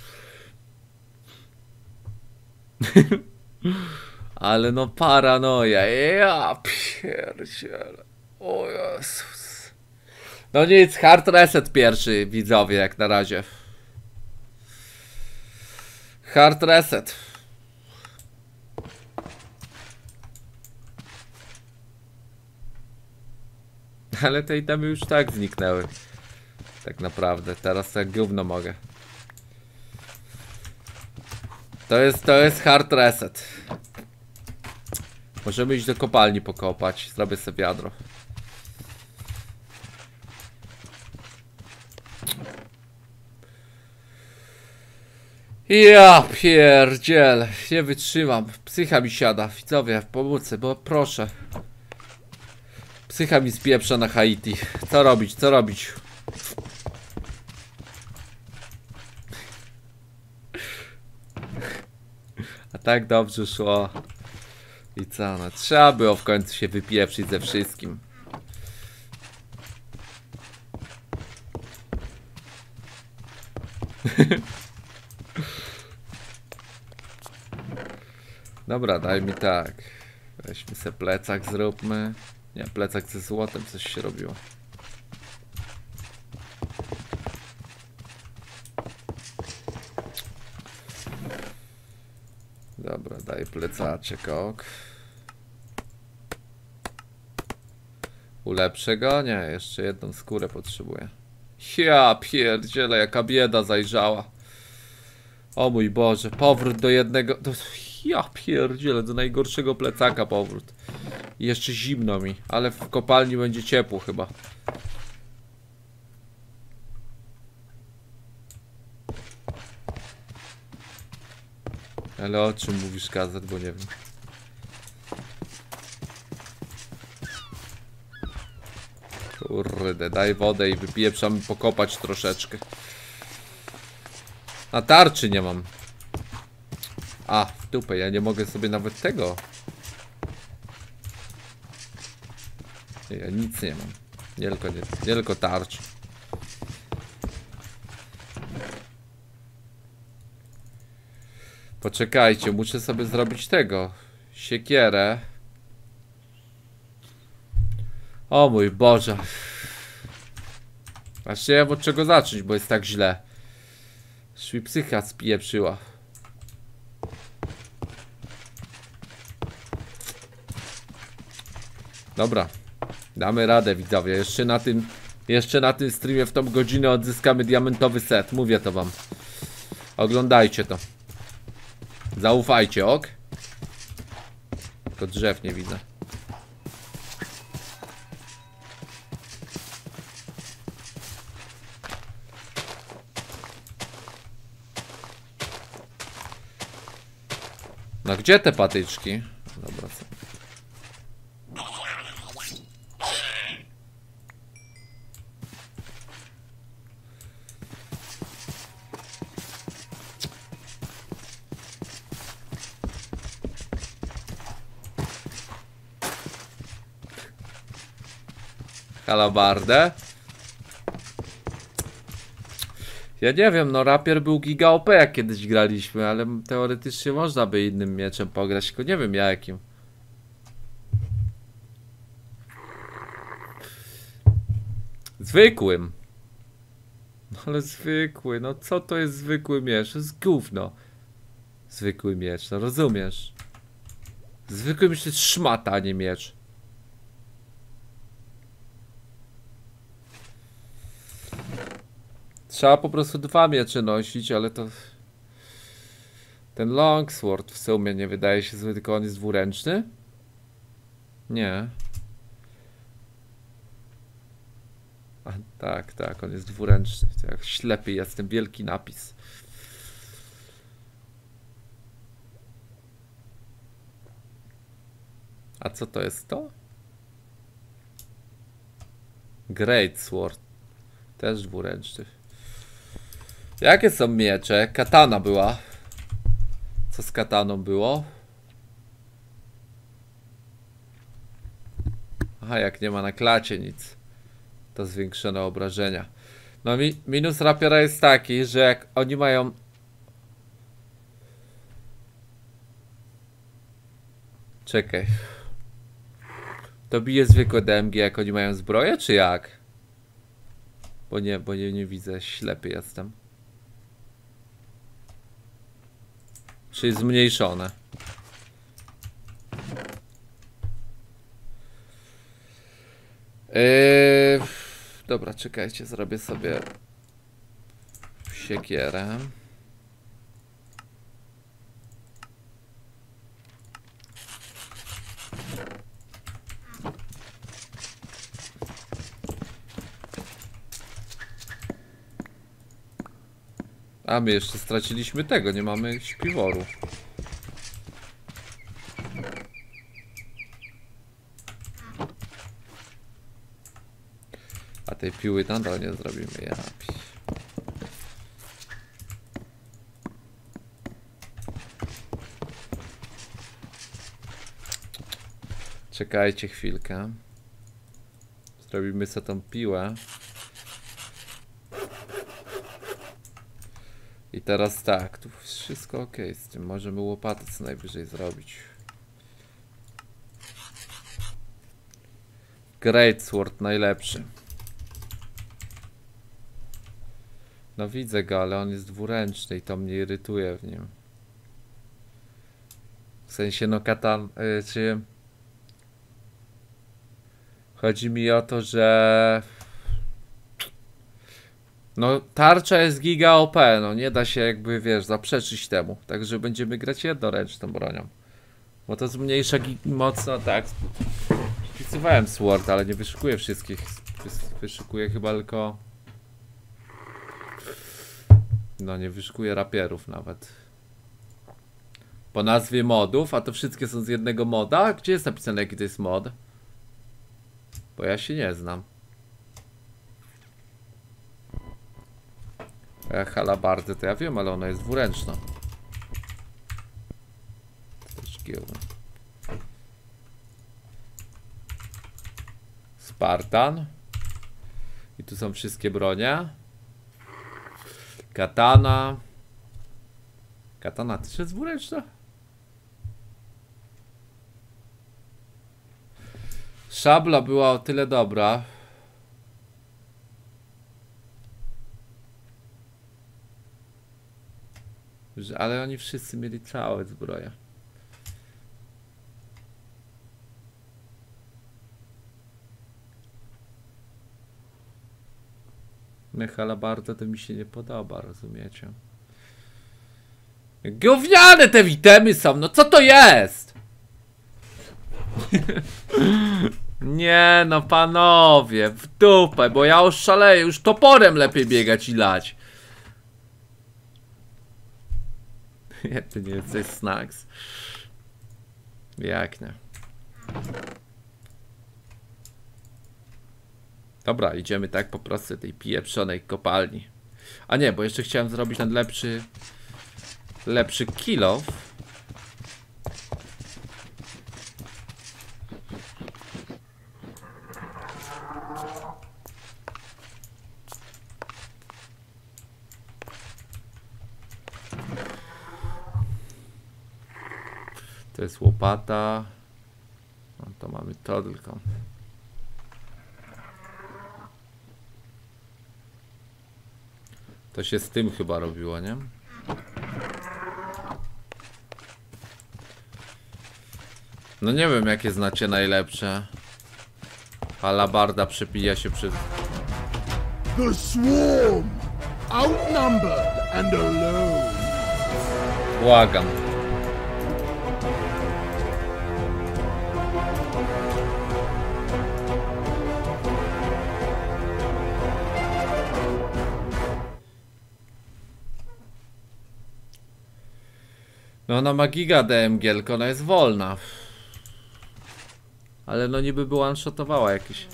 Ale no paranoja. Ja pierdzielę. O Jezus. No nic, hard reset pierwszy, widzowie, jak na razie. Hard reset. Ale te itemy już tak zniknęły. Tak naprawdę. Teraz tak gówno mogę. To jest, to jest hard reset. Możemy iść do kopalni pokopać. Zrobię sobie wiadro. Ja pierdziel. Nie wytrzymam. Psycha mi siada. Widzowie, pomóżcie, bo proszę. Psycha mi spieprza na Haiti. Co robić, co robić? A tak dobrze szło. I co? No, trzeba było w końcu się wypieprzyć ze wszystkim. Dobra, daj mi tak. Weźmy sobie plecak, zróbmy. Nie, plecak ze złotem coś się robiło. Dobra, daj plecaczek, ok. Ulepszę go? Nie, jeszcze jedną skórę potrzebuję. Ja pierdzielę, jaka bieda zajrzała. O mój Boże, powrót do jednego... Do... Ja pierdzielę, do najgorszego plecaka powrót. I jeszcze zimno mi, ale w kopalni będzie ciepło chyba. Ale o czym mówisz, Kazet, bo nie wiem. Kurde, daj wodę i wypieprzam pokopać troszeczkę. Na tarczy nie mam. A, w dupę, ja nie mogę sobie nawet tego. Nie, ja nic nie mam. Nie tylko, nie, nie tylko tarcz. Poczekajcie, muszę sobie zrobić tego. Siekierę. O mój Boże. Właśnie nie wiem od czego zacząć, bo jest tak źle. Szwi psycha spieprzyła. Dobra. Damy radę, widzowie. Jeszcze na tym Jeszcze na tym streamie w tą godzinę odzyskamy diamentowy set. Mówię to wam. Oglądajcie to. Zaufajcie, ok? Tylko drzew nie widzę. No gdzie te patyczki? Dobra, są. Halabardę. Ja nie wiem, no rapier był giga O P jak kiedyś graliśmy, ale teoretycznie można by innym mieczem pograć, tylko nie wiem jakim. Zwykłym. No ale zwykły, no co to jest zwykły miecz? To jest gówno. Zwykły miecz, no rozumiesz? Zwykły miecz to jest szmata, a nie miecz. Trzeba po prostu dwa miecze nosić, ale to... Ten longsword w sumie nie wydaje się zły, tylko on jest dwuręczny? Nie. A, tak, tak, on jest dwuręczny. Jak ślepy jest ten wielki napis. A co to jest to? Great Sword. Też dwuręczny. Jakie są miecze? Katana była. Co z kataną było? Aha, jak nie ma na klacie nic, to zwiększone obrażenia. No mi minus rapiera jest taki, że jak oni mają... Czekaj. To bije zwykłe D M G jak oni mają zbroję, czy jak? Bo nie, bo nie, nie widzę, ślepy jestem. Czyli zmniejszone. Yy, dobra, czekajcie, zrobię sobie siekierę. A my jeszcze straciliśmy tego, nie mamy śpiworu. A tej piły nadal nie zrobimy, ja. Czekajcie chwilkę. Zrobimy sobie tą piłę. I teraz tak, tu wszystko ok z tym, możemy łopatę co najwyżej zrobić. Great Sword najlepszy. No widzę go, ale on jest dwuręczny i to mnie irytuje w nim. W sensie no katan... Yy, czy... Chodzi mi o to, że... No tarcza jest giga O P, no nie da się jakby, wiesz, zaprzeczyć temu. Także będziemy grać jednoręczną bronią. Bo to zmniejsza mocno, tak. Wpisywałem Sword, ale nie wyszukuję wszystkich. Wyszukuję chyba tylko... No nie wyszukuję rapierów nawet. po nazwie modów, a to wszystkie są z jednego moda? Gdzie jest napisane, jaki to jest mod? Bo ja się nie znam. E, halabardę to ja wiem, ale ona jest dwuręczna. Też giełda. Spartan. I tu są wszystkie bronie. Katana. Katana też jest dwuręczna? Szabla była o tyle dobra. Że, ale oni wszyscy mieli całe zbroje. Halabarda to mi się nie podoba, rozumiecie? Gówniane te witemy są, no co to jest? Nie no panowie, w dupę, bo ja oszaleję, już toporem lepiej biegać i lać. Jak ty nie jesteś snacks? Jak nie? Dobra, idziemy tak po prostu tej pieprzonej kopalni. A nie, bo jeszcze chciałem zrobić ten lepszy lepszy kill off. To jest łopata. No to mamy to tylko. To się z tym chyba robiło, nie? No nie wiem, jakie znacie najlepsze. Halabarda przepija się przez... The swarm! Outnumbered and alone! Błagam. No ona ma giga D M G, tylko ona jest wolna. Ale no niby by one-shotowała jakieś.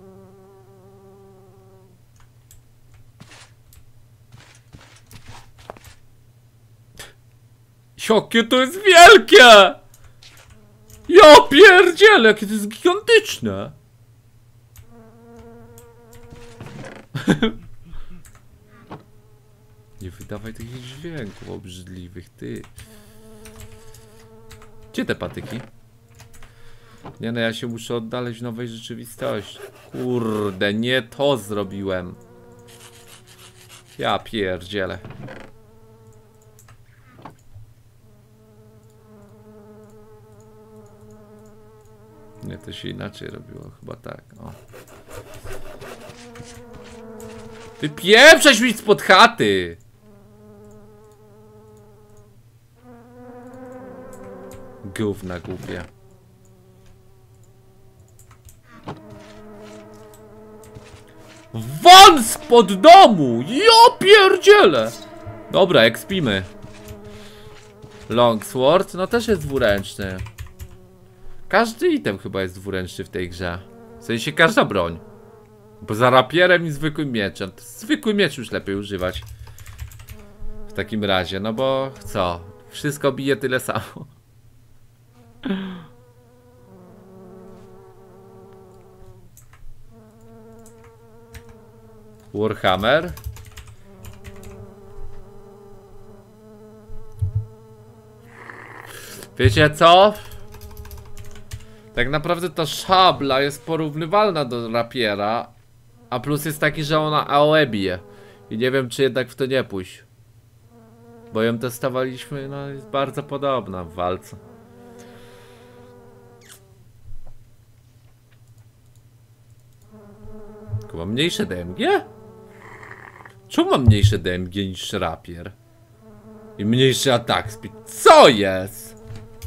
Jakie to jest wielkie! Ja pierdzielę, jakie to jest gigantyczne! Nie wydawaj takich dźwięków obrzydliwych, ty. Gdzie te patyki? Nie no, ja się muszę oddalić w nowej rzeczywistości. Kurde, nie to zrobiłem. Ja pierdzielę. Nie, to się inaczej robiło, chyba tak, o. Ty pieprzeć mi spod chaty! Gówna głupie. Won spod domu! Ja pierdzielę! Dobra, ekspimy. Longsword, no też jest dwuręczny. Każdy item chyba jest dwuręczny w tej grze. W sensie każda broń. Bo za rapierem i zwykłym mieczem. To zwykły miecz już lepiej używać. W takim razie, no bo co? Wszystko bije tyle samo. Warhammer. Wiecie co? Tak naprawdę ta szabla jest porównywalna do rapiera. A plus jest taki, że ona A O E bije. I nie wiem, czy jednak w to nie pójść. Bo ją testowaliśmy, no jest bardzo podobna w walce. Tylko mam mniejsze D M G? Czemu mam mniejsze D M G niż rapier? I mniejszy atak speed. Co jest?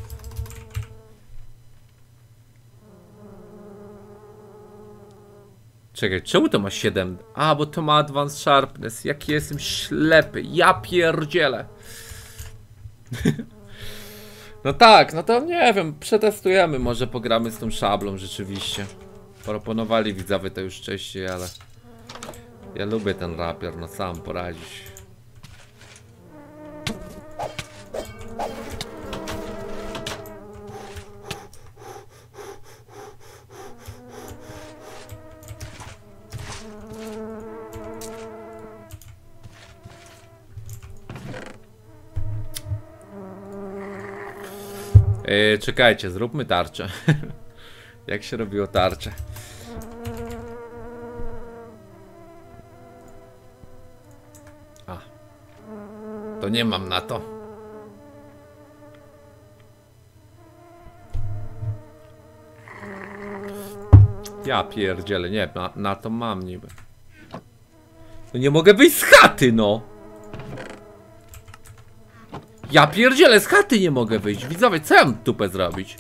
Czekaj, czemu to ma siedem? A, bo to ma Advanced Sharpness. Jaki jestem ślepy. Ja pierdzielę. No tak, no to nie wiem, przetestujemy, może pogramy z tą szablą rzeczywiście. Proponowali widzowie to już wcześniej, ale ja lubię ten rapier, no sam poradzić. Yy, czekajcie, zróbmy tarczę. Jak się robiło tarczę? A. To nie mam na to. Ja pierdzielę, nie, na, na to mam niby. No nie mogę wyjść z chaty, no! Ja pierdzielę, z chaty nie mogę wyjść. Widzowie, co ja mam tupę zrobić?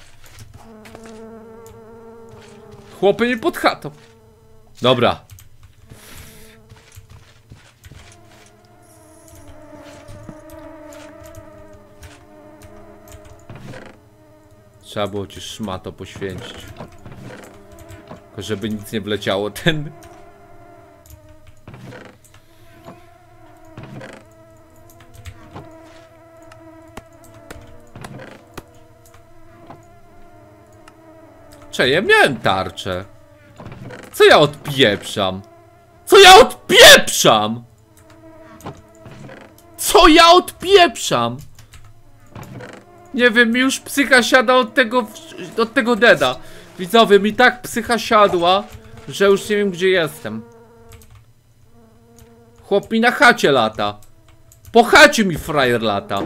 Chłopy nie pod chatą. Dobra. Trzeba było ci szmato poświęcić. Tylko żeby nic nie wleciało ten. Cze, ja miałem tarczę. Co ja odpieprzam? Co ja odpieprzam? Co ja odpieprzam? Nie wiem, mi już psycha siada od tego, od tego deda. Widzowie, mi tak psycha siadła, że już nie wiem, gdzie jestem. Chłop mi na chacie lata. Po chacie mi frajer lata.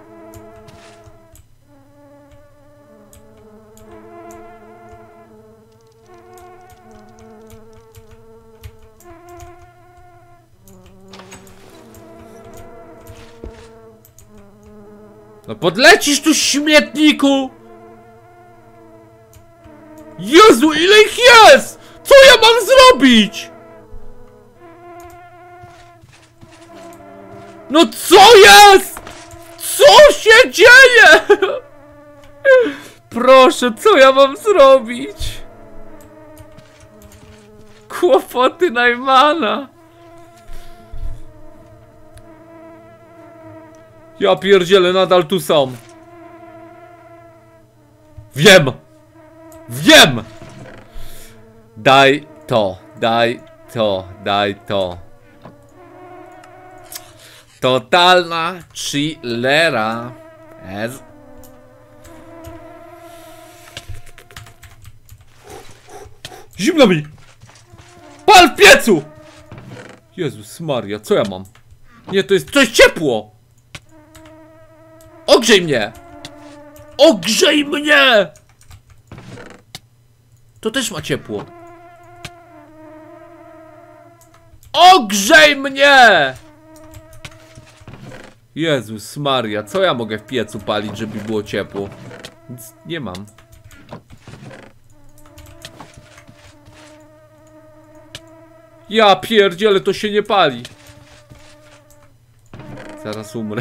No podlecisz tu, śmietniku! Jezu, ile ich jest! Co ja mam zrobić? No co jest? Co się dzieje? Proszę, co ja mam zrobić? Kłopoty Najmana. Ja pierdzielę, nadal tu są. Wiem! Wiem! Daj to, daj to, daj to. Totalna chillera. Ez. Zimno mi! Pal w piecu! Jezus Maria, co ja mam? Nie, to jest coś ciepło! Ogrzej mnie! Ogrzej mnie! To też ma ciepło. Ogrzej mnie! Jezus Maria, co ja mogę w piecu palić, żeby było ciepło? Nic nie mam. Ja pierdzielę, to się nie pali. Zaraz umrę.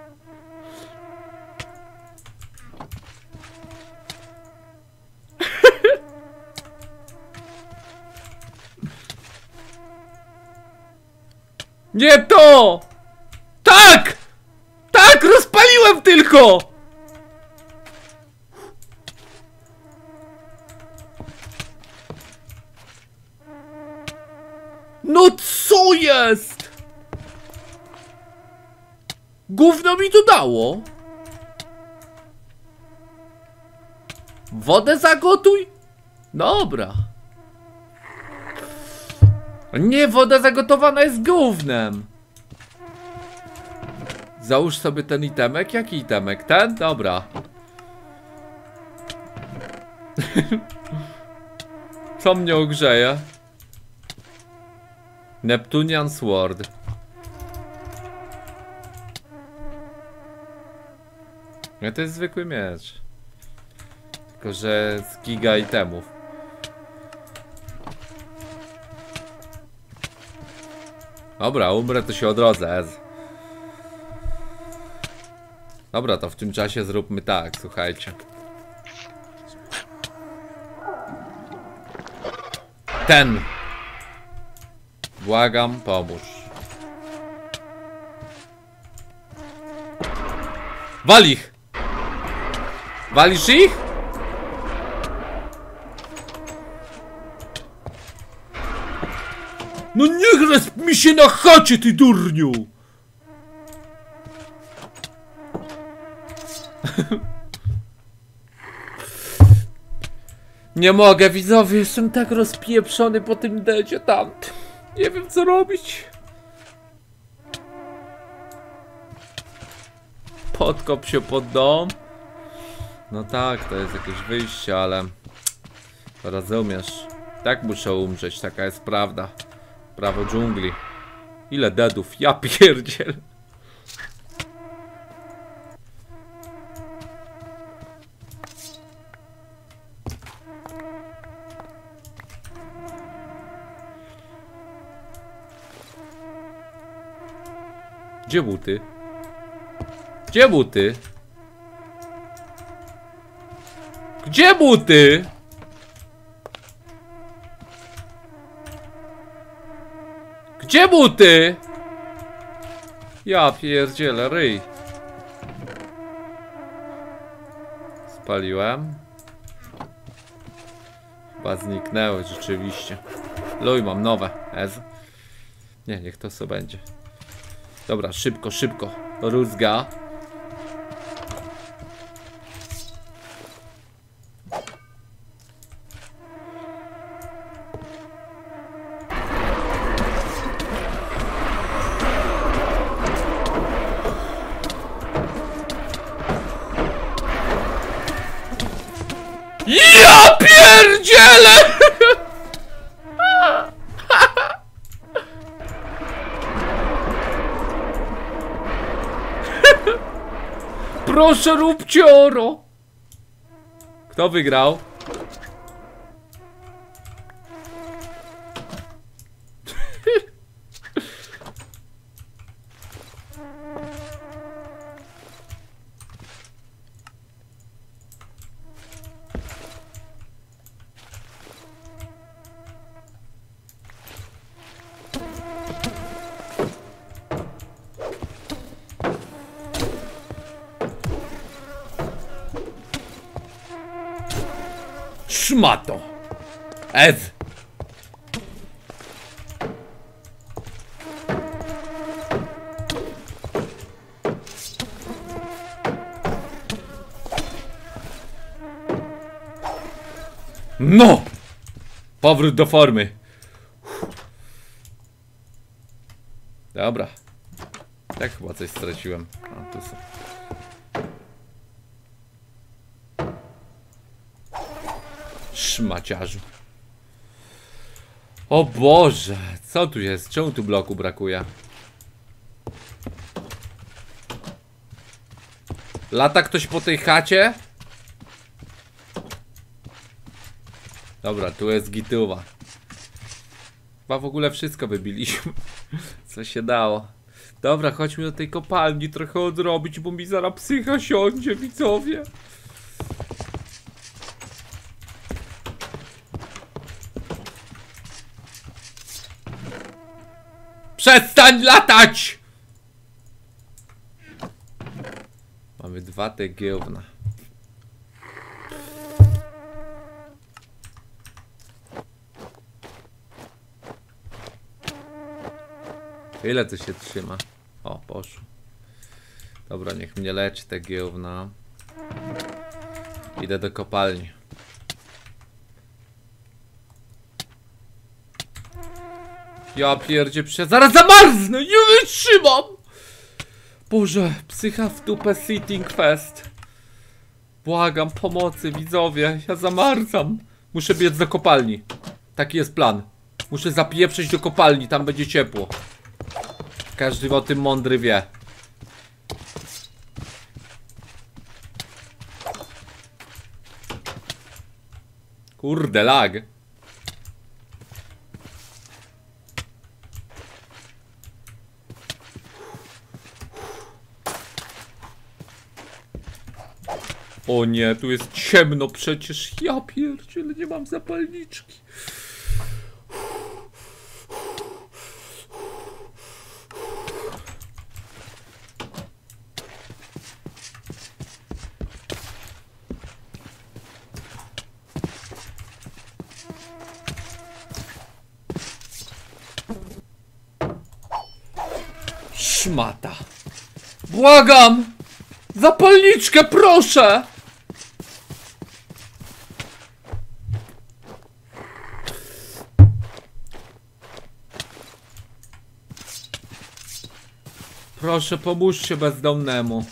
Nie to! Tak! Tak! Rozpaliłem tylko! No co jest? Gówno mi to dało? Wodę zagotuj? Dobra. Nie, woda zagotowana jest gównem. Załóż sobie ten itemek. Jaki itemek? Ten? Dobra. Co mnie ogrzeje? Neptunian Sword. No to jest zwykły miecz. Tylko że z giga itemów. Dobra, umrę, to się odrodzę. Dobra, to w tym czasie zróbmy tak, słuchajcie. Ten. Błagam, pomóż. Wal ich! Walisz ich? No nie resp mi się na chacie, ty durniu! Nie mogę, widzowie, jestem tak rozpieprzony po tym dedzie tam. Nie wiem co robić. Podkop się pod dom. No tak, to jest jakieś wyjście, ale rozumiesz. Tak muszę umrzeć, taka jest prawda. Prawo dżungli. Ile deadów? Ja pierdziel. Gdzie buty? Gdzie buty? Gdzie buty? Gdzie buty? Ja pierdzielę, ryj. Spaliłem. Chyba zniknęły rzeczywiście. Luj, mam nowe. Ez. Nie, niech to sobie będzie. Dobra, szybko, szybko. Rózga. Ja pierdzielę! Proszę róbcie oro! Kto wygrał? Szmato! Ez! No! Powrót do formy. Dobra. Tak chyba coś straciłem. A, tu są. Szmaciarzu. O Boże, co tu jest? Czemu tu bloku brakuje? Lata ktoś po tej chacie? Dobra, tu jest gituwa. Chyba w ogóle wszystko wybiliśmy, co się dało. Dobra, chodźmy do tej kopalni trochę odrobić, bo mi zaraz psycha siądzie, widzowie. Przestań latać! Mamy dwa te giełna. Ile to się trzyma? O, poszło. Dobra, niech mnie leczy te giełna. Idę do kopalni. Ja pierdzie, prze... zaraz zamarznę! Nie wytrzymam! Boże, psycha w dupę sitting fest. Błagam, pomocy, widzowie. Ja zamarzam. Muszę biec do kopalni. Taki jest plan. Muszę zapieprzyć do kopalni, tam będzie ciepło. Każdy o tym mądry wie. Kurde, lag. O nie, tu jest ciemno przecież. Ja pierdzielę, nie mam zapalniczki. Szmata. Błagam! Zapalniczkę, proszę! Proszę, pomóżcie bezdomnemu.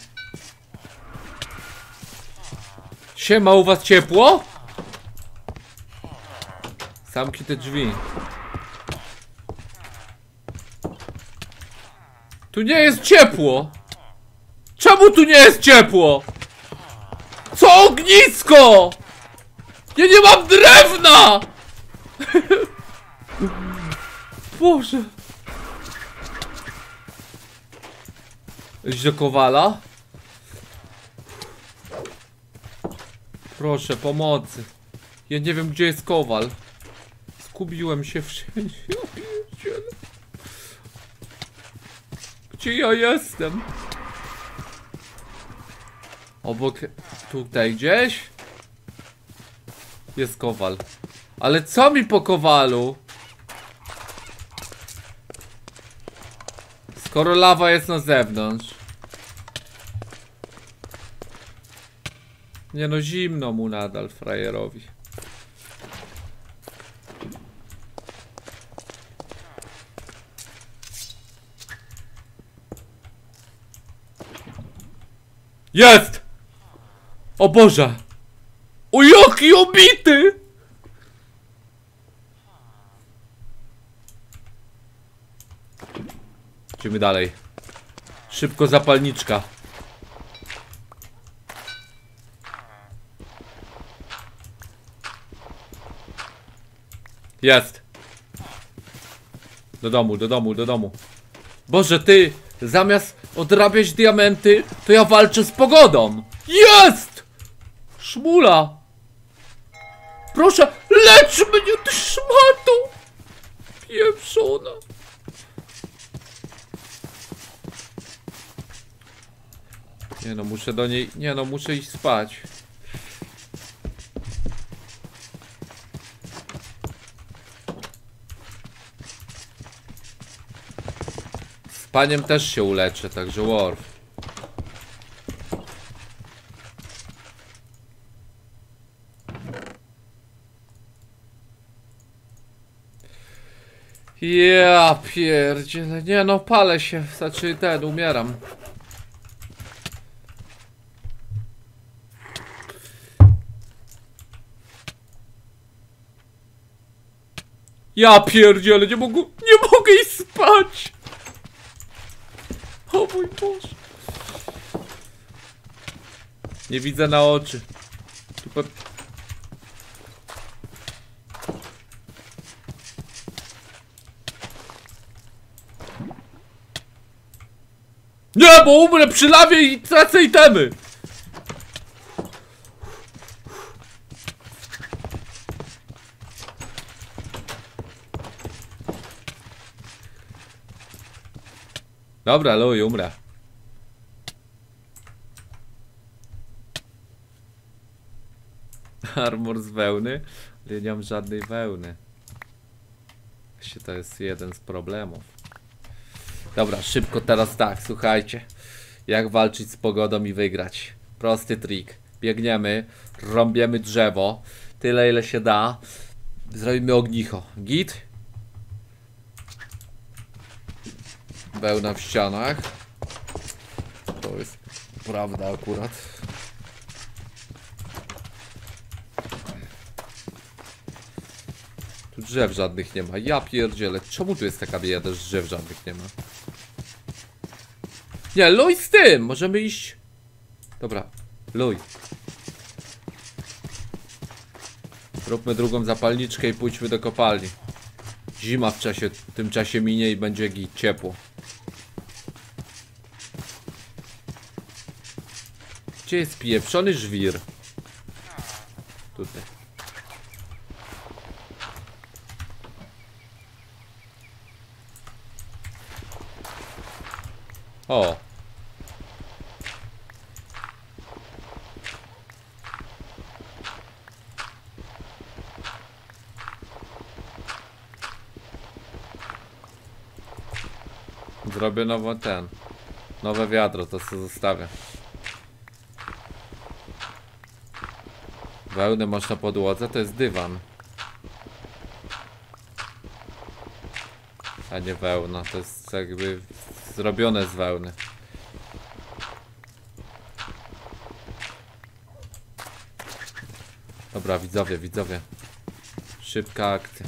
Siema, u was ciepło? Zamknij te drzwi. Tu nie jest ciepło! Czemu tu nie jest ciepło? Co ognisko? Ja nie mam drewna! Boże. Idź do Kowala. Proszę, pomocy. Ja nie wiem, gdzie jest Kowal. Zgubiłem się wszędzie. Ja pierdzielę. Gdzie ja jestem? Obok... Tutaj gdzieś? Jest Kowal. Ale co mi po Kowalu? Skoro lawa jest na zewnątrz. Nie no, zimno mu nadal, frajerowi. Jest! O Boże! O jaki obity! Idziemy dalej. Szybko zapalniczka. Jest. Do domu, do domu, do domu. Boże, ty, zamiast odrabiać diamenty, to ja walczę z pogodą. Jest! Szmula. Proszę, lecz mnie, ty szmato. Pieprzona. Nie no, muszę do niej... Nie no, muszę iść spać. Spaniem też się uleczę, także Worf. Ja pierdzielę, nie no, palę się, znaczy ten, umieram. Ja pierdzielę, nie mogę, nie mogę iść spać. O mój Boże. Nie widzę na oczy. Tu pe... Nie, bo umrę przy lawie i tracę itemy. Dobra, luj, umrę. Armor z wełny? Ale nie mam żadnej wełny. Właśnie to jest jeden z problemów. Dobra, szybko teraz tak, słuchajcie. Jak walczyć z pogodą i wygrać. Prosty trik. Biegniemy, rąbiemy drzewo. Tyle ile się da. Zrobimy ognicho. Git? Wełna w ścianach. To jest prawda akurat. Tu drzew żadnych nie ma. Ja pierdzielę. Czemu tu jest taka bieda, że drzew żadnych nie ma? Nie, luj z tym! Możemy iść... Dobra, luj. Róbmy drugą zapalniczkę i pójdźmy do kopalni. Zima w czasie, w tym czasie minie i będzie git, ciepło. Gdzie jest pieprzony żwir? Tutaj. O. Zrobię nowo ten. Nowe wiadro, to co zostawię. Wełnę masz na podłodze, to jest dywan. A nie wełna, to jest jakby zrobione z wełny. Dobra, widzowie, widzowie. Szybka akcja.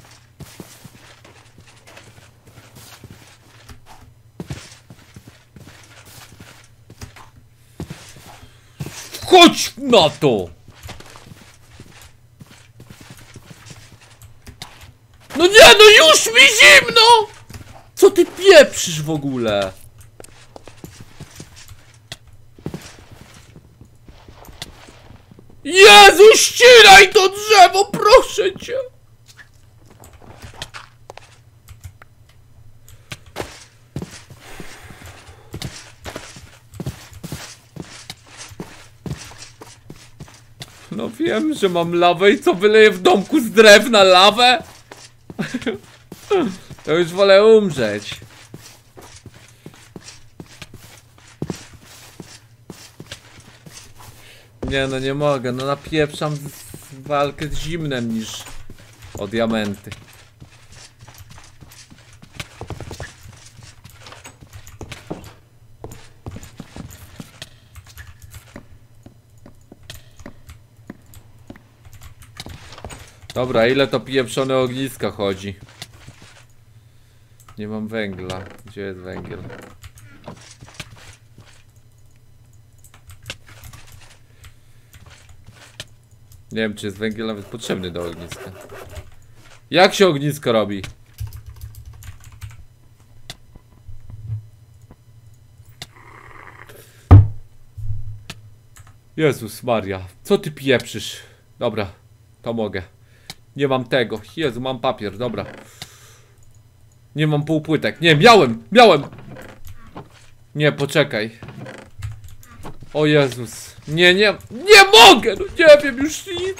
Chodź na to! No nie, no już mi zimno! Co ty pieprzysz w ogóle? Jezu, ścinaj to drzewo, proszę cię! No wiem, że mam lawę i co, wyleję w domku z drewna lawę? To już wolę umrzeć. Nie no, nie mogę, no napieprzam z, z walkę z zimnem niż o diamenty. Dobra, ile to pieprzone ogniska chodzi? Nie mam węgla. Gdzie jest węgiel? Nie wiem, czy jest węgiel nawet potrzebny do ogniska. Jak się ognisko robi? Jezus Maria, co ty pieprzysz? Dobra, to mogę. Nie mam tego. Jezu, mam papier, dobra. Nie mam półpłytek. Nie, miałem, miałem. Nie, poczekaj. O Jezus. Nie, nie, nie mogę. No nie wiem już nic.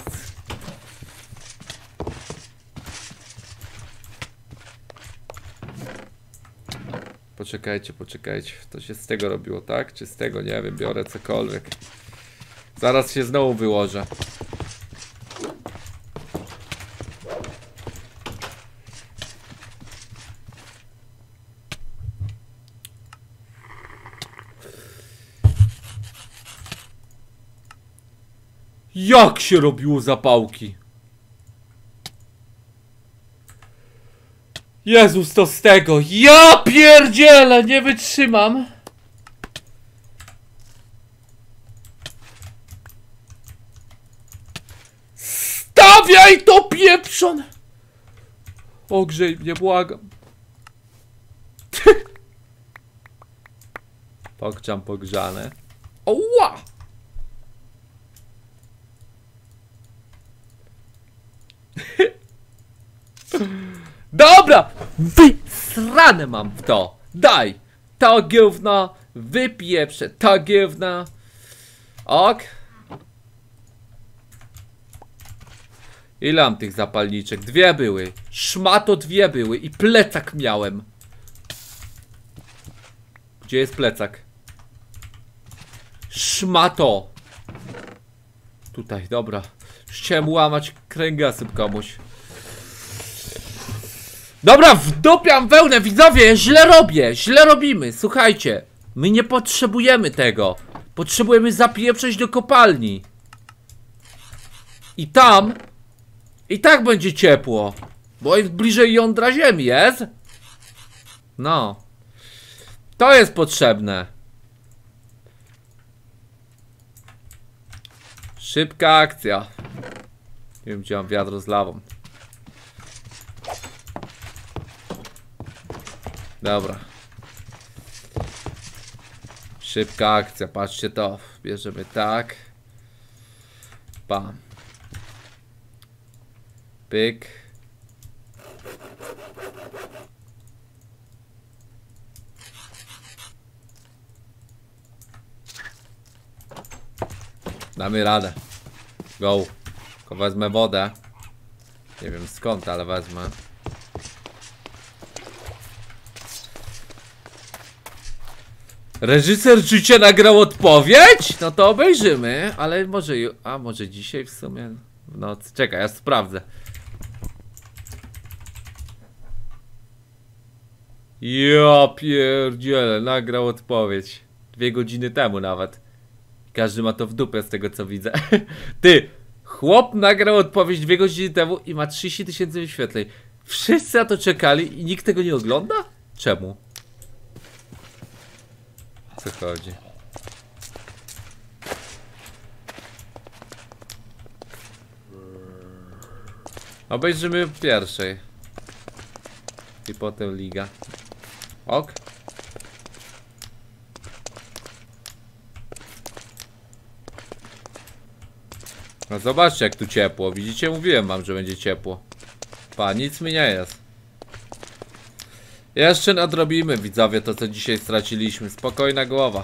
Poczekajcie, poczekajcie. To się z tego robiło, tak? Czy z tego? Nie wiem, biorę cokolwiek. Zaraz się znowu wyłożę. Jak się robiło zapałki? Jezus, to z tego. Ja pierdzielę, nie wytrzymam. Stawiaj to, pieprzon! Ogrzej mnie, błagam. Pokczam pogrzane. Oła! Dobra! Wysrane mam w to! Daj! To gówno! Wypieprzę to gówno! Ok? Ile mam tych zapalniczek? Dwie były. Szmato dwie były i plecak miałem. Gdzie jest plecak? Szmato! Tutaj, dobra. Już chciałem łamać kręgosłup komuś. Dobra, wdupiam wełnę, widzowie, źle robię, źle robimy, słuchajcie. My nie potrzebujemy tego. Potrzebujemy zapieprzeć do kopalni. I tam i tak będzie ciepło, bo jest bliżej jądra ziemi, jest? No. To jest potrzebne. Szybka akcja. Nie wiem, gdzie mam wiadro z lawą. Dobra. Szybka akcja, patrzcie to. Bierzemy tak. Bam. Pyk. Damy radę. Go. Tylko wezmę wodę. Nie wiem skąd, ale wezmę. Reżyser życie nagrał odpowiedź? No to obejrzymy, ale może ju... A może dzisiaj w sumie w nocy. Czekaj, ja sprawdzę. Ja pierdzielę, nagrał odpowiedź. Dwie godziny temu nawet. Każdy ma to w dupę z tego co widzę. Ty! Chłop nagrał odpowiedź dwie godziny temu i ma trzydzieści tysięcy wyświetleń. Wszyscy na to czekali i nikt tego nie ogląda? Czemu? Co chodzi? Obejrzymy pierwszej. I potem liga. Ok. No zobaczcie jak tu ciepło. Widzicie? Mówiłem wam, że będzie ciepło. Pa, nic mi nie jest. Jeszcze nadrobimy, widzowie, to co dzisiaj straciliśmy. Spokojna głowa.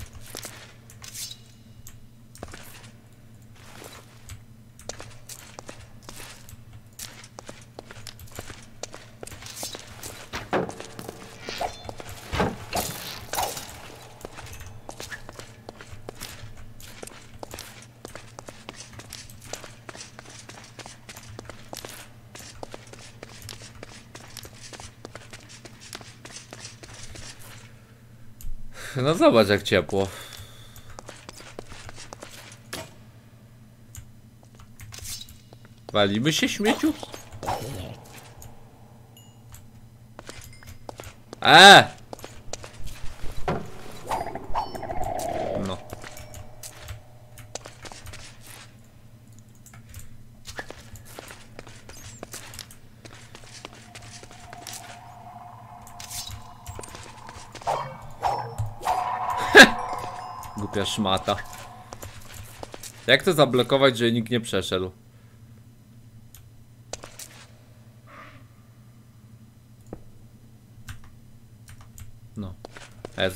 No zobacz jak ciepło. Walimy się śmieciu? Eee! No. Głupia szmata. Jak to zablokować, że nikt nie przeszedł? No. Ez.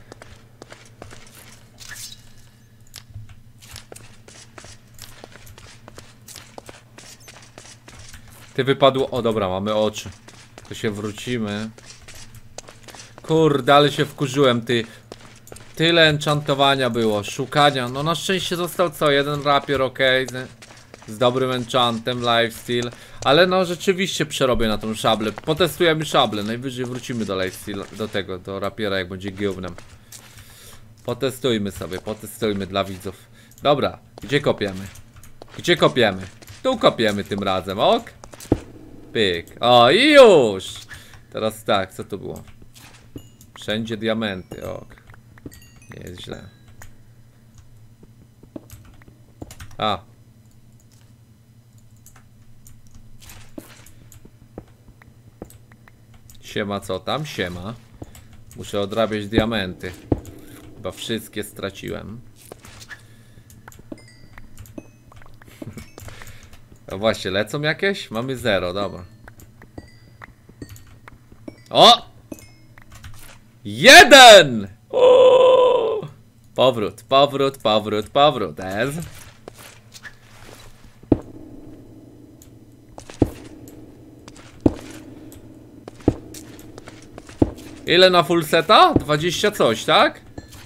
Ty wypadło... O dobra, mamy oczy. To się wrócimy. Kurde, ale się wkurzyłem, ty. Tyle enchantowania było, szukania. No na szczęście został co? Jeden rapier, ok, z, z dobrym enchantem, lifesteal. Ale no rzeczywiście przerobię na tą szablę. Potestujemy szablę, najwyżej wrócimy do lifesteal, do tego, do rapiera jak będzie gównem. Potestujmy sobie, potestujmy dla widzów. Dobra, gdzie kopiemy? Gdzie kopiemy? Tu kopiemy tym razem, ok? Pyk, o i już! Teraz tak, co to było? Wszędzie diamenty, ok. Nie jest źle. A. Siema, co tam? Siema. Muszę odrabiać diamenty. Chyba wszystkie straciłem. No właśnie, lecą jakieś? Mamy zero, dobra. O! Jeden! O! Powrót, powrót, powrót, powrót. Ez. Ile na full seta? dwadzieścia coś, tak?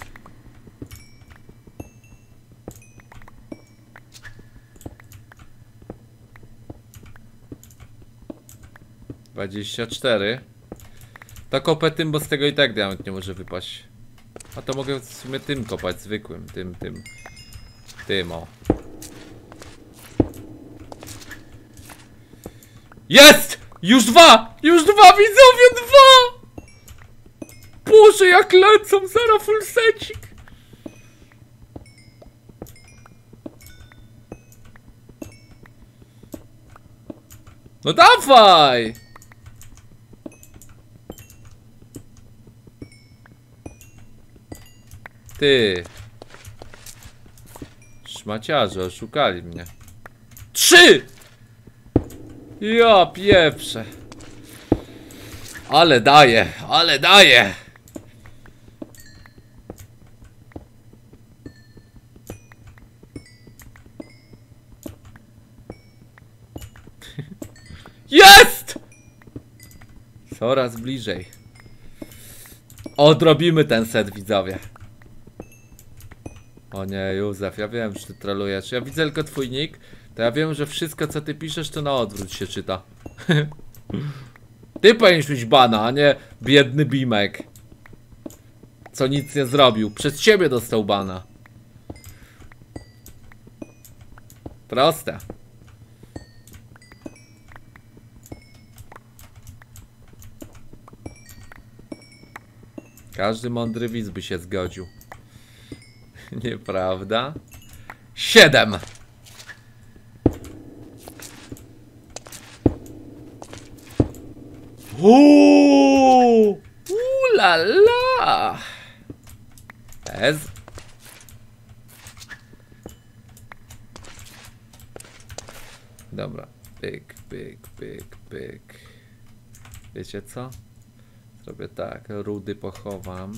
dwadzieścia cztery. To kopę tym, bo z tego i tak diament nie może wypaść. A to mogę w sumie tym kopać, zwykłym, tym, tym. Tym, o. Jest! Już dwa! Już dwa, widzowie, dwa! Boże, jak lecą, zaraz full secik. No dawaj! Ty. Szmaciarze, oszukali mnie. Trzy! Ja pieprzę. Ale daje, ale daje. Jest! Coraz bliżej. Odrobimy ten set, widzowie. O nie, Józef, ja wiem, że ty trolujesz. Ja widzę tylko twój nick. To ja wiem, że wszystko, co ty piszesz, to na odwrót się czyta. Ty powinieneś mieć bana, a nie biedny Bimek, co nic nie zrobił. Przez ciebie dostał bana. Proste. Każdy mądry widz by się zgodził. Nieprawda? Siedem. Uuu, la la. Ez. Dobra. Pyk, pyk, pyk, pyk. Wiecie co? Zrobię tak. Rudy pochowam.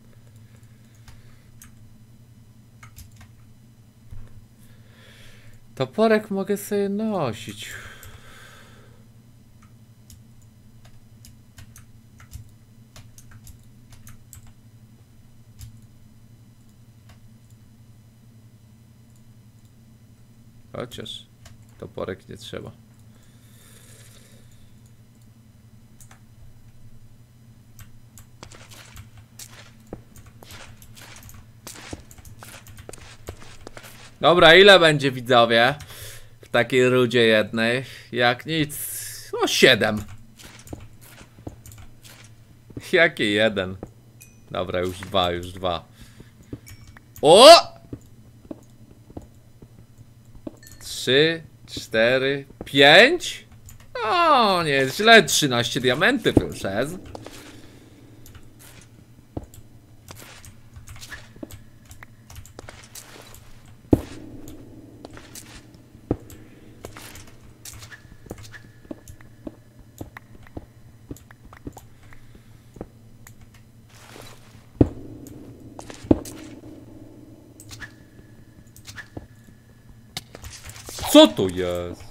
Toporek mogę sobie nosić. Chociaż toporek nie trzeba. Dobra, ile będzie, widzowie? W takiej rudzie jednej. Jak nic. O, siedem. Jakie jeden? Dobra, już dwa, już dwa. O! Trzy, cztery, pięć. O, nie jest źle. trzynaście diamentów już jest. Co to jest?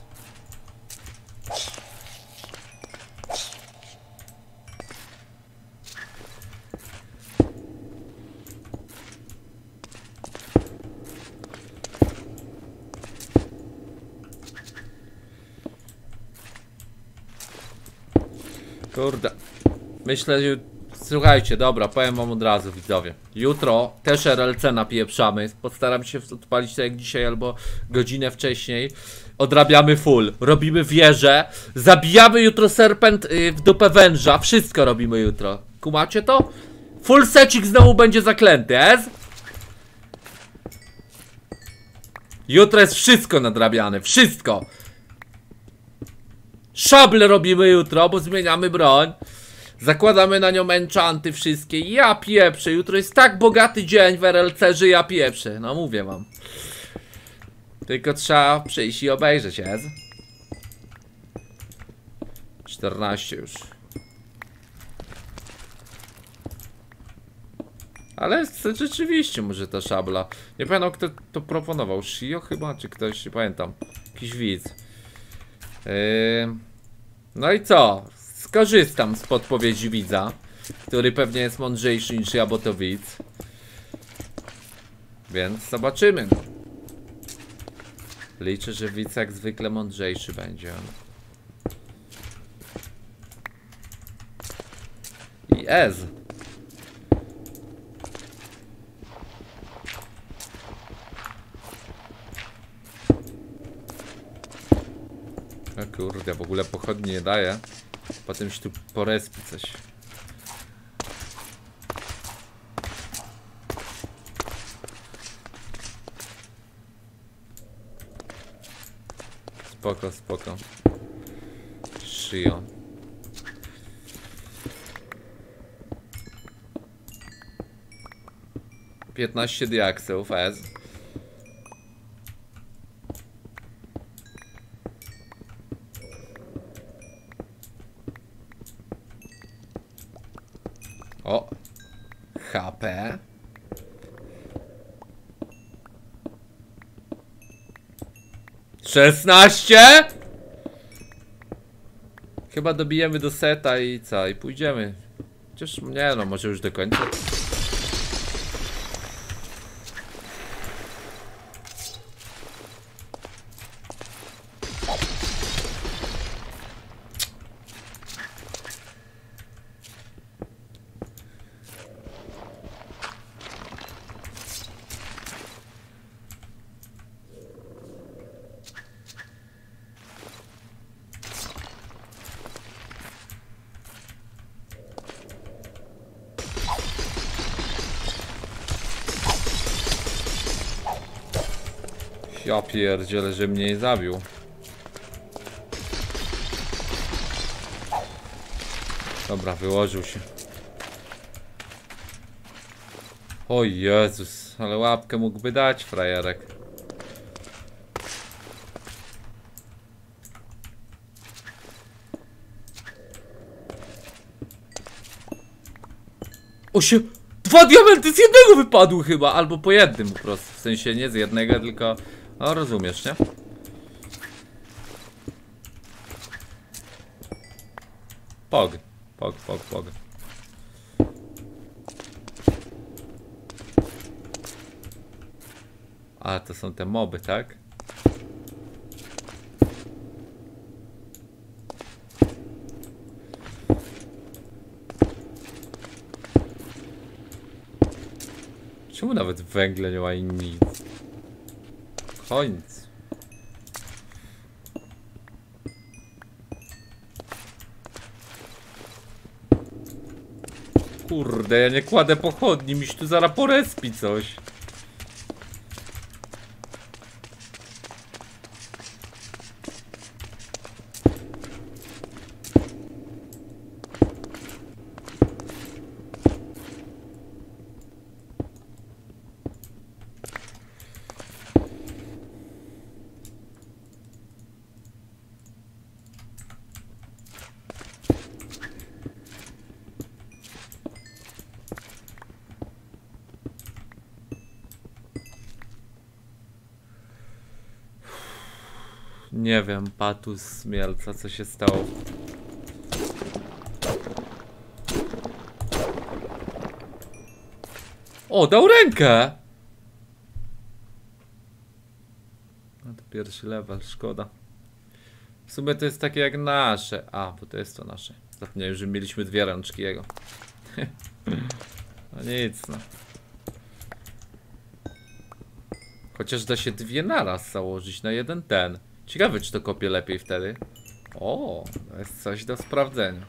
Kurde. Myślę, że... Słuchajcie, dobra, powiem wam od razu, widzowie. Jutro też R L C napieprzamy. Postaram się odpalić tak jak dzisiaj, albo godzinę wcześniej. Odrabiamy full. Robimy wieżę. Zabijamy jutro serpent yy, w dupę węża. Wszystko robimy jutro. Kumacie to? Full secik znowu będzie zaklęty, ez? Jutro jest wszystko nadrabiane. Wszystko. Szable robimy jutro, bo zmieniamy broń. Zakładamy na nią enchanty wszystkie. Ja pieprzę, jutro jest tak bogaty dzień w R L C, że ja pieprzę. No mówię wam. Tylko trzeba przyjść i obejrzeć, jest. czternaście już. Ale rzeczywiście może ta szabla. Nie pamiętam, kto to proponował. Shio chyba, czy ktoś, nie pamiętam. Jakiś widz. Yy... No i co? Skorzystam z podpowiedzi widza, który pewnie jest mądrzejszy niż ja, bo to widz. Więc zobaczymy. Liczę, że widz jak zwykle mądrzejszy będzie. I ez. O kurde, w ogóle pochodni nie daje. Potem się tu porespi coś. Spoko, spoko. Shio. piętnaście diaksów, S. O! H P. szesnaście? Chyba dobijemy do seta i co? I pójdziemy. Chociaż nie no, może już do końca. Ja pierdzielę, że mnie nie zabił. Dobra, wyłożył się. O Jezus, ale łapkę mógłby dać, frajerek. O się... Dwa diamenty z jednego wypadły chyba, albo po jednym po prostu. W sensie nie z jednego, tylko... No rozumiesz, nie? Pog, pog, pog, pog. A, to są te moby, tak? Czemu nawet węgle nie ma i nic? Koniec. Kurde, ja nie kładę pochodni, miś tu zaraz porespi coś. Nie wiem, Patus z Mielca, co się stało. O, dał rękę! No to pierwszy level, szkoda. W sumie to jest takie jak nasze. A, bo to jest to nasze. Zapomniałem, że mieliśmy dwie rączki jego. No nic, no. Chociaż da się dwie naraz założyć na jeden ten. Ciekawe, czy to kopie lepiej wtedy. O, to jest coś do sprawdzenia.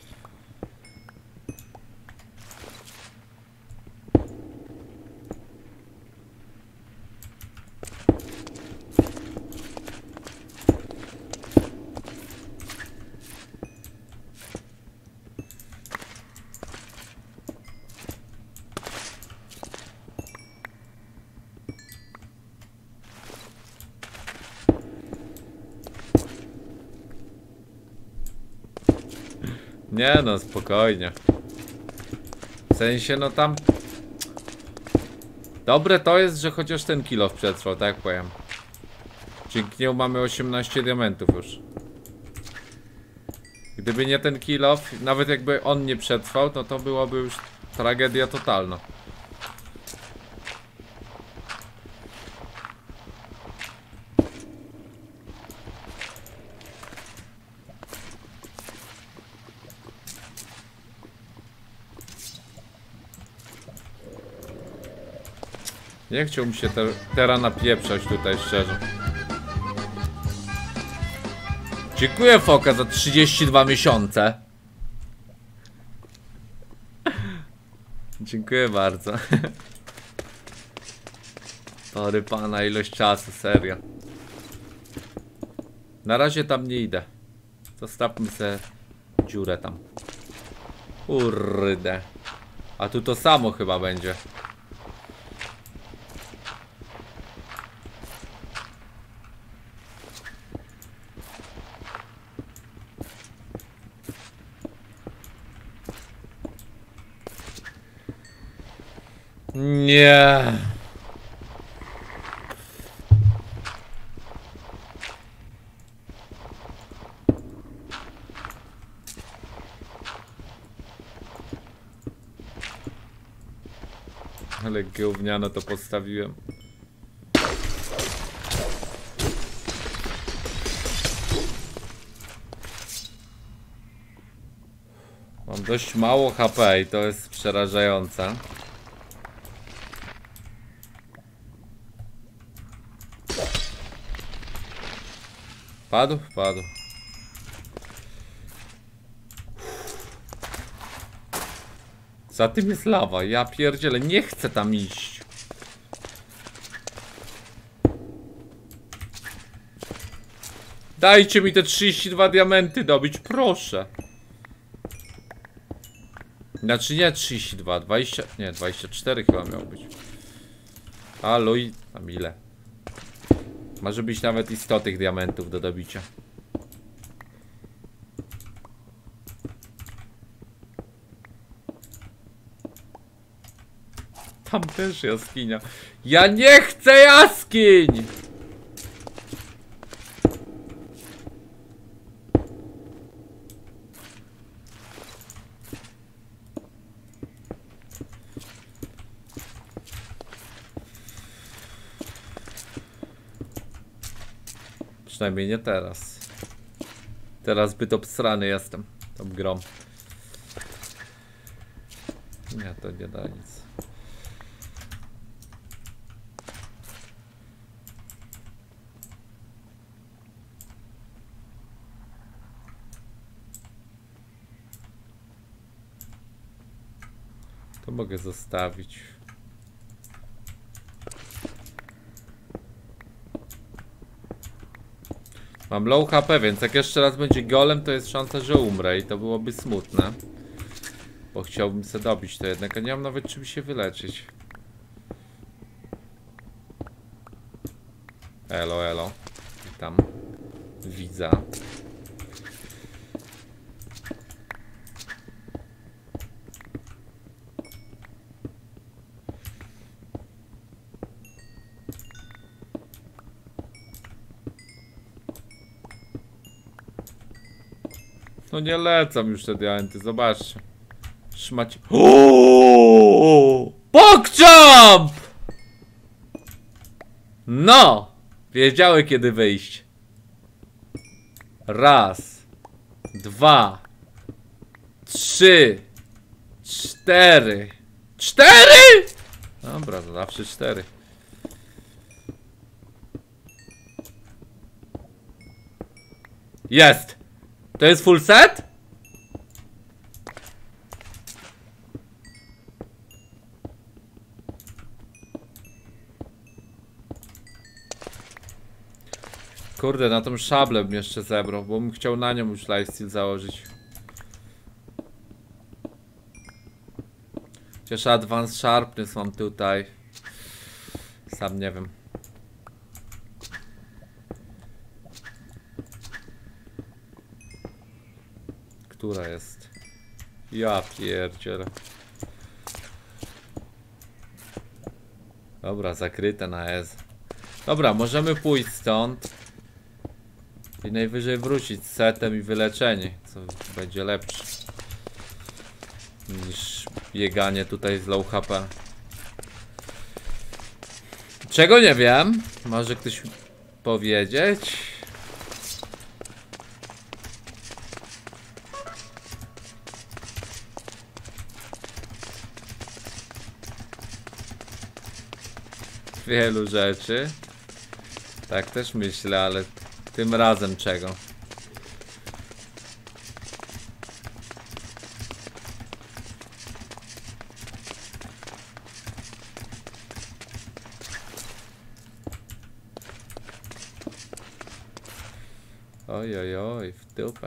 Nie no, spokojnie. W sensie, no tam... Dobre to jest, że chociaż ten kill off przetrwał, tak powiem. Dzięki niemu mamy osiemnaście diamentów już. Gdyby nie ten kill off, nawet jakby on nie przetrwał, to to byłoby już tragedia totalna. Nie chciałbym się te, teraz napieprzać tutaj, szczerze. Dziękuję, Foka, za trzydzieści dwa miesiące. Dziękuję bardzo. Tory pana, ilość czasu, serio. Na razie tam nie idę. Zostawmy se dziurę tam. Kurde. A tu to samo chyba będzie. Nie. Ale gówniano to postawiłem. Mam dość mało H P i to jest przerażające. Padł? Padł. Za tym jest lawa, ja pierdzielę, nie chcę tam iść. Dajcie mi te trzydzieści dwa diamenty dobić, proszę. Znaczy nie trzydzieści dwa, dwadzieścia, nie, dwadzieścia cztery chyba miało być. A luj, tam ile? Może być nawet i sto tych diamentów do dobicia. Tam też jaskinia. Ja nie chcę jaskiń! Przynajmniej nie teraz. Teraz zbyt obsrany jestem tą grą. Nie, to nie da nic. To mogę zostawić. Mam low H P, więc jak jeszcze raz będzie golem, to jest szansa, że umrę i to byłoby smutne. Bo chciałbym sobie dobić to jednak, a nie mam nawet czym się wyleczyć. Elo, elo. Witam. Widza. No nie lecą już te diamenty, zobaczcie. Trzymacie. PogChamp! No! Wiedziały kiedy wyjść. Raz. Dwa. Trzy. Cztery. Cztery! Dobra, to zawsze cztery. Jest! To jest full set? Kurde, na tą szablę bym jeszcze zebrał, bo bym chciał na nią już lifesteal założyć. Chociaż advanced sharpness mam tutaj. Sam nie wiem. Która jest? Ja pierdzielę. Dobra, zakryte na S. Dobra, możemy pójść stąd. I najwyżej wrócić z setem i wyleczenie, co będzie lepsze niż bieganie tutaj z low H P. Czego nie wiem? Może ktoś powiedzieć? Wielu rzeczy. Tak też myślę, ale tym razem czego? Oj, oj, oj, w dupę.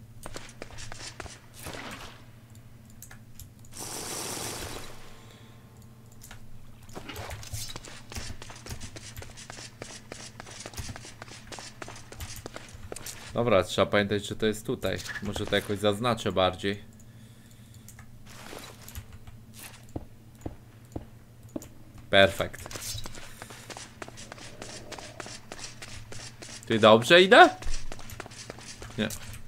Dobra, trzeba pamiętać, że to jest tutaj. Może to jakoś zaznaczę bardziej. Perfekt. Ty dobrze idę? Nie.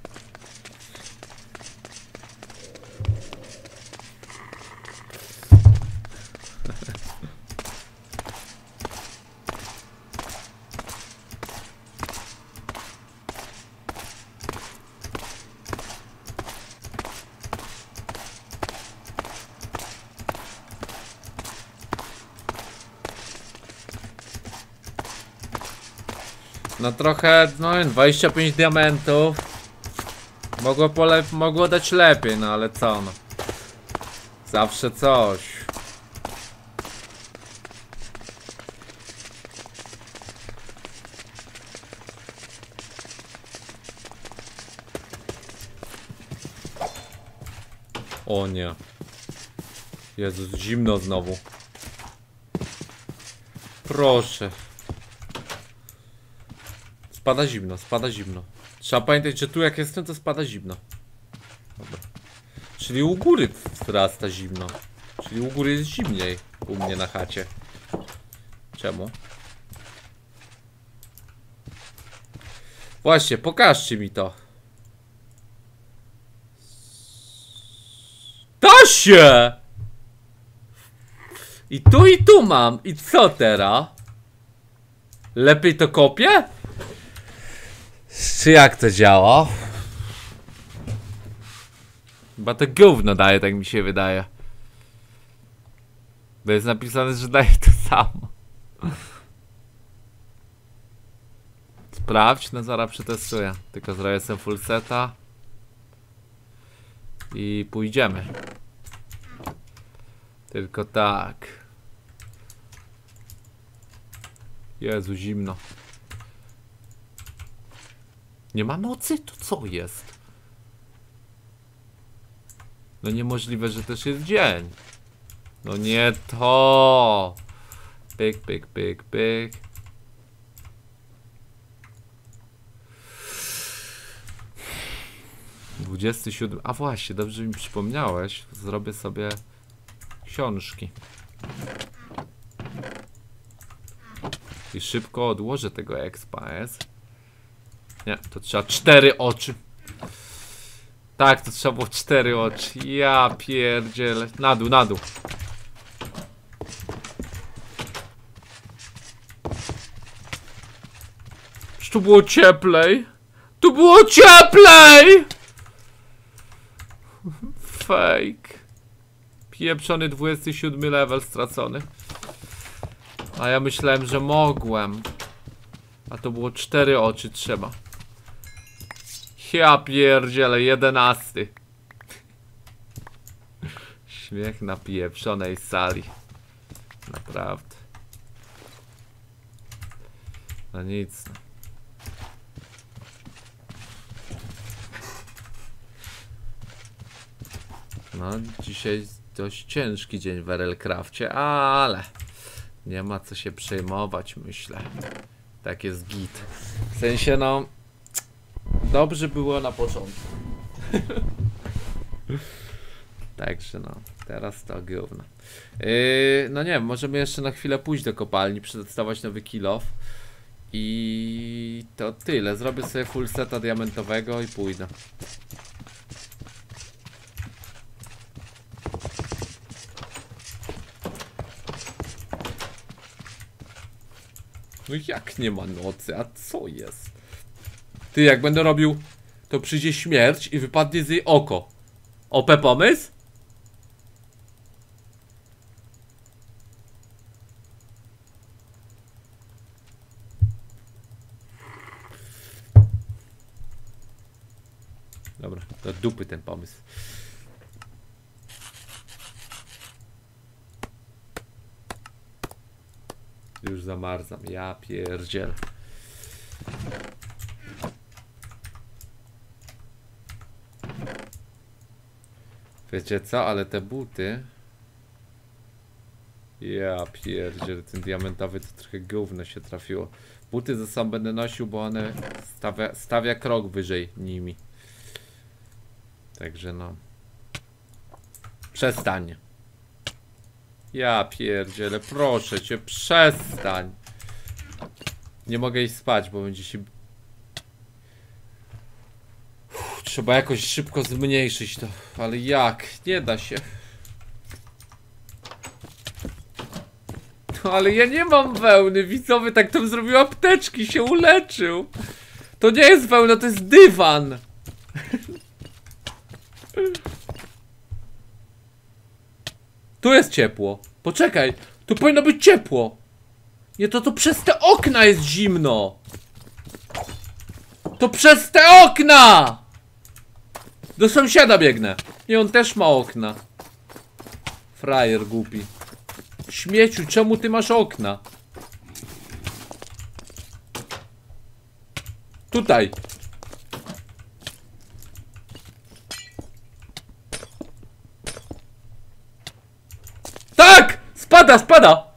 No trochę, no dwadzieścia pięć diamentów. Mogło pole, mogło dać lepiej, no ale co no. Zawsze coś. O nie. Jezus, zimno znowu. Proszę. Spada zimno, spada zimno. Trzeba pamiętać, że tu jak jestem, to spada zimno. Dobra. Czyli u góry wzrasta zimno. Czyli u góry jest zimniej. U mnie na chacie. Czemu? Właśnie, pokażcie mi to. Da się! I tu i tu mam. I co teraz? Lepiej to kopię? Czy jak to działa? Chyba to gówno daje, tak mi się wydaje. Bo jest napisane, że daje to samo. Sprawdź, no zaraz przetestuję. Tylko zrobię sobie full seta. I pójdziemy. Tylko tak. Jezu, zimno. Nie ma nocy? To co jest? No niemożliwe, że też jest dzień. No nie to. Pyk, pyk, pyk, pyk. dwudziesty siódmy. A właśnie, dobrze mi przypomniałeś. Zrobię sobie książki. I szybko odłożę tego expa jest. Nie, to trzeba cztery oczy. Tak, to trzeba było cztery oczy. Ja pierdzielę. Na dół, na dół. Czy tu było cieplej? Tu było cieplej! Fake. Pieprzony dwudziesty siódmy level stracony. A ja myślałem, że mogłem. A to było cztery oczy trzeba. Ja pierdzielę, jedenasty. Śmiech na pieprzonej sali. Naprawdę. No nic. No, dzisiaj dość ciężki dzień w R L Crafcie, ale nie ma co się przejmować, myślę. Tak jest git. W sensie, no, dobrze było na początku. Także no, teraz to gówno. Yy, no nie wiem, możemy jeszcze na chwilę pójść do kopalni, przetestować nowy kill off. I to tyle. Zrobię sobie full seta diamentowego i pójdę. No jak nie ma nocy? A co jest? Ty, jak będę robił, to przyjdzie śmierć i wypadnie z jej oko. O P pomysł? Dobra, to dupy ten pomysł. Już zamarzam, ja pierdzielę. Wiecie co, ale te buty... Ja pierdzielę, ten diamentowy to trochę gówno się trafiło. Buty ze sobą będę nosił, bo one stawia, stawia krok wyżej nimi. Także no. Przestań. Ja pierdzielę, proszę cię, przestań. Nie mogę iść spać, bo będzie się... Uff, trzeba jakoś szybko zmniejszyć to, ale jak? Nie da się. No ale ja nie mam wełny, widzowie, tak to zrobił apteczki, się uleczył. To nie jest wełna, to jest dywan. Tu jest ciepło. Poczekaj, tu powinno być ciepło. Nie, to to przez te okna jest zimno. To przez te okna! Do sąsiada biegnę. Nie, on też ma okna. Frajer głupi. Śmieciu, czemu ty masz okna? Tutaj. Tak! Spada, spada!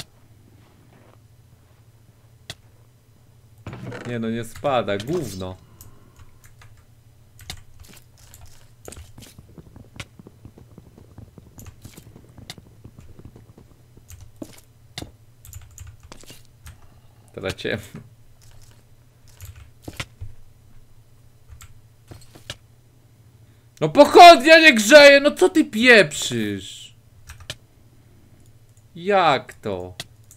Nie no, nie spada, gówno. Teraz cię. No pochodnia nie grzeje, no co ty pieprzysz? Jak to?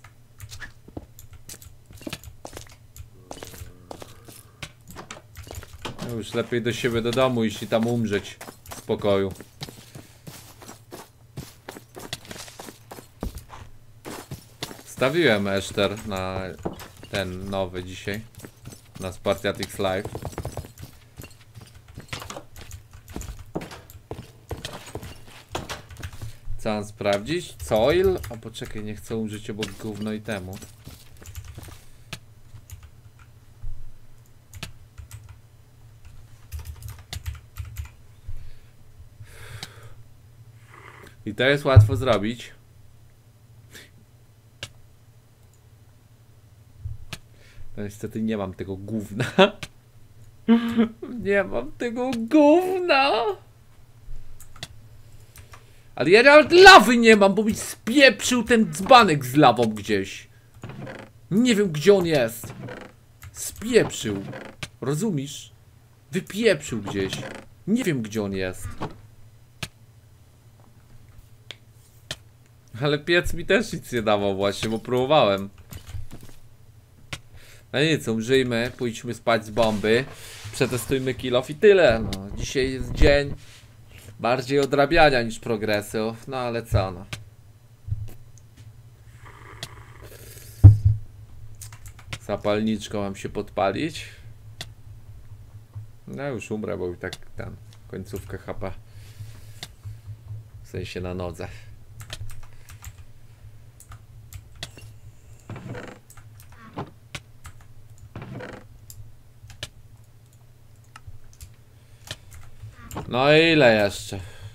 No już lepiej do siebie do domu iść i tam umrzeć w spokoju. Stawiłem Eszter na ten nowy dzisiaj. Na Spartiatix Live. Co mam sprawdzić? Coil? A poczekaj, nie chcę umrzeć obok gówno i temu. I to jest łatwo zrobić. No niestety nie mam tego gówna. Nie mam tego gówna. Ale ja nawet lawy nie mam, bo mi spieprzył ten dzbanek z lawą gdzieś. Nie wiem, gdzie on jest. Spieprzył. Rozumiesz? Wypieprzył gdzieś. Nie wiem, gdzie on jest. Ale piec mi też nic nie dawał właśnie, bo próbowałem. No nic, umrzyjmy, pójdźmy spać z bomby. Przetestujmy kill off i tyle. No, dzisiaj jest dzień bardziej odrabiania niż progresu. No ale co no. Zapalniczką mam się podpalić. No już umrę, bo i tak tam końcówkę H P. W sensie na nodze. No i ile jeszcze?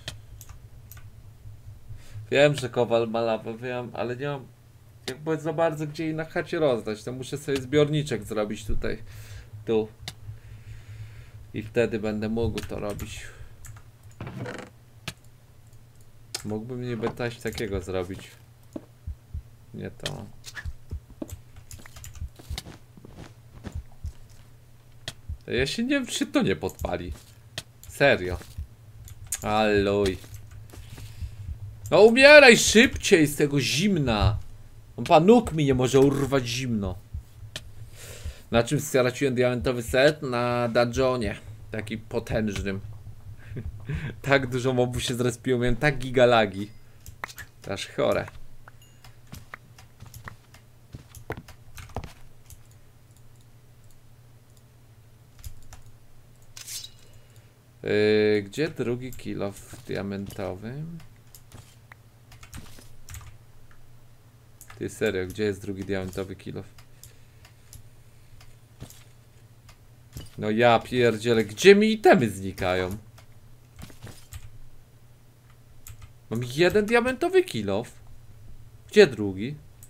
Wiem, że kowal ma lawę, wiem, ale nie mam jakby za bardzo gdzie jej na chacie rozdać. To muszę sobie zbiorniczek zrobić tutaj. Tu. I wtedy będę mógł to robić. Mógłbym niby coś takiego zrobić. Nie to. Ja się nie wiem, czy to nie podpali. Serio. Alluj. No umieraj szybciej z tego zimna. Pan nóg mi nie może urwać zimno. Na czym straciłem diamentowy set? Na dungeonie. Taki potężnym. Tak dużo mobów się zrespiło, miałem tak gigalagi. To aż chore. Yy, gdzie drugi kill off diamentowy? Ty serio, gdzie jest drugi diamentowy kill off? No ja pierdzielę, gdzie mi itemy znikają? Mam jeden diamentowy kill off. Gdzie drugi?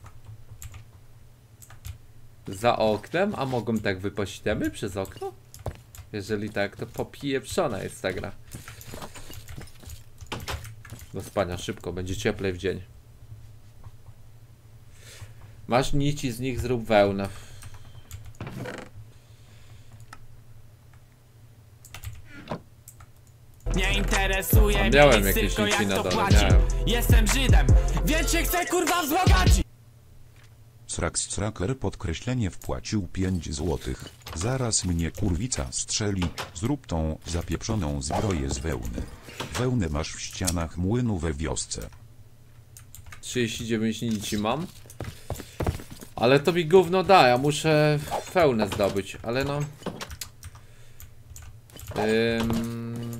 Za oknem? A mogą tak wypaść itemy przez okno? Jeżeli tak, to popieprzona jest ta gra. Do spania szybko, będzie cieplej w dzień. Masz nici, z nich zrób wełnę. Nie interesuje mnie miałem nic, jakieś tylko nici jak na to dole, płaci. miałem. Jestem Żydem, więc się chcę kurwa wzbogacić. Srax Tracker podkreślenie wpłacił pięć złotych. Zaraz mnie kurwica strzeli, zrób tą zapieprzoną zbroję z wełny. Wełnę masz w ścianach młynu we wiosce. trzydzieści dziewięć nici mam. Ale to mi gówno da, ja muszę wełnę zdobyć, ale no... Ym...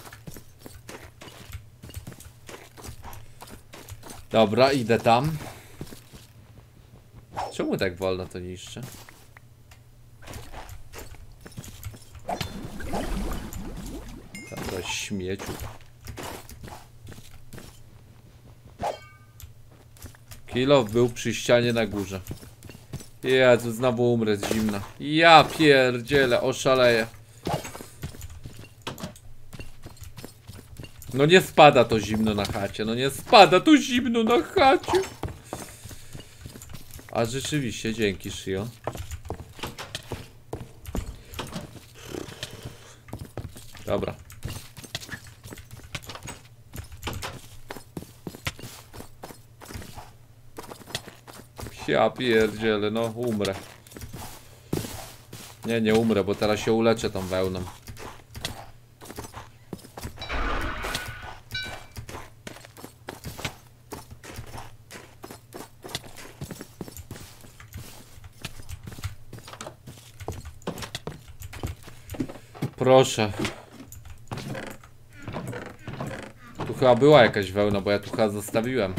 Dobra, idę tam. Czemu tak wolno to niszczy? Dobra, śmieciu. Kilof był przy ścianie na górze. Jezu, znowu umrę z zimna. Ja pierdzielę, oszaleję. No nie spada to zimno na chacie, no nie spada to zimno na chacie. A rzeczywiście, dzięki Shio. Dobra. Ja pierdzielę, no umrę. Nie, nie umrę, bo teraz się uleczę tą wełną. Proszę. Tu chyba była jakaś wełna, bo ja tu chyba zostawiłem.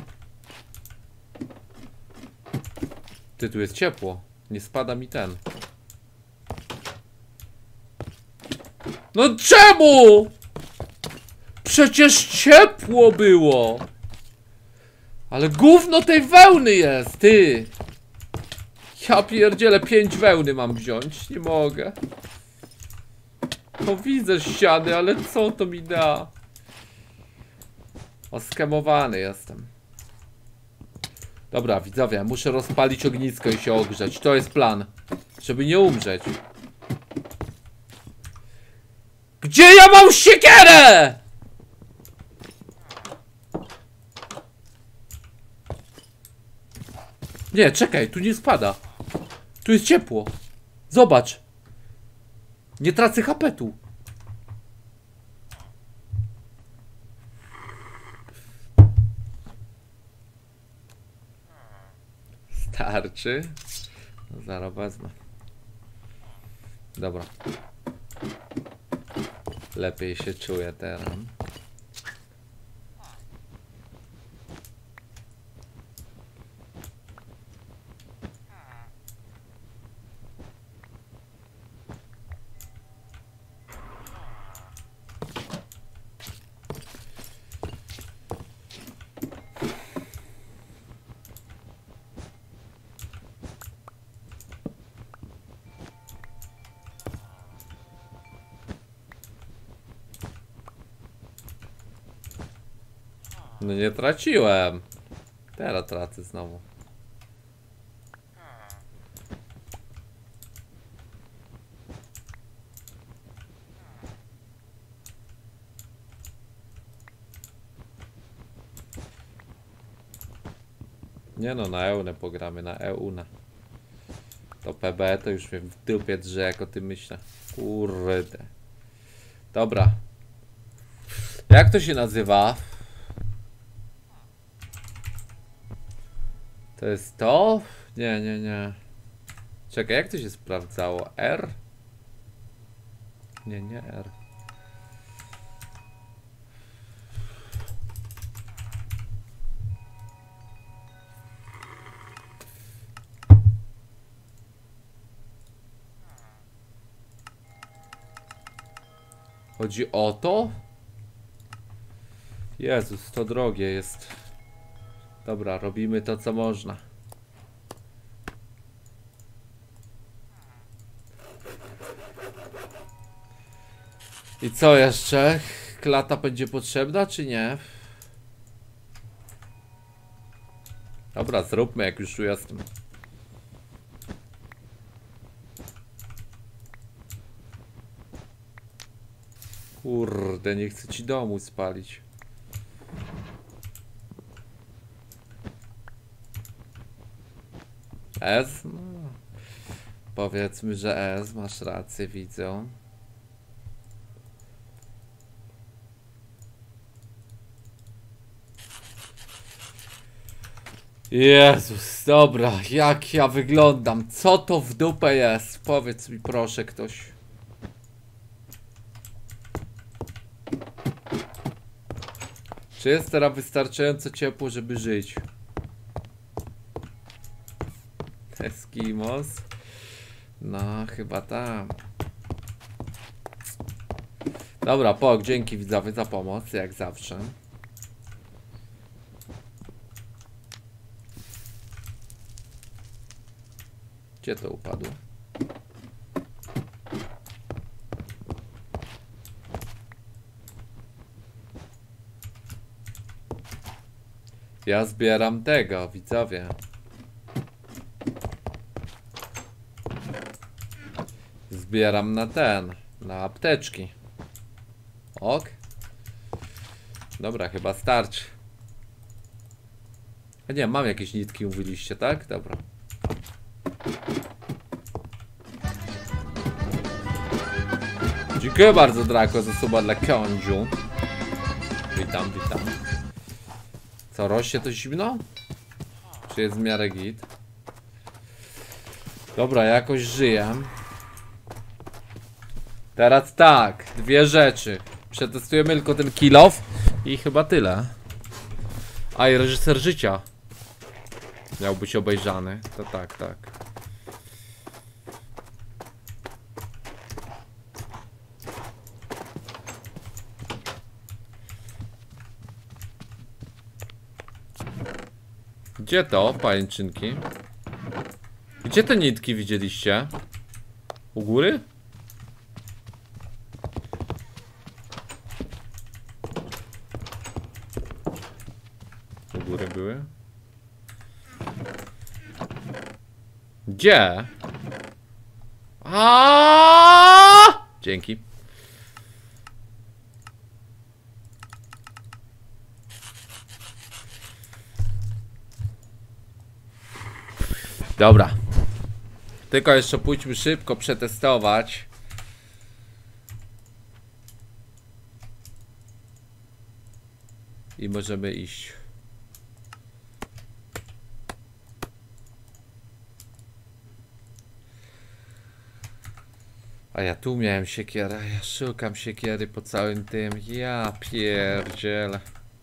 Ty, tu jest ciepło. Nie spada mi ten. No czemu? Przecież ciepło było. Ale gówno tej wełny jest, ty. Ja pierdzielę, pięć wełny mam wziąć. Nie mogę. No widzę ściany, ale co to mi da? Oskemowany jestem. Dobra, widzowie, muszę rozpalić ognisko i się ogrzeć. To jest plan, żeby nie umrzeć. Gdzie ja mam siekierę? Nie, czekaj, tu nie spada. Tu jest ciepło. Zobacz. Nie tracę hapetu. Starczy? No, zaraz wezmę. Dobra. Lepiej się czuję teraz. No nie traciłem. Teraz tracę znowu. Nie no, na Eunę pogramy, na Eunę. To P B to już mnie w dupie drze, jak o tym myślę. Kurde. Dobra. Jak to się nazywa? To jest to? Nie, nie, nie. Czekaj, jak to się sprawdzało? R? Nie, nie R. Chodzi o to? Jezus, to drogie jest. Dobra, robimy to, co można. I co jeszcze? Klata będzie potrzebna, czy nie? Dobra, zróbmy, jak już tu jestem. Kurde, nie chcę ci domu spalić. S? No. Powiedzmy, że S, masz rację, widzę. Jezus, dobra, jak ja wyglądam? Co to w dupę jest? Powiedz mi proszę ktoś. Czy jest teraz wystarczająco ciepło, żeby żyć? Eskimos? No, chyba tam. Dobra, Pok, dzięki widzowie za pomoc, jak zawsze. Gdzie to upadło? Ja zbieram tego, widzowie. Zbieram na ten, na apteczki. Ok. Dobra, chyba starczy. A nie, mam jakieś nitki, mówiliście, tak? Dobra. Dziękuję bardzo, Draco, za suba dla Kądziu. Witam, witam. Co, rośnie to zimno? Czy jest w miarę git? Dobra, jakoś żyję. Teraz tak, dwie rzeczy. Przetestujemy tylko ten kill off i chyba tyle. A i reżyser życia miał być obejrzany. To tak, tak. Gdzie to, pajęczynki? Gdzie te nitki widzieliście? U góry? U góry były? Gdzie? Aaaa! Dzięki. Dobra. Tylko jeszcze pójdźmy szybko przetestować. I możemy iść. A ja tu miałem siekierę. Ja szukam siekiery po całym tym. Ja pierdzielę.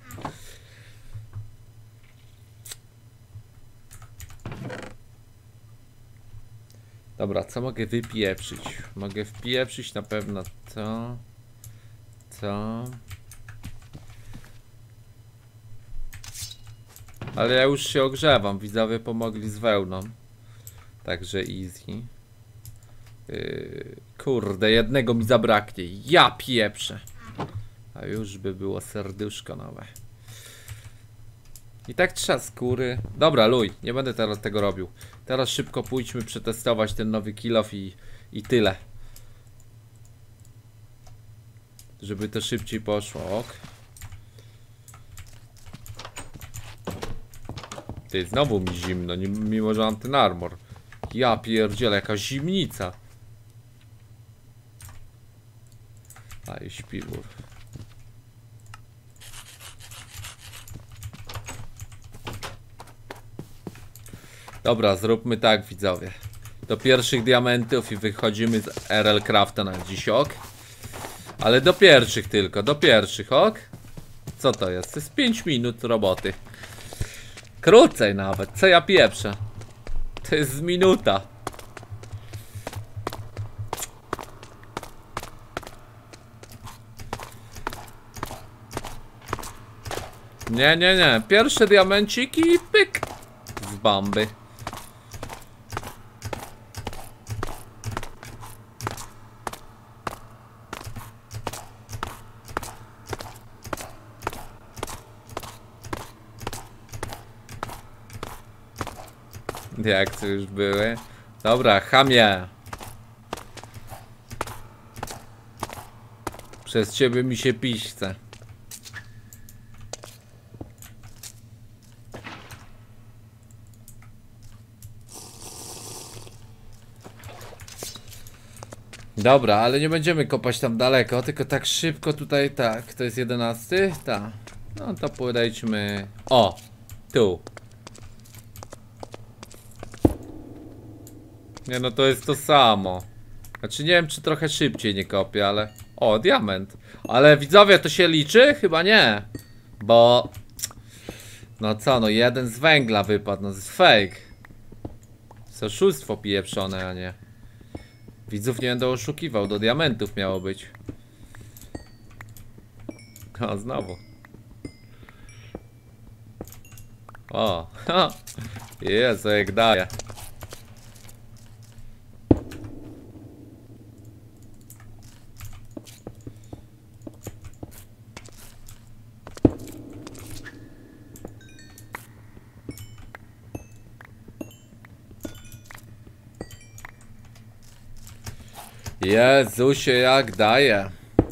Dobra, co mogę wypieprzyć? Mogę wpieprzyć na pewno to. To. Ale ja już się ogrzewam. Widzowie pomogli z wełną. Także easy. Yy, kurde, jednego mi zabraknie. Ja pieprzę. A już by było serduszko nowe. I tak trzeba skóry. Dobra, luj, nie będę teraz tego robił. Teraz szybko pójdźmy przetestować ten nowy kill off i, i tyle. Żeby to szybciej poszło, ok. Ty, znowu mi zimno, mimo że mam ten armor. Ja pierdzielę, jaka zimnica. A i śpiwór. Dobra, zróbmy tak, widzowie. Do pierwszych diamentów i wychodzimy z R L Crafta na dziś, ok? Ale do pierwszych tylko, do pierwszych, ok? Co to jest? To jest pięć minut roboty. Krócej nawet, co ja pieprzę? To jest minuta. Nie, nie, nie. Pierwsze diamenciki i pyk. Z bamby. Jak to już były. Dobra, chamie. Przez ciebie mi się pić chce. Dobra, ale nie będziemy kopać tam daleko, tylko tak szybko tutaj, tak, to jest jedenasty? Tak. No to podejdźmy. O! Tu. Nie no, to jest to samo. Znaczy nie wiem, czy trochę szybciej nie kopię, ale... O, diament. Ale widzowie, to się liczy? Chyba nie. Bo... No co, no jeden z węgla wypadł, no to jest fake. To jest oszustwo pieprzone, a nie. Widzów nie będę oszukiwał, do diamentów miało być. O, znowu. O, ha. Jezu, jak daje. Jezusie, jak daje.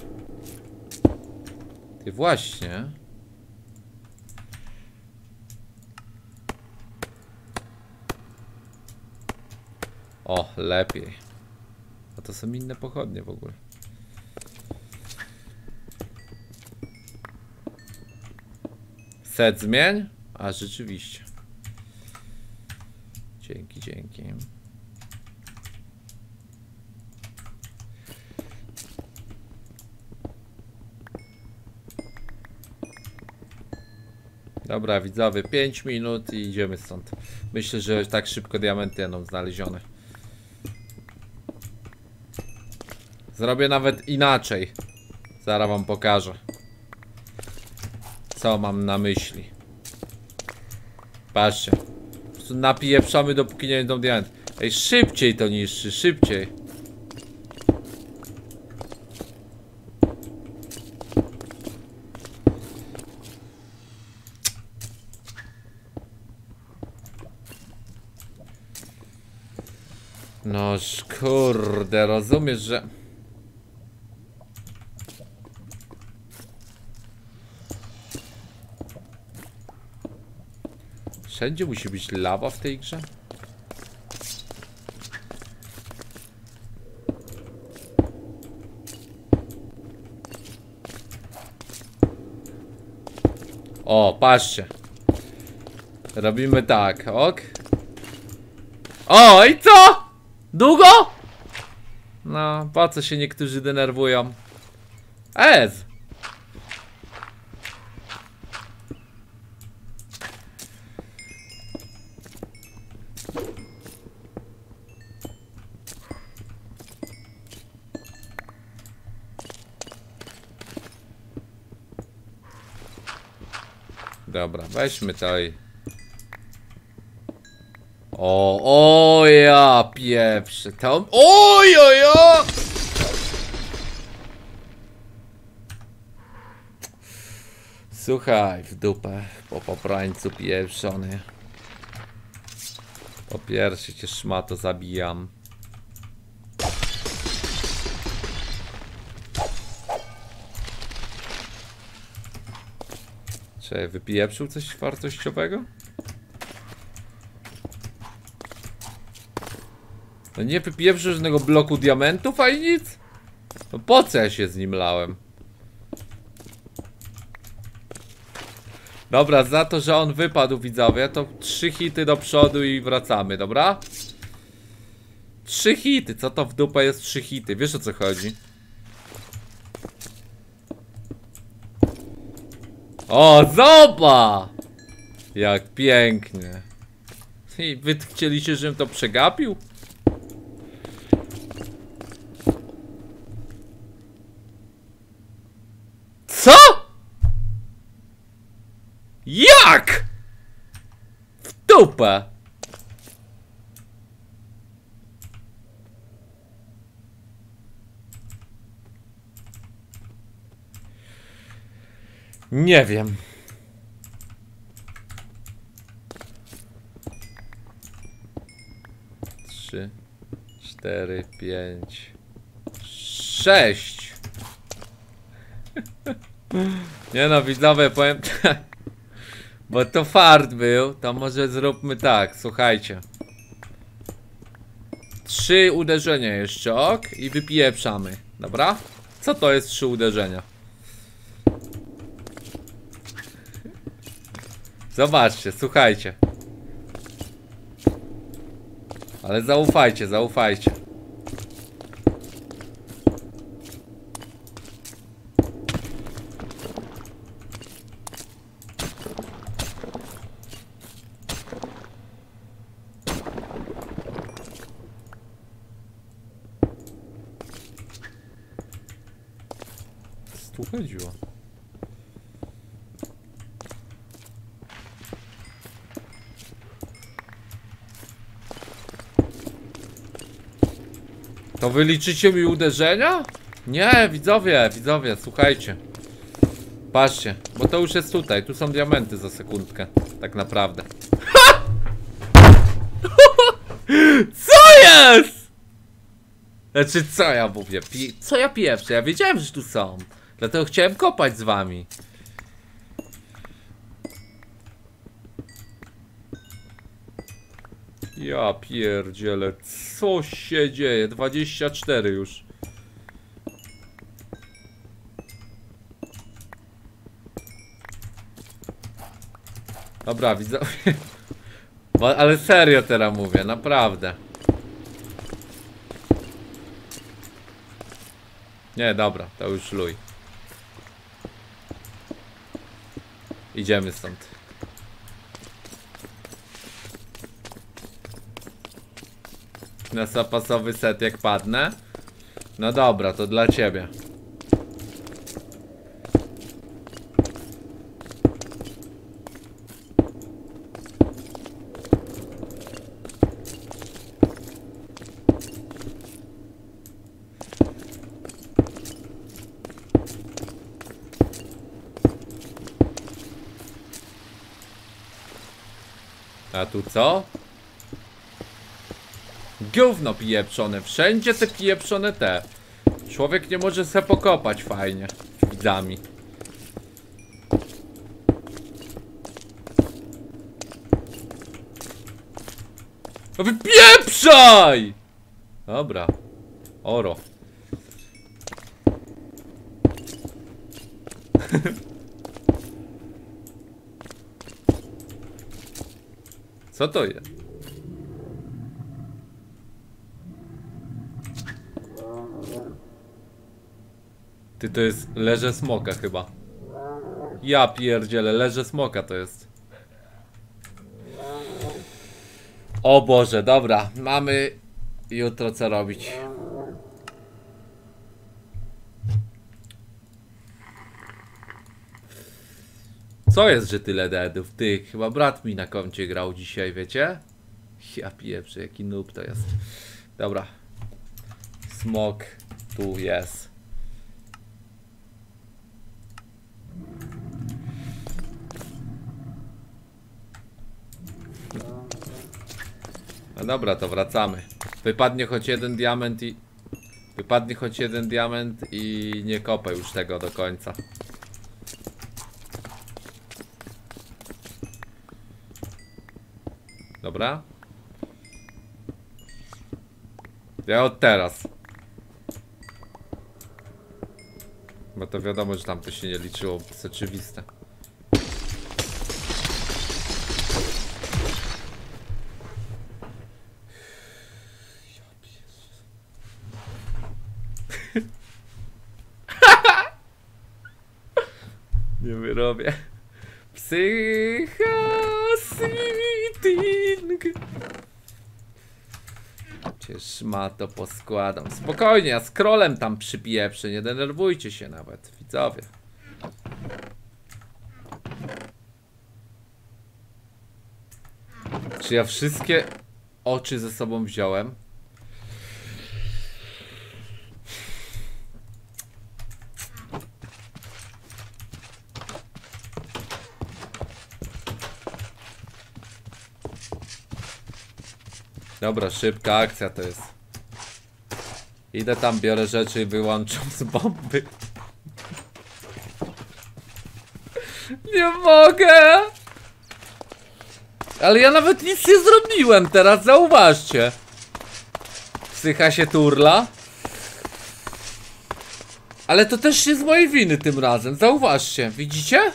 Ty właśnie. O, lepiej. A to są inne pochodnie w ogóle. Set zmień? A rzeczywiście. Dzięki, dzięki. Dobra, widzowie, pięć minut i idziemy stąd. Myślę, że tak szybko diamenty będą znalezione. Zrobię nawet inaczej. Zaraz wam pokażę, co mam na myśli. Patrzcie. Po prostu napieprzamy, dopóki nie będą diamenty. Ej, szybciej to niszczy, szybciej. No kurde, rozumiesz, że... Wszędzie musi być lawa w tej grze? O, patrzcie. Robimy tak, ok? O, i co? Długo? No, po co się niektórzy denerwują? Ez! Dobra, weźmy to i... O, o ja pieprzę, tam... Oj, oj, oj! Słuchaj, w dupę, po poprańcu pieprzony. Po pierwsze cię szmato zabijam. Czy wypieprzył coś wartościowego? No nie wypieprzył żadnego bloku diamentów, a i nic? No po co ja się z nim lałem? Dobra, za to, że on wypadł, widzowie, to trzy hity do przodu i wracamy, dobra? Trzy hity, co to w dupę jest trzy hity? Wiesz, o co chodzi? O, zobacz! Jak pięknie. I wy chcieliście, żebym to przegapił? Co? Jak? W dupę. Nie wiem. cztery, pięć, sześć. Nie no, widzowie, powiem tak. Bo to fart był, to może zróbmy tak, słuchajcie. Trzy uderzenia jeszcze, ok? I wypieprzamy, dobra? Co to jest trzy uderzenia? Zobaczcie, słuchajcie. Ale zaufajcie, zaufajcie. Co tu chodziło? To wy liczycie mi uderzenia? Nie, widzowie, widzowie, słuchajcie. Patrzcie, bo to już jest tutaj. Tu są diamenty za sekundkę. Tak naprawdę. Ha! Co jest? Znaczy, co ja mówię? Pi co ja pieprzę? Ja wiedziałem, że tu są. Dlatego chciałem kopać z wami. Ja pierdzielę, co się dzieje? dwadzieścia cztery już. Dobra, widzowie. Ale serio teraz mówię, naprawdę. Nie, dobra, to już luj. Idziemy stąd. Na zapasowy set jak padnę. No dobra, to dla ciebie. A tu co? Gówno pieprzone, wszędzie te pieprzone te. Człowiek nie może se pokopać fajnie z widzami. No wypieprzaj! Dobra. Oro. Co to jest? Ty, to jest leże smoka chyba. Ja pierdzielę, leże smoka to jest. O Boże, dobra, mamy jutro co robić. Co jest, że tyle deadów? Ty, chyba brat mi na koncie grał dzisiaj, wiecie? Ja pieprzę, jaki noob to jest. Dobra. Smok tu jest. No dobra, to wracamy. Wypadnie choć jeden diament i... Wypadnie choć jeden diament i nie kopę już tego do końca. Dobra. Ja od teraz. Bo to wiadomo, że tam to się nie liczyło, to jest oczywiste. Nie wyrobię. Psychositting. Przecież ma to poskładam. Spokojnie, ja scrollem tam przypieprzę. Nie denerwujcie się nawet, widzowie. Czy ja wszystkie oczy ze sobą wziąłem? Dobra, szybka akcja to jest. Idę tam, biorę rzeczy i wyłączam z bomby. Nie mogę! Ale ja nawet nic nie zrobiłem teraz, zauważcie. Psycha się turla. Ale to też nie z mojej winy tym razem, zauważcie, widzicie?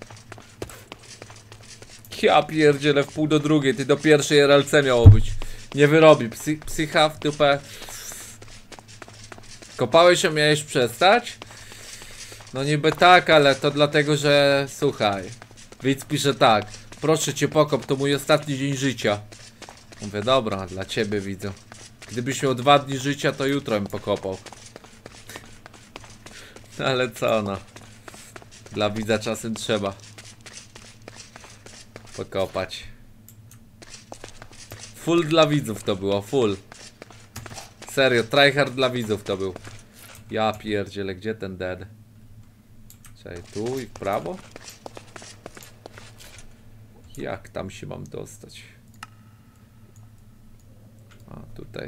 Ja pierdzielę, w pół do drugiej, ty do pierwszej R L C miało być. Nie wyrobi, Psy, psycha w dupę. Kopałeś się, miałeś przestać? No niby tak, ale to dlatego, że słuchaj. Widz pisze tak, proszę cię pokop, to mój ostatni dzień życia. Mówię, dobra, dla ciebie widzę. Gdybyś miał dwa dni życia, to jutro bym pokopał. Ale co no. Dla widza czasem trzeba pokopać. Full dla widzów to było, full. Serio, tryhard dla widzów to był. Ja pierdzielę, gdzie ten dead? Czekaj, tu i w prawo? Jak tam się mam dostać? A, tutaj.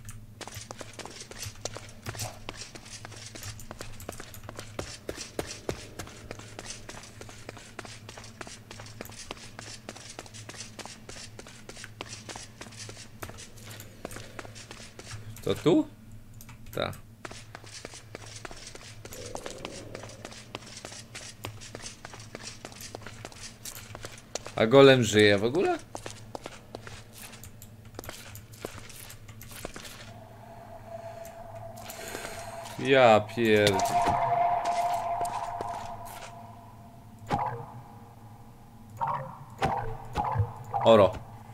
To tu? Tak. A golem żyje w ogóle? Ja pierd... Oro.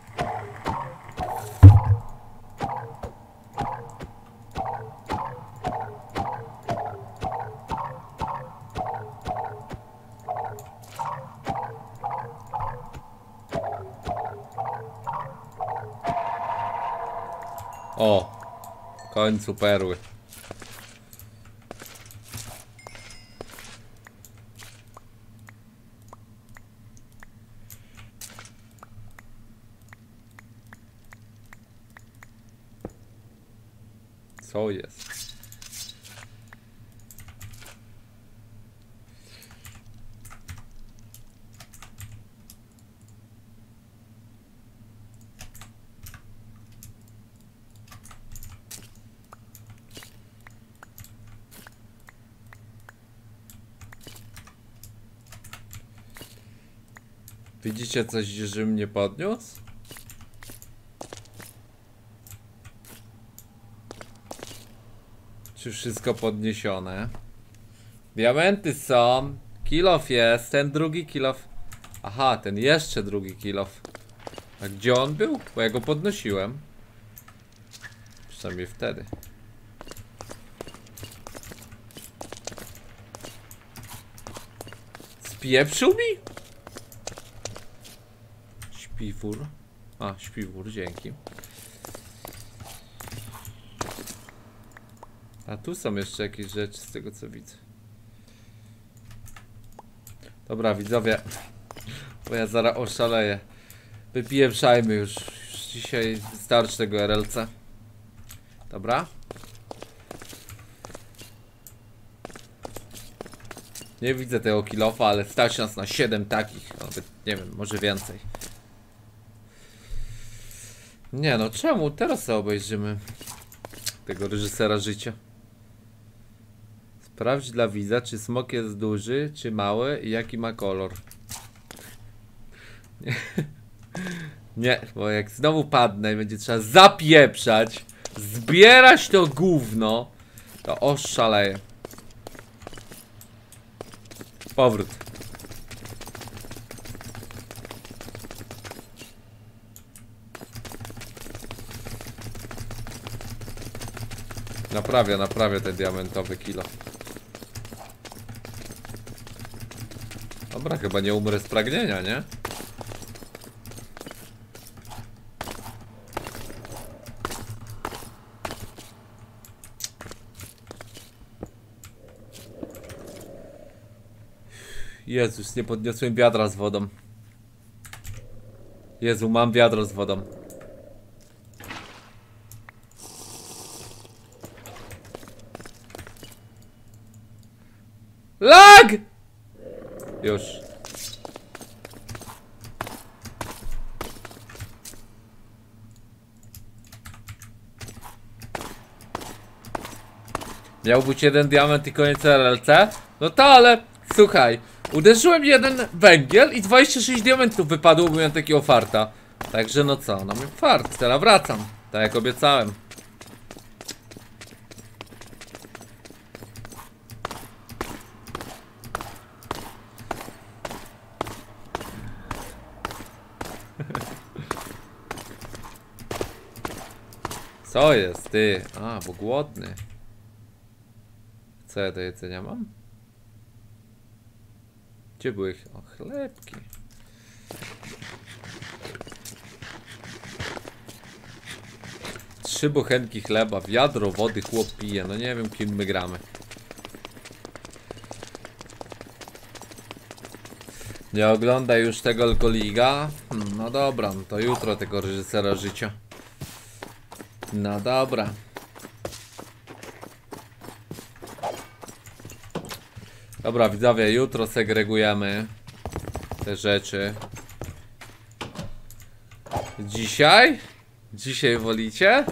O, w końcu perły. Co jest? Widzicie coś, że mnie podniósł? Czy wszystko podniesione? Diamenty są. Kilof jest. Ten drugi kilof. Aha, ten jeszcze drugi kilof. A gdzie on był? Bo ja go podnosiłem. Przynajmniej wtedy. Spieprzył mi? Śpiwór. A, śpiwór, dzięki. A tu są jeszcze jakieś rzeczy z tego co widzę. Dobra widzowie, bo ja zaraz oszaleję. Wypieprzajmy już. Już dzisiaj starczy tego R L C. Dobra. Nie widzę tego kilofa, ale stać nas na siedem takich. Nawet nie wiem, może więcej. Nie no, czemu? Teraz sobie obejrzymy tego reżysera życia. Sprawdź dla widza, czy smok jest duży, czy mały i jaki ma kolor. Nie, nie, bo jak znowu padnę i będzie trzeba zapieprzać, zbierać to gówno, to oszaleję. Powrót. Naprawię, naprawię te diamentowe kilo. Dobra, chyba nie umrę z pragnienia, nie? Jezus, nie podniosłem wiadra z wodą. Jezu, mam wiadro z wodą. Już. Miał być jeden diament i koniec R L C? No to ale, słuchaj, uderzyłem jeden węgiel i dwadzieścia sześć diamentów wypadło, bo miałem takiego farta. Także no co, no miałem fart, teraz wracam, tak jak obiecałem. Co jest, ty? A, bo głodny. Co ja do jedzenia mam? Gdzie były? O, chlebki. Trzy bochenki chleba, wiadro wody chłop pije. No nie wiem, kim my gramy. Nie oglądaj już tego Alkoliga? Hmm, no dobra, no to jutro tego reżysera życia. No dobra. Dobra, widzowie, jutro segregujemy te rzeczy. Dzisiaj? Dzisiaj wolicie?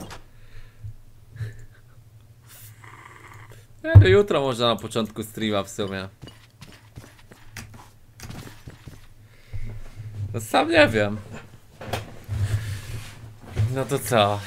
Nie, no jutro może na początku streama w sumie. No sam nie wiem. No to co?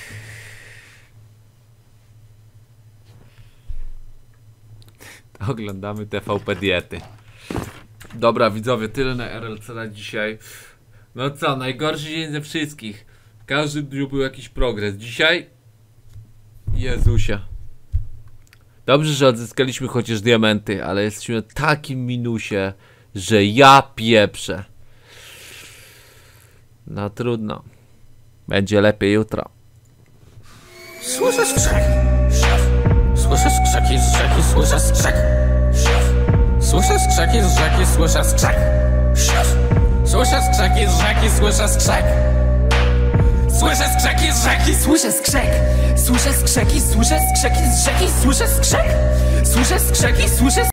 Oglądamy T V P diety. Dobra, widzowie, tyle na R L C na dzisiaj. No co, najgorszy dzień ze wszystkich. W każdym dniu był jakiś progres. Dzisiaj... Jezusie. Dobrze, że odzyskaliśmy chociaż diamenty, ale jesteśmy w takim minusie, że ja pieprzę. No trudno. Będzie lepiej jutro. Słyszę skrzek. Słyszę skrzeki z rzeki, słyszę skrzek. Słyszę skrzeki z rzeki, słyszę skrzek. Słyszę skrzeki z rzeki, słyszę skrzek. Słyszę skrzeki z rzeki, słyszę skrzek. Słyszę skrzeki, słyszę skrzeki z rzeki, słyszę skrzek. Słyszę skrzeki, słyszę